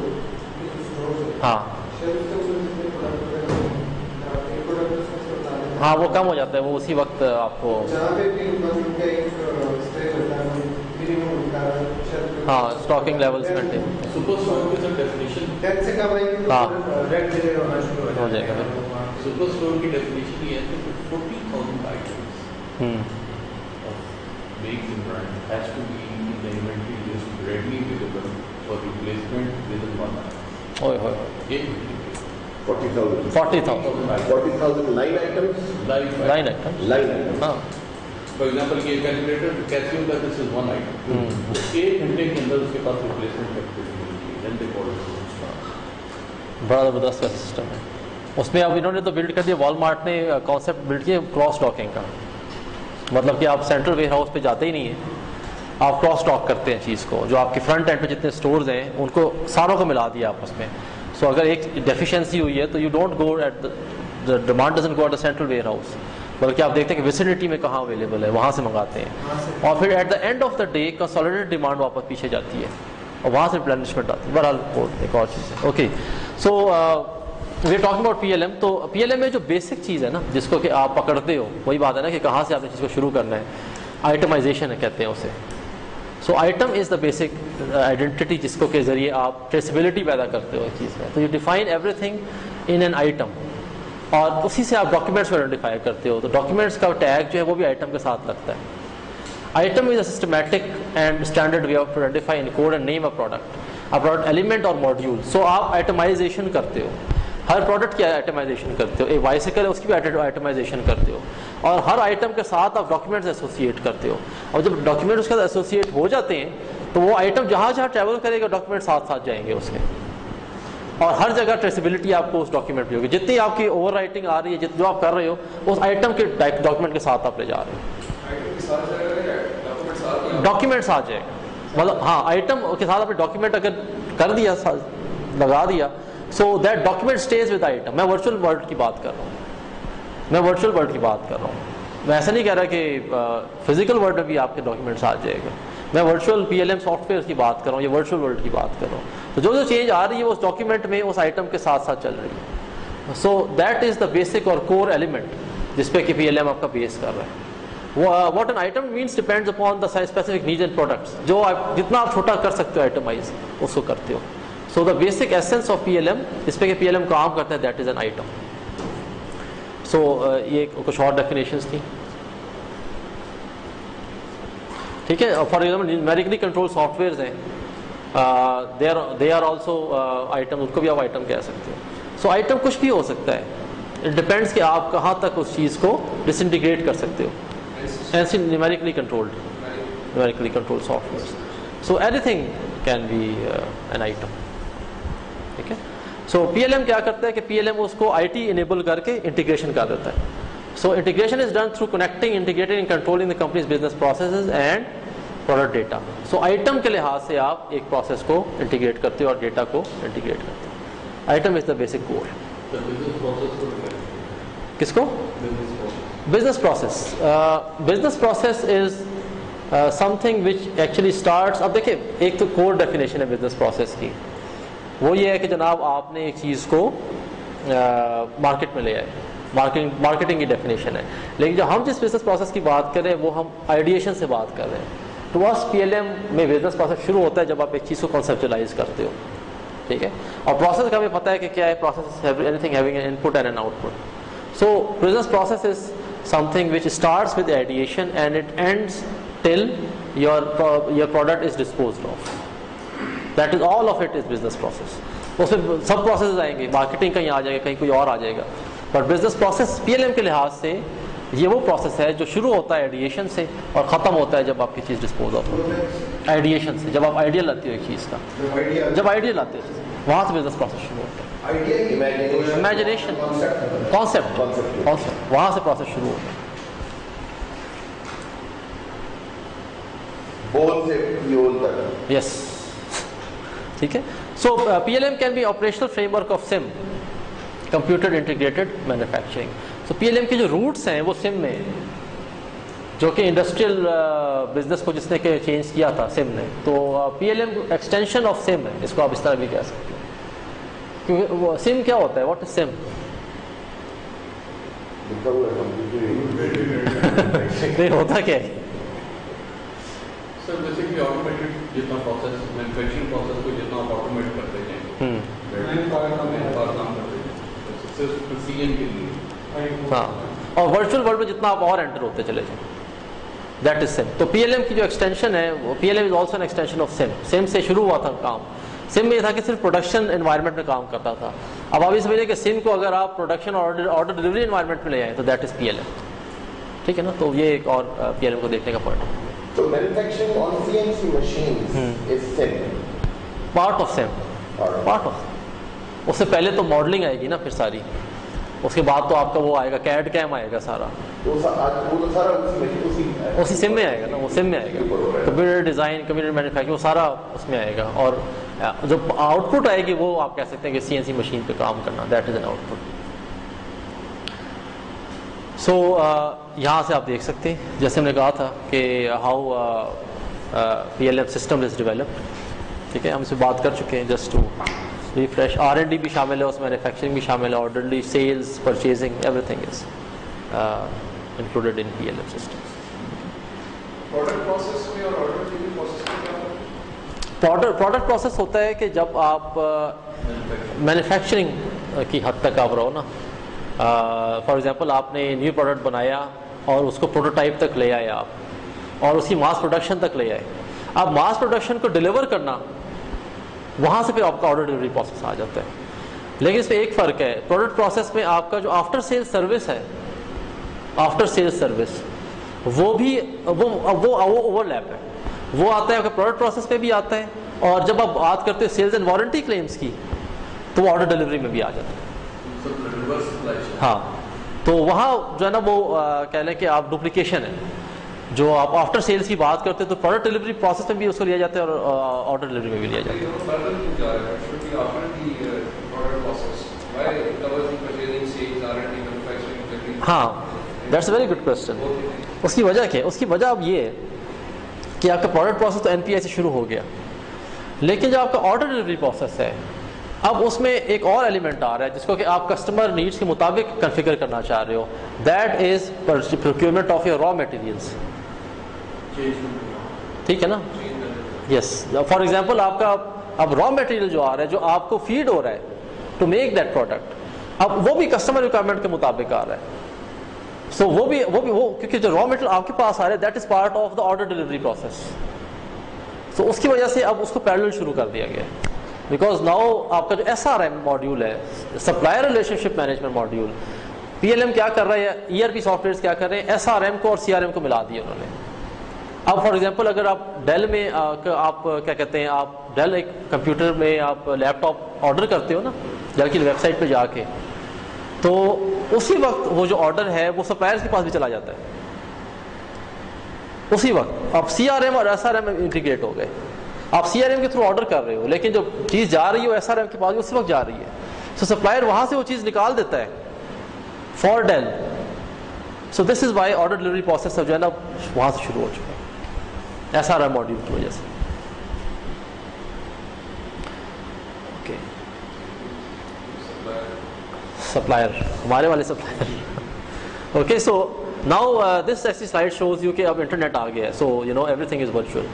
हाँ ہاں وہ کم ہو جاتا ہے, وہ اسی وقت آپ کو جہاں پہ بھی کا ایک اسٹیج ہوتا ہے منیمم ہوتا ہے, ہاں stocking levels maintain super store کی سب ڈیفینیشن 10 سے کم آئے گی تو ریڈ ڈیلے ہونا شروع ہو جائے گا. سپر اسٹور کی ڈیفینیشن یہ ہے کہ 40,000 items being in brand has to be in the inventory list readily available for replacement within 1 hour. اوئے ہوئے یہ 40,000. 40,000 40,000 line items. live line item. Line items. ہاں فار ایگزامپل یہ کیلکولیٹر کہتی ہوں دس از 1 item. ایک گھنٹے کے اندر اس کے پاس ریپلیسمنٹ کیپیسٹی ملتی ہے. then they call it. بڑا زبردست کا سسٹم ہے. اس میں اب انہوں نے تو بلڈ کر دیا, والمارٹ نے کانسیپٹ بلڈ کیا کراس ٹاکنگ کا, مطلب کہ آپ سینٹرل ویئر ہاؤس پہ جاتے ہی نہیں ہیں, آپ کراس ٹاک کرتے ہیں چیز کو, جو آپ کے فرنٹ اینڈ پہ جتنے اسٹورز ہیں ان کو ساروں کو ملا دیا آپس میں. سو اگر ایک ڈیفیشنسی ہوئی ہے تو you don't go at the demand doesn't go at the central warehouse, بلکہ آپ دیکھتے ہیں کہ ویسینٹی میں کہاں اویلیبل ہے وہاں سے منگاتے ہیں, اور پھر at the end of the day consolidated demand واپس پیچھے جاتی ہے اور وہاں سے ریپلینشمنٹ آتی ہے. بہرحال ایک اور چیز ہے. Okay so we are talking about P L M. تو پی ایل ایم میں جو بیسک چیز ہے نا جس کو کہ آپ پکڑتے ہو, وہی بات ہے نا کہ کہاں سے آپ نے چیز کو شروع کرنا ہے. آئٹمائزیشن کہتے ہیں اسے. So item is the basic identity جس کو کے ذریعے آپ ٹریسبلٹی پیدا کرتے ہو ایک چیز میں. تو you define everything in an item, اور اسی سے آپ ڈاکیومنٹس کو آئیڈینٹیفائی کرتے ہو. تو ڈاکیومنٹس کا ٹیگ جو ہے وہ بھی آئٹم کے ساتھ لگتا ہے. Item is a systematic and standard way of to identify in code and name a product element اور ماڈیول. سو آپ آئٹمائزیشن کرتے ہو, ہر پروڈکٹ کی آئٹمائزیشن کرتے ہو. ایک بائسیکل ہے اس کی بھی آئٹمائزیشن کرتے ہو, اور ہر آئٹم کے ساتھ آپ ڈاکیومنٹس ایسوسیٹ کرتے ہو. اور جب ڈاکیومنٹ اس کے ساتھ ایسوسیٹ ہو جاتے ہیں تو وہ آئٹم جہاں جہاں ٹریول کرے گا ڈاکیومنٹ ساتھ ساتھ جائیں گے اس کے, اور ہر جگہ ٹریسیبلٹی آپ کو اس ڈاکیومنٹ پہ ہوگی. جتنی آپ کی اوور رائٹنگ آ رہی ہے, جو آپ کر رہے ہو اس آئٹم کے ڈاکیومنٹ کے ساتھ آپ لے جا رہے ہو. ڈاکیومنٹ ساتھ جائے گا, مطلب ہاں آئٹم کے ساتھ آپ نے ڈاکیومنٹ اگر کر دیا لگا دیا, so that document stays with item. میں ورچوئل ورلڈ کی بات کر رہا ہوں, میں ورچوئل ورلڈ کی بات کر رہا ہوں. میں ایسا نہیں کہہ رہا کہ فزیکل ورلڈ میں بھی آپ کے ڈاکیومنٹس آ جائے گا. میں virtual P L M software کی بات کر رہا ہوں, یا ورچوئل ورلڈ کی بات کر رہا ہوں. تو جو چینج آ رہی ہے اس ڈاکیومنٹ میں اس آئٹم کے ساتھ ساتھ چل رہی ہے. So that is the basic اور کور ایلیمنٹ جس پہ کہ پی ایل ایم آپ کا بیس کر رہا ہے. What an item means depends upon the specific needs and products. جو آپ جتنا آپ چھوٹا کر سکتے ہو آئٹمائز اس کو کرتے ہو. So the basic essence of P L M جس پہ کہ پی ایل ایم کام کرتا ہے that is an item. So یہ کچھ اور ڈیفینیشنس تھیں, ٹھیک ہے. For example numerically control softwares ہیں, دے آر آلسو آئٹم, ان کو بھی آپ آئٹم کہہ سکتے ہو. سو آئٹم کچھ بھی ہو سکتا ہے, اٹ ڈپینڈس کہ آپ کہاں تک اس چیز کو ڈس انٹیگریٹ کر سکتے ہو. ایسی numerically controlled softwares. So everything can be an item, ٹھیک ہے. سو پی ایل ایم کیا کرتا ہے کہ پی ایل ایم اس کو آئی ٹی انیبل کر کے انٹیگریشن کر دیتا ہے. So integration is done through connecting, integrating and controlling the companies business processes and product data. So item کے لحاظ سے آپ ایک پروسیس کو انٹیگریٹ کرتے ہو اور ڈیٹا کو انٹیگریٹ کرتے ہو. Item is the basic core. کس کو؟ Business process. Business process is something which actually starts. اب دیکھیں ایک تو کور ڈیفینیشن ہے بزنس پروسیس کی, وہ یہ ہے کہ جناب آپ نے ایک چیز کو مارکیٹ میں لے آئے. مارکیٹنگ کی ڈیفینیشن ہے. لیکن جو ہم جس بزنس پروسیس کی بات کر رہے ہیں وہ ہم آئیڈیشن سے بات کر رہے ہیں. تو بس پی ایل ایم میں بزنس پروسیس شروع ہوتا ہے جب آپ ایک چیز کو کنسیپچلائز کرتے ہو, ٹھیک ہے. اور پروسیس کا بھی پتہ ہے کہ کیا ہے. Process anything having an input and an output. So business process is something which starts with ideation and it ends till your product is disposed of. That is all of it is business process. اس میں سب processes آئیں گے, marketing کہیں آ جائے گا, کہیں کوئی اور آ جائے گا. But business process P L M کے لحاظ سے یہ وہ پروسیس ہے جو شروع ہوتا ہے آئیڈیشن سے اور ختم ہوتا ہے جب آپ کی چیز ڈسپوز آف ہوتی ہے. آئیڈیشن سے, جب آپ آئیڈیا لاتے ہو ایک چیز کا, جب آئیڈیا لاتے ہو وہاں سے بزنس پروسیس شروع ہوتا ہے. امیجنیشن, کانسیپٹ, وہاں سے پروسیس شروع ہوتا ہے. بول سے پیول تک. یس, ٹھیک ہے. So P L M can be operational framework of CIM, computer integrated manufacturing. So P L M کے جو روٹس ہیں وہ سم میں ہیں, جو کہ انڈسٹریل بزنس کو جس نے کہ چینج کیا تھا سم نے. تو P L M extension of CIM ہے, اس کو آپ اس طرح بھی کہہ سکتے ہیں. کیونکہ وہ سم کیا ہوتا ہے, واٹ از سم؟ लिखा हुआ है कंप्यूटर नहीं होता क्या है? सर बेसिकली ऑटोमेटेड जितना प्रोसेस मैन्युफैक्चरिंग प्रोसेस को जितना आप ऑटोमेट करते हैं काम करते हैं सिर्फ प्रिसीजन के लिए। हाँ, और वर्चुअल वर्ल्ड में जितना आप और एंटर होते चले जाएं, दैट इज सिम। तो PLM की जो एक्सटेंशन है वो PLM is also an extension of CIM. CIM से शुरू हुआ था काम। सिम में ये था कि सिर्फ प्रोडक्शन एनवायरनमेंट में काम करता था। अब आप ये समझिए कि सिम को अगर आप प्रोडक्शन और ऑर्डर डिलीवरी एनवायरनमेंट में ले आए तो दैट इज PLM। ठीक है ना, तो ये एक और PLM को देखने का पॉइंट है। So manufacturing on CNC machines is SIM. Part of CIM, part of. उससे पहले तो मॉडलिंग आएगी ना फिर सारी, उसके बाद तो आपका वो आएगा कैड कैम आएगा सारा, वो तो सारा उसी सिम में आएगा ना, वो सिम में आएगा। कंप्यूटर डिज़ाइन, कंप्यूटर मैन्युफैक्चरिंग वो सारा उसमें आएगा। और जो आउटपुट आएगी वो आप कह सकते हैं कि CNC मशीन पे काम करना, that is an output. So यहाँ से आप देख सकते हैं जैसे हमने कहा था कि how PLM system is developed. ठीक है, हम इस पर बात कर चुके हैं। जस्ट टू रिफ्रेश, R&D भी शामिल है उसमें, मैन्युफैक्चरिंग भी शामिल है, orderly sales, purchasing, everything is included in PLM system. Product process में और ऑर्डर डिलीवरी प्रोसेस में क्या होता है? प्रोडक्ट प्रोसेस होता है कि जब आप मैन्युफैक्चरिंग की हद तक आप रहो ना, फॉर एग्जांपल आपने न्यू प्रोडक्ट बनाया और उसको प्रोटोटाइप तक ले आए आप, और उसकी मास प्रोडक्शन तक ले आए। अब मास प्रोडक्शन को डिलीवर करना, वहाँ से फिर आपका ऑर्डर डिलीवरी प्रोसेस आ जाता है। लेकिन इसमें एक फ़र्क है, प्रोडक्ट प्रोसेस में आपका जो आफ्टर सेल्स सर्विस है, आफ्टर सेल्स सर्विस वो भी वो ओवरलैप है, वो आता है आपके प्रोडक्ट प्रोसेस पे भी आता है, और जब आप बात करते हो सेल्स एंड वारंटी क्लेम्स की तो वो ऑर्डर डिलीवरी में भी आ जाता है। हाँ, तो वहाँ जो है ना वो कह लें कि आप डुप्लीकेशन है, जो आप आफ्टर सेल्स की बात करते हैं तो प्रोडक्ट डिलीवरी प्रोसेस में भी उसको लिया जाता है और ऑर्डर डिलीवरी में भी लिया जाता है। हाँ, that's a very good question. उसकी वजह क्या है? उसकी वजह अब ये है कि आपका प्रोडक्ट प्रोसेस तो NPI से शुरू हो गया, लेकिन जो आपका ऑर्डर डिलीवरी प्रोसेस है अब उसमें एक और एलिमेंट आ रहा है जिसको कि आप कस्टमर नीड्स के मुताबिक कन्फिगर करना चाह रहे हो, that is procurement of your raw materials. ठीक है ना? यस, फॉर एग्जांपल आपका अब रॉ मटेरियल जो आ रहा है, जो आपको फीड हो रहा है टू मेक दैट प्रोडक्ट, अब वो भी कस्टमर रिक्वायरमेंट के मुताबिक आ रहा है। सो वो क्योंकि जो रॉ मटेरियल आपके पास आ रहा है that is part of the order delivery process. तो उसकी वजह से अब उसको पैरेलल शुरू कर दिया गया है, बिकॉज नाउ आपका जो SRM मॉड्यूल है, supplier relationship management module, PLM क्या कर रहा है, ERP सॉफ्टवेयर क्या कर रहे हैं, SRM को और CRM को मिला दिया उन्होंने। अब फॉर एग्जांपल अगर आप डेल में आप क्या कहते हैं, आप डेल एक कंप्यूटर में आप लैपटॉप ऑर्डर करते हो ना डेल की वेबसाइट पे जाके, तो उसी वक्त वो जो ऑर्डर है वो सप्लायर्स के पास भी चला जाता है उसी वक्त। अब CRM और SRM इंटीग्रेट हो गए, आप CRM के थ्रू ऑर्डर कर रहे हो, लेकिन जो चीज़ जा रही है SRM के पास उसी वक्त जा रही है। सो सप्लायर वहाँ से वो चीज़ निकाल देता है for Dell. So this is why order delivery process जो है ना वहाँ से शुरू हो चुका है SRM मॉड्यूल की वजह से। ओके, सप्लायर, हमारे वाले supplier. Okay, so now this ऐसी स्लाइड शोज यू कि अब इंटरनेट आ गया है, so you know everything is virtual.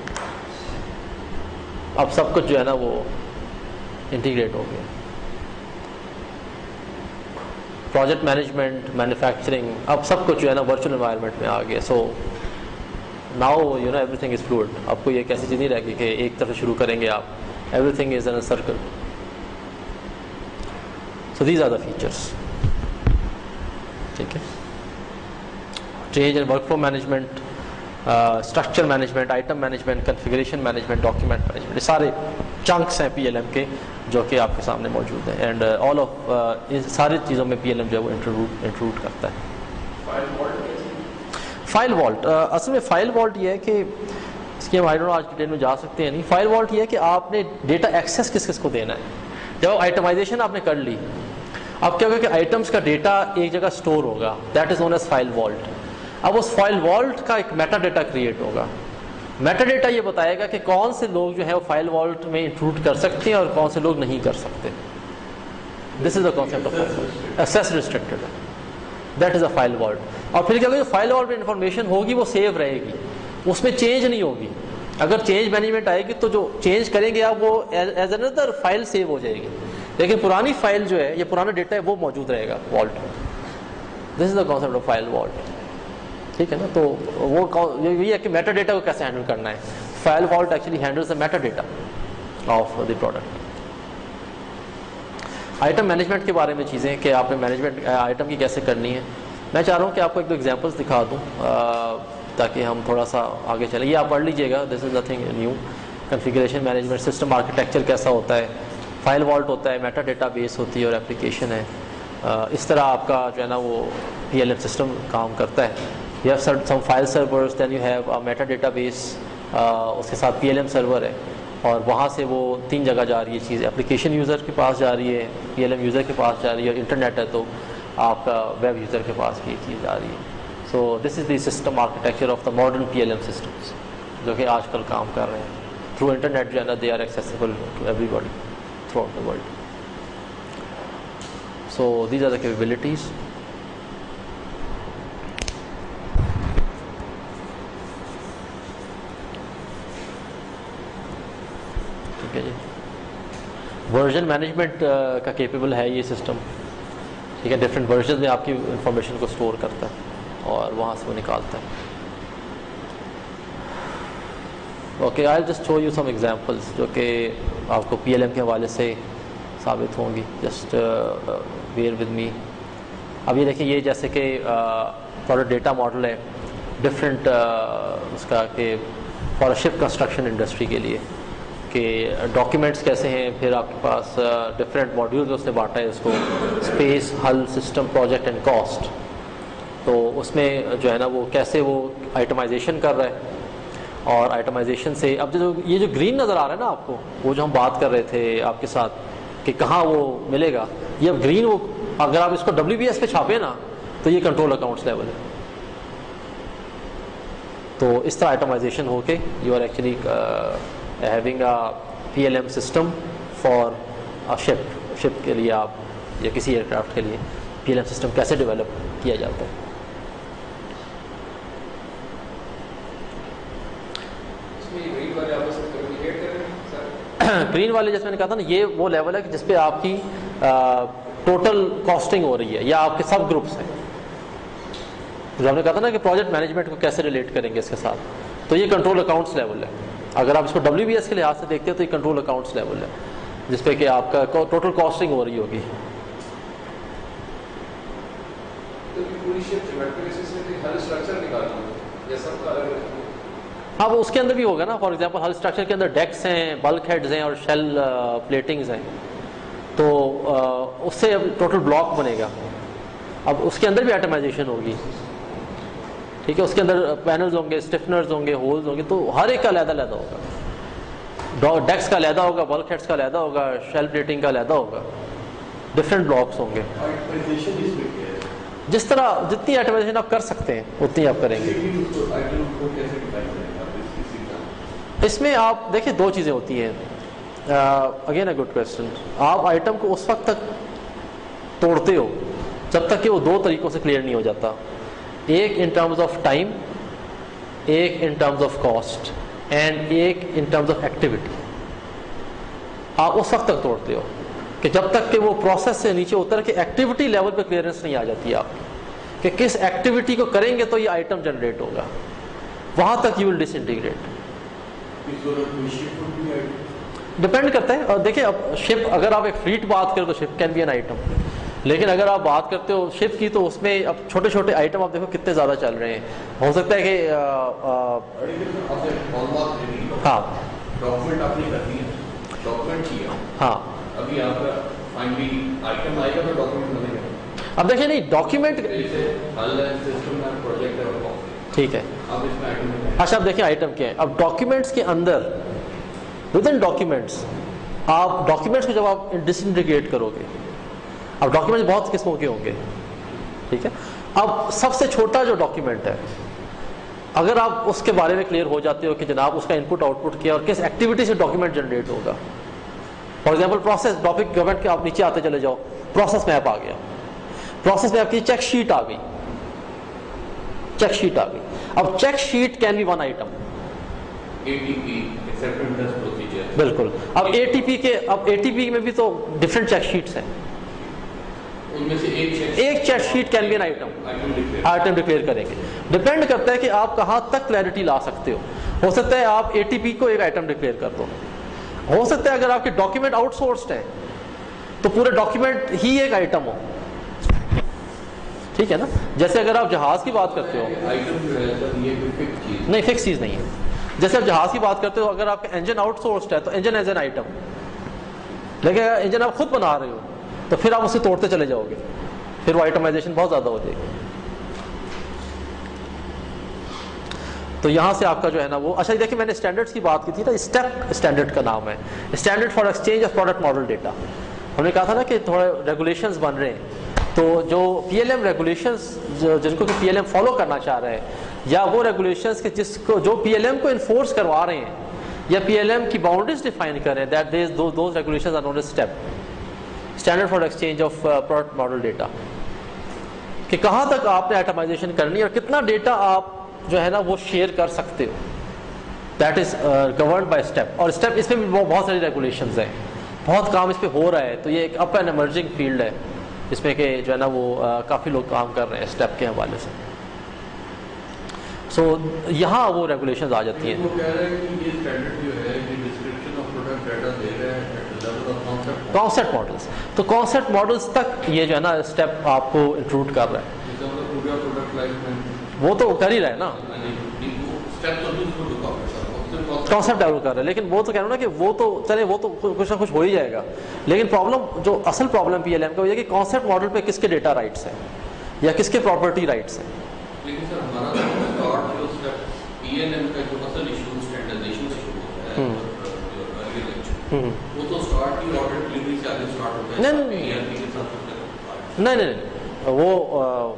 अब सब कुछ जो है ना वो इंटीग्रेट हो गया। प्रोजेक्ट मैनेजमेंट, मैन्युफैक्चरिंग, अब सब कुछ जो है ना वर्चुअल एनवायरनमेंट में आ गया। So now you know everything is fluid. अब कोई एक ऐसी चीज़ नहीं रहेगी कि एक तरफ शुरू करेंगे आप, everything is in a circle. So these are the features. ठीक है, change and workflow management, structure management, item management, configuration management, document management, ये सारे चंक्स हैं PLM के जो कि आपके सामने मौजूद हैं। एंड ऑल ऑफ इन सारी चीज़ों में PLM जो है वो इंट्रूड करता है। फाइल वॉल्ट, असल में फाइल वॉल्ट ये है कि इसकी हम आई डोंट नो आज डिटेल में जा सकते हैं नहीं। फाइल वॉल्ट ये है कि आपने डेटा एक्सेस किस किस को देना है। जब आइटमाइजेशन आपने कर ली, अब क्या होगा कि आइटम्स का डेटा एक जगह स्टोर होगा, that is known as file vault. अब उस फाइल वॉल्ट का एक मेटा डेटा क्रिएट होगा। मेटा डेटा ये बताएगा कि कौन से लोग जो है वो फाइल वॉल्ट में इंक्लूड कर सकते हैं और कौन से लोग नहीं कर सकते। This is the concept of access restricted है। That is a file vault. اور پھر کیا ہوگا, جو فائل والٹ میں انفارمیشن ہوگی وہ سیو رہے گی, اس میں چینج نہیں ہوگی. اگر چینج مینجمنٹ آئے گی تو جو چینج کریں گے آپ وہ ایز اندر فائل سیو ہو جائے گی, لیکن پرانی فائل جو ہے یا پرانا ڈیٹا ہے وہ موجود رہے گا vault. This is the concept of file vault. ٹھیک ہے نا, تو وہ یہ ہے کہ میٹا ڈیٹا کو کیسے ہینڈل کرنا ہے. File vault actually handles the metadata of the product. Item management کے بارے میں چیزیں کہ آپ نے مینجمنٹ آئٹم کی کیسے کرنی ہے. میں چاہ رہا ہوں کہ آپ کو ایک دو ایگزامپلس دکھا دوں تاکہ ہم تھوڑا سا آگے چلیں. یہ آپ پڑھ لیجیے گا, this is nothing new. Configuration management system architecture کیسا ہوتا ہے, فائل والٹ ہوتا ہے, میٹا ڈیٹا بیس ہوتی ہے اور اپلیکیشن ہے. اس طرح آپ کا جو ہے نا وہ پی ایل ایم سسٹم کام کرتا ہے. You have some file servers, then you have metadata base, اس کے ساتھ پی ایل ایم سرور ہے, اور وہاں سے وہ 3 جگہ جا رہی ہے چیز. اپلیکیشن یوزر کے پاس جا رہی ہے, پی ایل ایم یوزر کے پاس جا رہی ہے, اور انٹرنیٹ ہے تو آپ کا ویب یوزر کے پاس بھی چیز جا رہی ہے. So this is the system architecture of the modern P L M systems جو کہ آج کل کام کر رہے ہیں. تھرو انٹرنیٹ جو ہے نا they are accessible to everybody throughout the world. So these are the capabilities. ٹھیک ہے جی. ورژن مینجمنٹ کا کیپیبل ہے یہ سسٹم. ٹھیک ہے, ڈفرینٹ ورژن میں آپ کی انفارمیشن کو اسٹور کرتا ہے اور وہاں سے وہ نکالتا ہے. Okay, I just show you some examples جو کہ آپ کو پی ایل ایم کے حوالے سے ثابت ہوں گی. Just bear with me. اب یہ دیکھیں, یہ جیسے کہ تھوڑا ڈیٹا ماڈل ہے ڈفرینٹ اس کا کہ فار شپ کنسٹرکشن انڈسٹری کے لیے کہ ڈاکیومنٹس کیسے ہیں. پھر آپ کے پاس ڈفرینٹ ماڈیولز اس نے بانٹا ہے اس کو, اسپیس, ہل, سسٹم, پروجیکٹ اینڈ کاسٹ. تو اس میں جو ہے نا وہ کیسے وہ آئٹمائزیشن کر رہا ہے, اور آئٹمائزیشن سے اب جو یہ جو گرین نظر آ رہا ہے نا آپ کو, وہ جو ہم بات کر رہے تھے آپ کے ساتھ کہ کہاں وہ ملے گا, یہ اب گرین وہ اگر آپ اس کو WBS پہ چھاپیں نا تو یہ کنٹرول اکاؤنٹس لیول ہے. تو اس طرح آئٹمائزیشن ہو کے you are actually having a PLM system for a ship کے لیے آپ یا کسی ایئر کرافٹ کے لیے PLM سسٹم کیسے ڈیولپ کیا جاتا ہے. گرین والے جیسے میں نے کہا تھا نا, یہ وہ لیول ہے کہ جس پہ آپ کی ٹوٹل کاسٹنگ ہو رہی ہے یا آپ کے سب گروپس ہیں. جو ہم نے کہا تھا نا کہ پروجیکٹ مینجمنٹ کو کیسے ریلیٹ کریں گے اس کے ساتھ, تو یہ کنٹرول اکاؤنٹس لیول ہے. اگر آپ اس کو WBS کے لحاظ سے دیکھتے ہیں تو یہ کنٹرول اکاؤنٹس لیول ہے جس پہ کہ آپ کا ٹوٹل کاسٹنگ ہو رہی ہوگی. ہاں وہ اس کے اندر بھی ہوگا نا. فار ایگزامپل ہر اسٹرکچر کے اندر ڈیکس ہیں, بلک ہیڈز ہیں اور شیل پلیٹنگز ہیں, تو اس سے اب ٹوٹل بلاک بنے گا. اب اس کے اندر بھی آئٹمائزیشن ہوگی. ٹھیک ہے, اس کے اندر پینلز ہوں گے, اسٹفنرز ہوں گے, ہولز ہوں گے, تو ہر ایک کا علیحدہ علیحدہ ہوگا. ڈیکس کا علیحدہ ہوگا, بلک ہیڈس کا علیحدہ ہوگا, شیل پلیٹنگ کا علیحدہ ہوگا, ڈفرینٹ بلاکس ہوں گے. جس طرح جتنی آئٹمائزیشن آپ کر سکتے ہیں اتنی آپ کریں گے. اس میں آپ دیکھیں 2 چیزیں ہوتی ہیں. Again a good question. آپ آئٹم کو اس وقت تک توڑتے ہو جب تک کہ وہ 2 طریقوں سے کلیئر نہیں ہو جاتا. ایک ان ٹرمز آف ٹائم, ایک in terms of cost, and ایک ان ٹرمز آف ایکٹیویٹی. آپ اس وقت تک توڑتے ہو کہ جب تک کہ وہ پروسیس سے نیچے اتر کے ایکٹیویٹی لیول پہ کلیئرنس نہیں آ جاتی آپ کی کہ کس ایکٹیویٹی کو کریں گے تو یہ آئٹم جنریٹ ہوگا. وہاں تک you will disintegrate. Depend کرتا ہے. اور دیکھیں اب شپ, اگر آپ ایک فلیٹ بات کریں تو ship can be an item, لیکن اگر آپ بات کرتے ہو شپ کی تو اس میں اب چھوٹے چھوٹے آئٹم آپ دیکھو کتنے زیادہ چل رہے ہیں. ہو سکتا ہے کہ ہاں ڈاکومنٹ آپ نے کر دیا, ڈاکومنٹ کیا, ہاں ابھی آپ کا فائنلی آئٹم آئے گا تو ڈاکومنٹ بنے گا. اب دیکھیں نہیں ڈاکیومنٹ ٹھیک ہے. اچھا اب دیکھیں آئٹم کیا ہے. اب ڈاکیومنٹس کے اندر ود ان ڈاکیومنٹس آپ ڈاکیومنٹس کو جب آپ ڈس انٹیگریٹ کرو گے, اب ڈاکیومنٹس بہت قسموں کے ہوں گے. ٹھیک ہے, اب سب سے چھوٹا جو ڈاکیومنٹ ہے اگر آپ اس کے بارے میں کلیئر ہو جاتے ہو کہ جناب اس کا ان پٹ آؤٹ پٹ کیا اور کس ایکٹیویٹی سے ڈاکیومنٹ جنریٹ ہوگا. For example process topic government کے آپ نیچے آتے چلے جاؤ, پروسیس میپ آ گیا. پروسیس میں آپ کی چیک شیٹ آ گئی، چیک شیٹ آ گئی. اب check sheet can be one item. ATP acceptance test procedure. بالکل. اب ATP میں بھی تو ڈفرینٹ چیک شیٹس ہیں. ان میں سے ایک check sheet can be an item declare کریں گے. ڈپینڈ کرتا ہے کہ آپ کہاں تک کلیئرٹی لا سکتے ہو سکتا ہے آپ ATP کو ایک آئٹم ڈکلیئر کر دو. ہو سکتا ہے اگر آپ کے ڈاکیومنٹ آؤٹ سورسڈ ہیں تو پورے ڈاکیومنٹ ہی ایک آئٹم ہو. ٹھیک ہے نا. جیسے اگر آپ جہاز کی بات کرتے ہو، نہیں فکس چیز نہیں ہے. جیسے آپ جہاز کی بات کرتے ہو، اگر آپ کا انجن آؤٹ سورسڈ ہے تو انجن ایز این آئٹم. لیکن اگر انجن آپ خود بنا رہے ہو تو پھر آپ اسے توڑتے چلے جاؤ گے، پھر وہ آئٹمائزیشن بہت زیادہ ہو جائے گی. تو یہاں سے آپ کا جو ہے نا وہ اچھا دیکھیں میں نے اسٹینڈرڈس کی بات کی تھی نا. اسٹیپ اسٹینڈرڈ کا نام ہے، standard for exchange of product model data. ہم نے کہا تھا نا کہ تھوڑے ریگولیشنز بن رہے ہیں، تو جو PLM ریگولیشنز جن کو کہ PLM فالو کرنا چاہ رہے ہیں، یا وہ ریگولیشنز کے جس کو جو PLM کو انفورس کروا رہے ہیں یا PLM کی باؤنڈریز ڈیفائن کر رہے ہیں، that those regulations are known as STEP, standard for exchange of product model data. کہ کہاں تک آپ نے آئٹمائزیشن کرنی ہے اور کتنا ڈیٹا آپ جو ہے نا وہ شیئر کر سکتے ہو. That is governed by STEP. اور اسٹیپ اس میں بھی بہت ساری ریگولیشنز ہیں، بہت کام اس پہ ہو رہا ہے. تو یہ ایک اپ اینڈ ایمرجنگ فیلڈ ہے اس میں کہ جو ہے نا وہ کافی لوگ کام کر رہے ہیں اسٹیپ کے حوالے سے. سو یہاں وہ ریگولیشنز آ جاتی ہیں. وہ کہہ رہے ہیں کہ یہ اسٹینڈرڈ جو ہے یہ ڈسکرپشن آف پروڈکٹ ڈیٹا دے رہا ہے at the level of concept. Concept models, تو کانسیپٹ ماڈلس تک یہ جو ہے نا اسٹیپ آپ کو انکلوڈ کر رہا ہے. جیسے ہم پورا پروڈکٹ لائف میں وہ تو کر ہی رہا ہے نا، اسٹیپ تو دوسرے کو کانسیپٹ ڈیولپ کر رہا ہے. لیکن وہ تو کہہ رہا ہوں نا کہ وہ تو چلے وہ تو کچھ نہ کچھ ہو ہی جائے گا. لیکن پرابلم جو اصل پرابلم PLM کا وہ یہ کہ کانسیپٹ ماڈل پہ کس کے ڈیٹا رائٹس ہیں یا کس کے پراپرٹی رائٹس ہیں. لیکن سر ہمارا اسٹارٹ جو اسٹیپ PLM کا جو اصل ایشو اسٹینڈرڈائزیشن سے شروع ہوتا ہے وہ تو اسٹارٹ کی آرڈر ڈلیوری سے آگے اسٹارٹ ہوتا ہے. نہیں وہ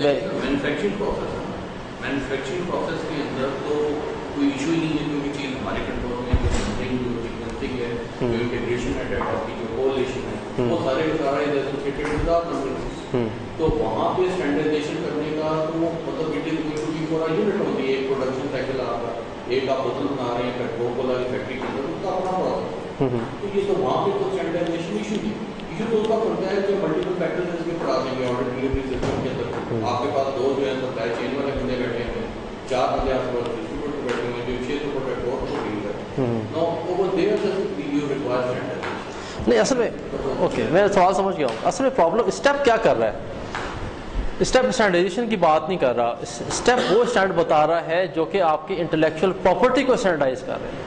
مینوفیکچرنگ پروسیس کے اندر تو کوئی ایشو ہی نہیں ہے کیونکہ چیز ہمارے کنٹرول میں جو سمتھنگ جو سیکوینسنگ ہے جو انٹیگریشن ہے ڈیٹا کی جو کولیشن ہے وہ سارے کا سارا ایسوسیٹڈ ود نمبر. تو وہاں پہ اسٹینڈرڈائزیشن کرنے کا تو مطلب it is going to be for a unit ہوتی ہے. ایک پروڈکشن سائیکل آپ کا ایک آپ بوتل بنا رہے ہیں پیٹرول کولا کی فیکٹری کے اندر اس کا اپنا پروسیس ہے. تو یہ تو وہاں پہ تو اسٹینڈرڈائزیشن ایشو نہیں. ایشو تو اس کا پڑتا ہے کہ ملٹیپل فیکٹرز اس میں پڑا دیں گے آرڈر ڈلیوری سسٹم کے اندر. آپ کے پاس دو جو ہے سپلائی چین والے بندے بیٹھے ہیں، 4 بندے آپ کے پاس ڈسٹریبیوٹر بیٹھے ہوئے جو 600 پروڈکٹ اور کو ڈیل کرتے ہیں. No over there just you require standardization. نہیں اصل میں اوکے میں سوال سمجھ گیا ہوں. اصل میں پرابلم اسٹیپ کیا کر رہا ہے. اسٹیپ اسٹینڈرڈائزیشن کی بات نہیں کر رہا. اسٹیپ وہ اسٹینڈرڈ بتا رہا ہے جو کہ آپ کی انٹلیکچوئل پراپرٹی کو اسٹینڈرڈائز کر رہے ہیں.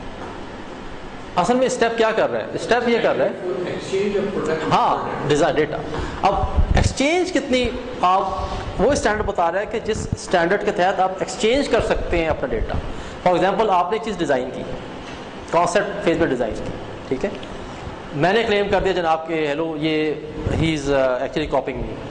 اصل میں اسٹیپ کیا کر رہا ہے. اسٹیپ یہ کر رہا ہے ہاں ڈیزائر ڈیٹا. اب ایکسچینج کتنی آپ وہ اسٹینڈرڈ بتا رہا ہے کہ جس اسٹینڈرڈ کے تحت آپ ایکسچینج کر سکتے ہیں اپنا ڈیٹا. فار ایگزامپل آپ نے ایک چیز ڈیزائن کی، کانسیپٹ فیز میں ڈیزائن کی، ٹھیک ہے. میں نے کلیم کر دیا جناب کہ ہیلو یہ ہی از ایکچولی کاپنگ می،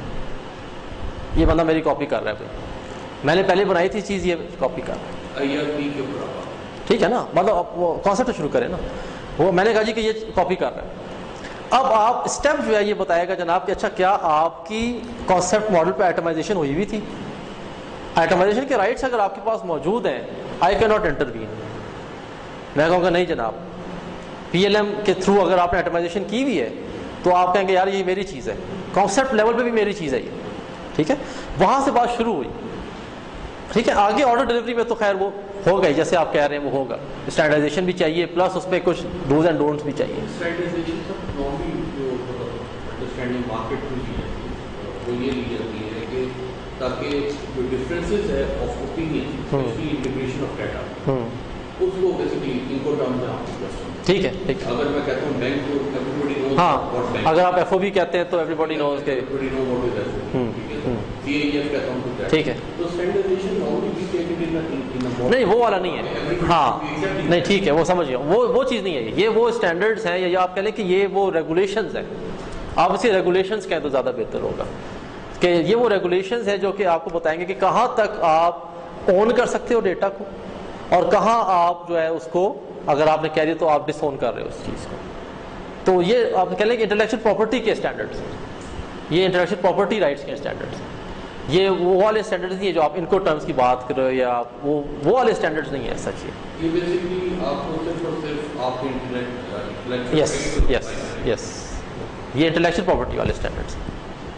یہ بندہ میری کاپی کر رہا ہے. بھائی میں نے پہلے بنائی تھی چیز، یہ کاپی کر رہا ہے. ٹھیک ہے نا، مطلب وہ کانسیپٹ شروع کریں نا. وہ میں نے کہا جی کہ یہ کاپی کر رہا ہے. اب آپ اسٹیپ جو ہے یہ بتائے گا جناب کہ اچھا کیا آپ کی کانسیپٹ ماڈل پہ آئٹمائزیشن ہوئی ہوئی تھی. آئٹمائزیشن کے رائٹس اگر آپ کے پاس موجود ہیں آئی کین ناٹ انٹروین. میں کہوں گا نہیں جناب PLM کے تھرو اگر آپ نے آئٹمائزیشن کی ہوئی ہے تو آپ کہیں گے یار یہ میری چیز ہے، کانسیپٹ لیول پہ بھی میری چیز ہے یہ. ٹھیک ہے، وہاں سے بات شروع ہوئی. ٹھیک ہے، آگے آرڈر ڈلیوری میں تو خیر وہ ہو گئی جیسے آپ کہہ رہے ہیں وہ ہوگا. اسٹینڈرڈائزیشن بھی چاہیے پلس اس پہ کچھ ڈوز اینڈ ڈونٹس بھی چاہیے. اسٹینڈرڈائزیشن سب نارملی جو انڈرسٹینڈنگ مارکیٹ میں لی جاتی ہے وہ یہ لی جاتی ہے کہ تاکہ جو ڈفرینسز ہے of opinion especially integration of data اس کو بیسکلی ان کو ٹرم میں آپ کو. ٹھیک ہے ٹھیک ہے. اگر میں کہتا ہوں بینک تو ایوری بڈی نوز ہاں، اگر آپ FOB کہتے ہیں تو ایوری بڈی نوز کے every know what is that. CAEF کہتا ہوں تو ٹھیک ہے. تو اسٹینڈرڈائزیشن نارملی بھی ٹیکن ان نہیں وہ والا نہیں ہے. ہاں نہیں ٹھیک ہے وہ سمجھ گیا. وہ چیز نہیں ہے. یہ وہ اسٹینڈرڈس ہیں یا آپ کہہ لیں کہ یہ وہ ریگولیشنز ہیں. آپ اسے ریگولیشنز کہیں تو زیادہ بہتر ہوگا کہ یہ وہ ریگولیشنز ہیں جو کہ آپ کو بتائیں گے کہ کہاں تک آپ اون کر سکتے ہو ڈیٹا کو اور کہاں آپ جو ہے اس کو اگر آپ نے کہہ دیا تو آپ ڈس اون کر رہے ہو اس چیز کو. تو یہ آپ کہہ لیں کہ انٹلیکچوئل پراپرٹی کے اسٹینڈرڈس ہیں. یہ انٹلیکچوئل پراپرٹی رائٹس کے اسٹینڈرڈس ہیں. یہ وہ والے اسٹینڈرڈز نہیں ہے جو آپ ان کو ٹرمز کی بات کر رہے ہو, یا آپ وہ والے اسٹینڈرڈز نہیں ہیں سچ. یہ بیسیکلی آپ کو صرف اور صرف آپ کے انٹلیکٹ یس یس یس, یہ انٹلیکچوئل پراپرٹی والے اسٹینڈرڈس ہیں.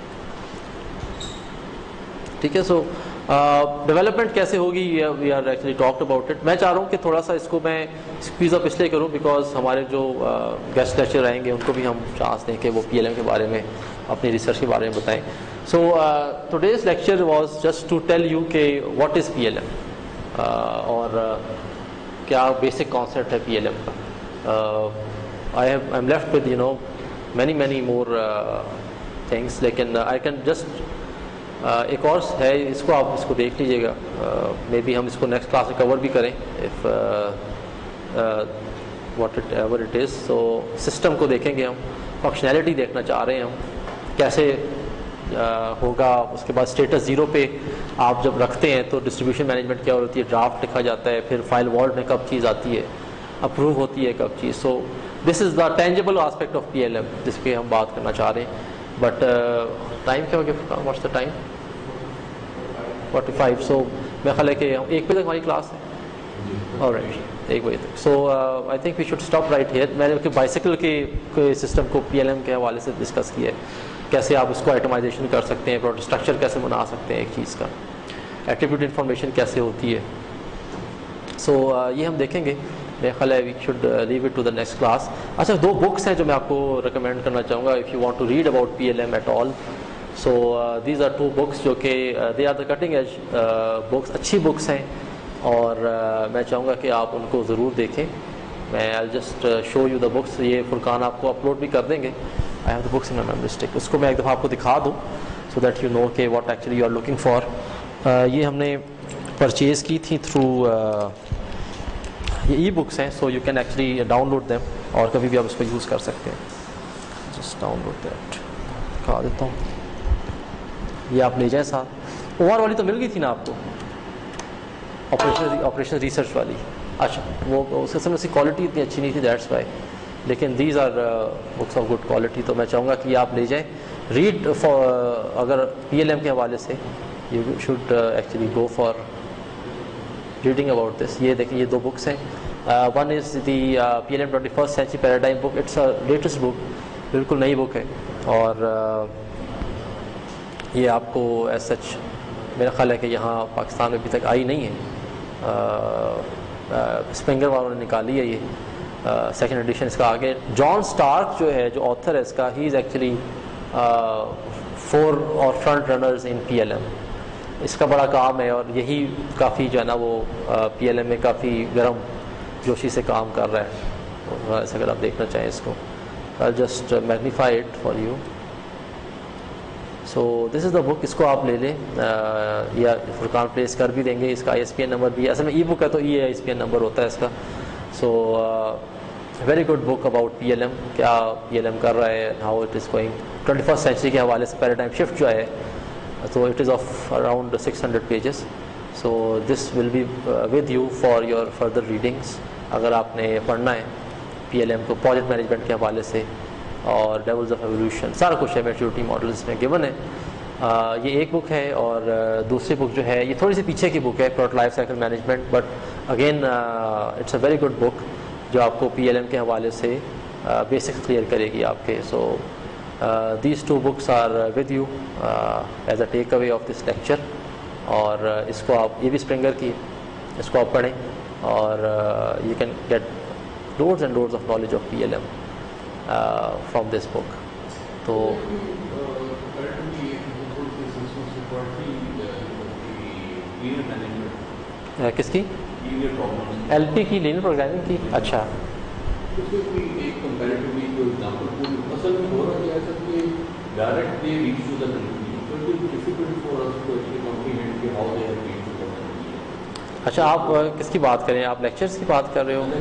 ٹھیک ہے. سو ڈیولپمنٹ کیسے ہوگی, we are actually talked about it. میں چاہ رہا ہوں کہ تھوڑا سا اس کو میں اسکویز اپ اس لیے کروں بیکاز ہمارے جو گیسٹ لیکچر رہیں گے ان کو بھی ہم چانس دیں کہ وہ پی ایل ایم کے بارے میں اپنی ریسرچ کے بارے میں بتائیں. So today's lecture was just to tell you کہ what is P L M اور کیا بیسک کانسیپٹ ہے پی ایل ایم کا. I am left with many more things, لیکن آئی کین جسٹ ایک اور ہے, اس کو آپ اس کو دیکھ لیجیے گا. مے بی ہم اس کو نیکسٹ کلاس میں کور بھی کریں if what it ever it is. So system کو دیکھیں گے ہم, فنکشنالٹی دیکھنا چاہ رہے ہیں ہم کیسے ہوگا. اس کے بعد اسٹیٹس 0 پہ آپ جب رکھتے ہیں تو ڈسٹریبیوشن مینجمنٹ کیا ہوتی ہے, ڈرافٹ لکھا جاتا ہے, پھر فائل والٹ میں کب چیز آتی ہے, اپروو ہوتی ہے کب چیز. So this is the tangible aspect of P L M جس پہ ہم بات کرنا چاہ رہے ہیں. بٹ ٹائم کیا ہو گیا, واٹس دا ٹائم 45. سو میرا خیال ہے کہ 1 بجے تک ہماری کلاس ہے. آلرائٹ, 1 بجے تک. So I think we should stop right here. میں نے بائسیکل کے سسٹم کو پی ایل ایم کے حوالے سے ڈسکس کیا ہے, کیسے آپ اس کو آئٹمائزیشن کر سکتے ہیں, پروڈکٹ اسٹرکچر کیسے بنا سکتے ہیں ایک چیز کا, ایٹریبیوٹ انفارمیشن کیسے ہوتی ہے. سو یہ ہم دیکھیں گے. میرا خیال ہے we should leave it to the next class. اچھا, 2 بکس ہیں جو میں آپ کو ریکمینڈ کرنا چاہوں گا if you want to read about P L M at all. So these are 2 books جو کہ they are the cutting edge books, اچھی بکس ہیں, اور میں چاہوں گا کہ آپ ان کو ضرور دیکھیں. میں I just show you the books. یہ فرقان آپ کو اپلوڈ بھی کر دیں گے. I have the books in my memory stick. اس کو میں ایک دفعہ آپ کو دکھا دوں سو دیٹ یو نو کہ what actually you are looking for. یہ ہم نے پرچیز کی تھی تھرو یہ ای بکس ہیں. So you can actually download them, اور کبھی بھی آپ اس کو یوز کر سکتے ہیں. جسٹ ڈاؤن لوڈ دیٹ, دکھا دیتا ہوں. یہ آپ لے جائیں ساتھ. او آر والی تو مل گئی تھی نا آپ کو, آپریشن ریسرچ والی. اچھا, وہ اس قسم سے کوالٹی اتنی اچھی نہیں تھی, دیٹس وائی. لیکن these are books of good quality. تو میں چاہوں گا کہ یہ آپ لے جائیں, ریڈ فار. اگر پی ایل ایم کے حوالے سے you should actually go for reading about this. یہ دیکھیں, یہ 2 بکس ہیں. One is the P L M 21st Century paradigm book. It's a latest book, بالکل نئی بک ہے, اور یہ آپ کو ایز سچ میرا خیال ہے کہ یہاں پاکستان میں ابھی تک آئی نہیں ہے. اسپرنگر والوں نے نکالی ہے یہ 2nd ایڈیشن اس کا. آگے جان اسٹارک جو ہے, جو آتھر ہے اس کا, ہی از ایکچولی 4 اور front runners in P L M. اس کا بڑا کام ہے, اور یہی کافی جو ہے نا وہ پی ایل ایم میں کافی گرم جوشی سے کام کر رہا ہے. ایسا اگر آپ دیکھنا چاہیں اس کو, just magnify it for you. So this is the book. اس کو آپ لے لیں, یا فرقان پلیس کر بھی دیں گے. اس کا ISBN نمبر بھی ہے. اصل میں ای بک ہے تو ISBN نمبر ہوتا ہے اس کا. So very good book about P L M, کیا پی ایل ایم کر رہا ہے, how it is going 21st century کے حوالے سے. پیراڈائم شفٹ جو ہے تو it is of around 600 pages. So this will be with you for your further readings. اگر آپ نے پڑھنا ہے پی ایل ایم کو پروجیکٹ مینجمنٹ کے حوالے سے, اور لیولز آف ایولیوشن سارا کچھ ہے, میچورٹی ماڈلس میں گیون ہے. یہ ایک بک ہے, اور دوسری بک جو ہے یہ تھوڑی سی پیچھے کی بک ہے, product life cycle management. But again it's a very good book جو آپ کو پی ایل ایم کے حوالے سے بیسکس کلیئر کرے گی آپ کے. So these 2 books are with you as a takeaway of this lecture. اور اس کو آپ, یہ بھی اسپرنگر کی, اس کو آپ پڑھیں, اور you can get loads and loads of knowledge of PLM from this book. تو کس کی, LP کی, لینئر پروگرامنگ کی. اچھا, اچھا آپ کس کی بات کریں, آپ لیکچرز کی بات کر رہے ہو؟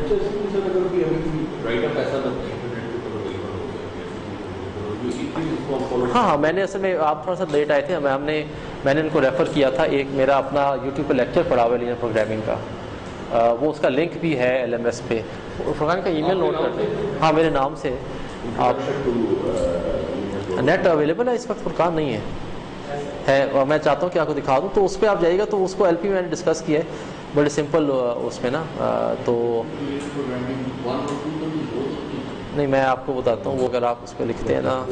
ہاں میں نے اصل میں, آپ تھوڑا سا لیٹ آئے تھے, میں نے ان کو ریفر کیا تھا. ایک میرا اپنا یوٹیوب پہ لیکچر پڑا ہوا ہے لینئر پروگرامنگ کا, وہ اس کا لنک بھی ہے LMS پہ. فرقان کا ای میل نوٹ کرتے ہیں, ہاں میرے نام سے آپ. نیٹ اویلیبل ہے اس وقت فرقان نہیں ہے اور میں چاہتا ہوں کہ آپ کو دکھا دوں. تو اس پہ آپ جائیے گا تو اس کو ایل پی میں نے ڈسکس کیا ہے بڑے سمپل اس میں نا. تو نہیں میں آپ کو بتاتا ہوں وہ اگر آپ اس پہ لکھتے ہیں نا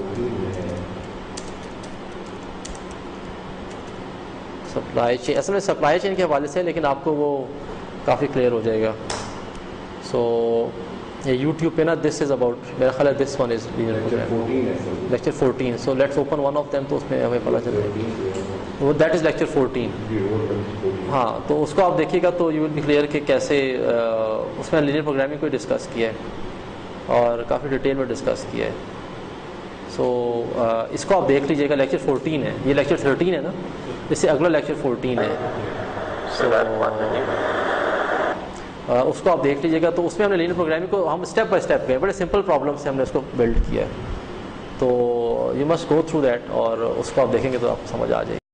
سپلائی چین, اصل میں سپلائی چین کے حوالے سے لیکن آپ کو وہ کافی کلیئر ہو جائے گا. سو یہ یوٹیوب پہ نا دس از اباؤٹ میرا خیال ہے this one is lecture 14. So let's open one of them تو اس میں ہمیں پتہ چلے گا وہ دیٹ از لیکچر 14. ہاں تو اس کو آپ دیکھیے گا تو یو ول بی کلیئر کہ کیسے اس میں لینئر پروگرامنگ کو ڈسکس کیا ہے اور کافی ڈیٹیل میں ڈسکس کیا ہے. سو اس کو آپ دیکھ لیجیے گا. لیکچر 14 ہے, یہ لیکچر 13 ہے نا, اس سے اگلا لیکچر 14 ہے. سو اس کو آپ دیکھ لیجیے گا. تو اس میں ہم نے لینئر پروگرامنگ کو ہم اسٹیپ بائی اسٹیپ گئے, بڑے سمپل پرابلم سے ہم نے اس کو بلڈ کیا ہے. تو you must go through that اور اس کو آپ دیکھیں گے تو آپ کو سمجھ آ جائے گی.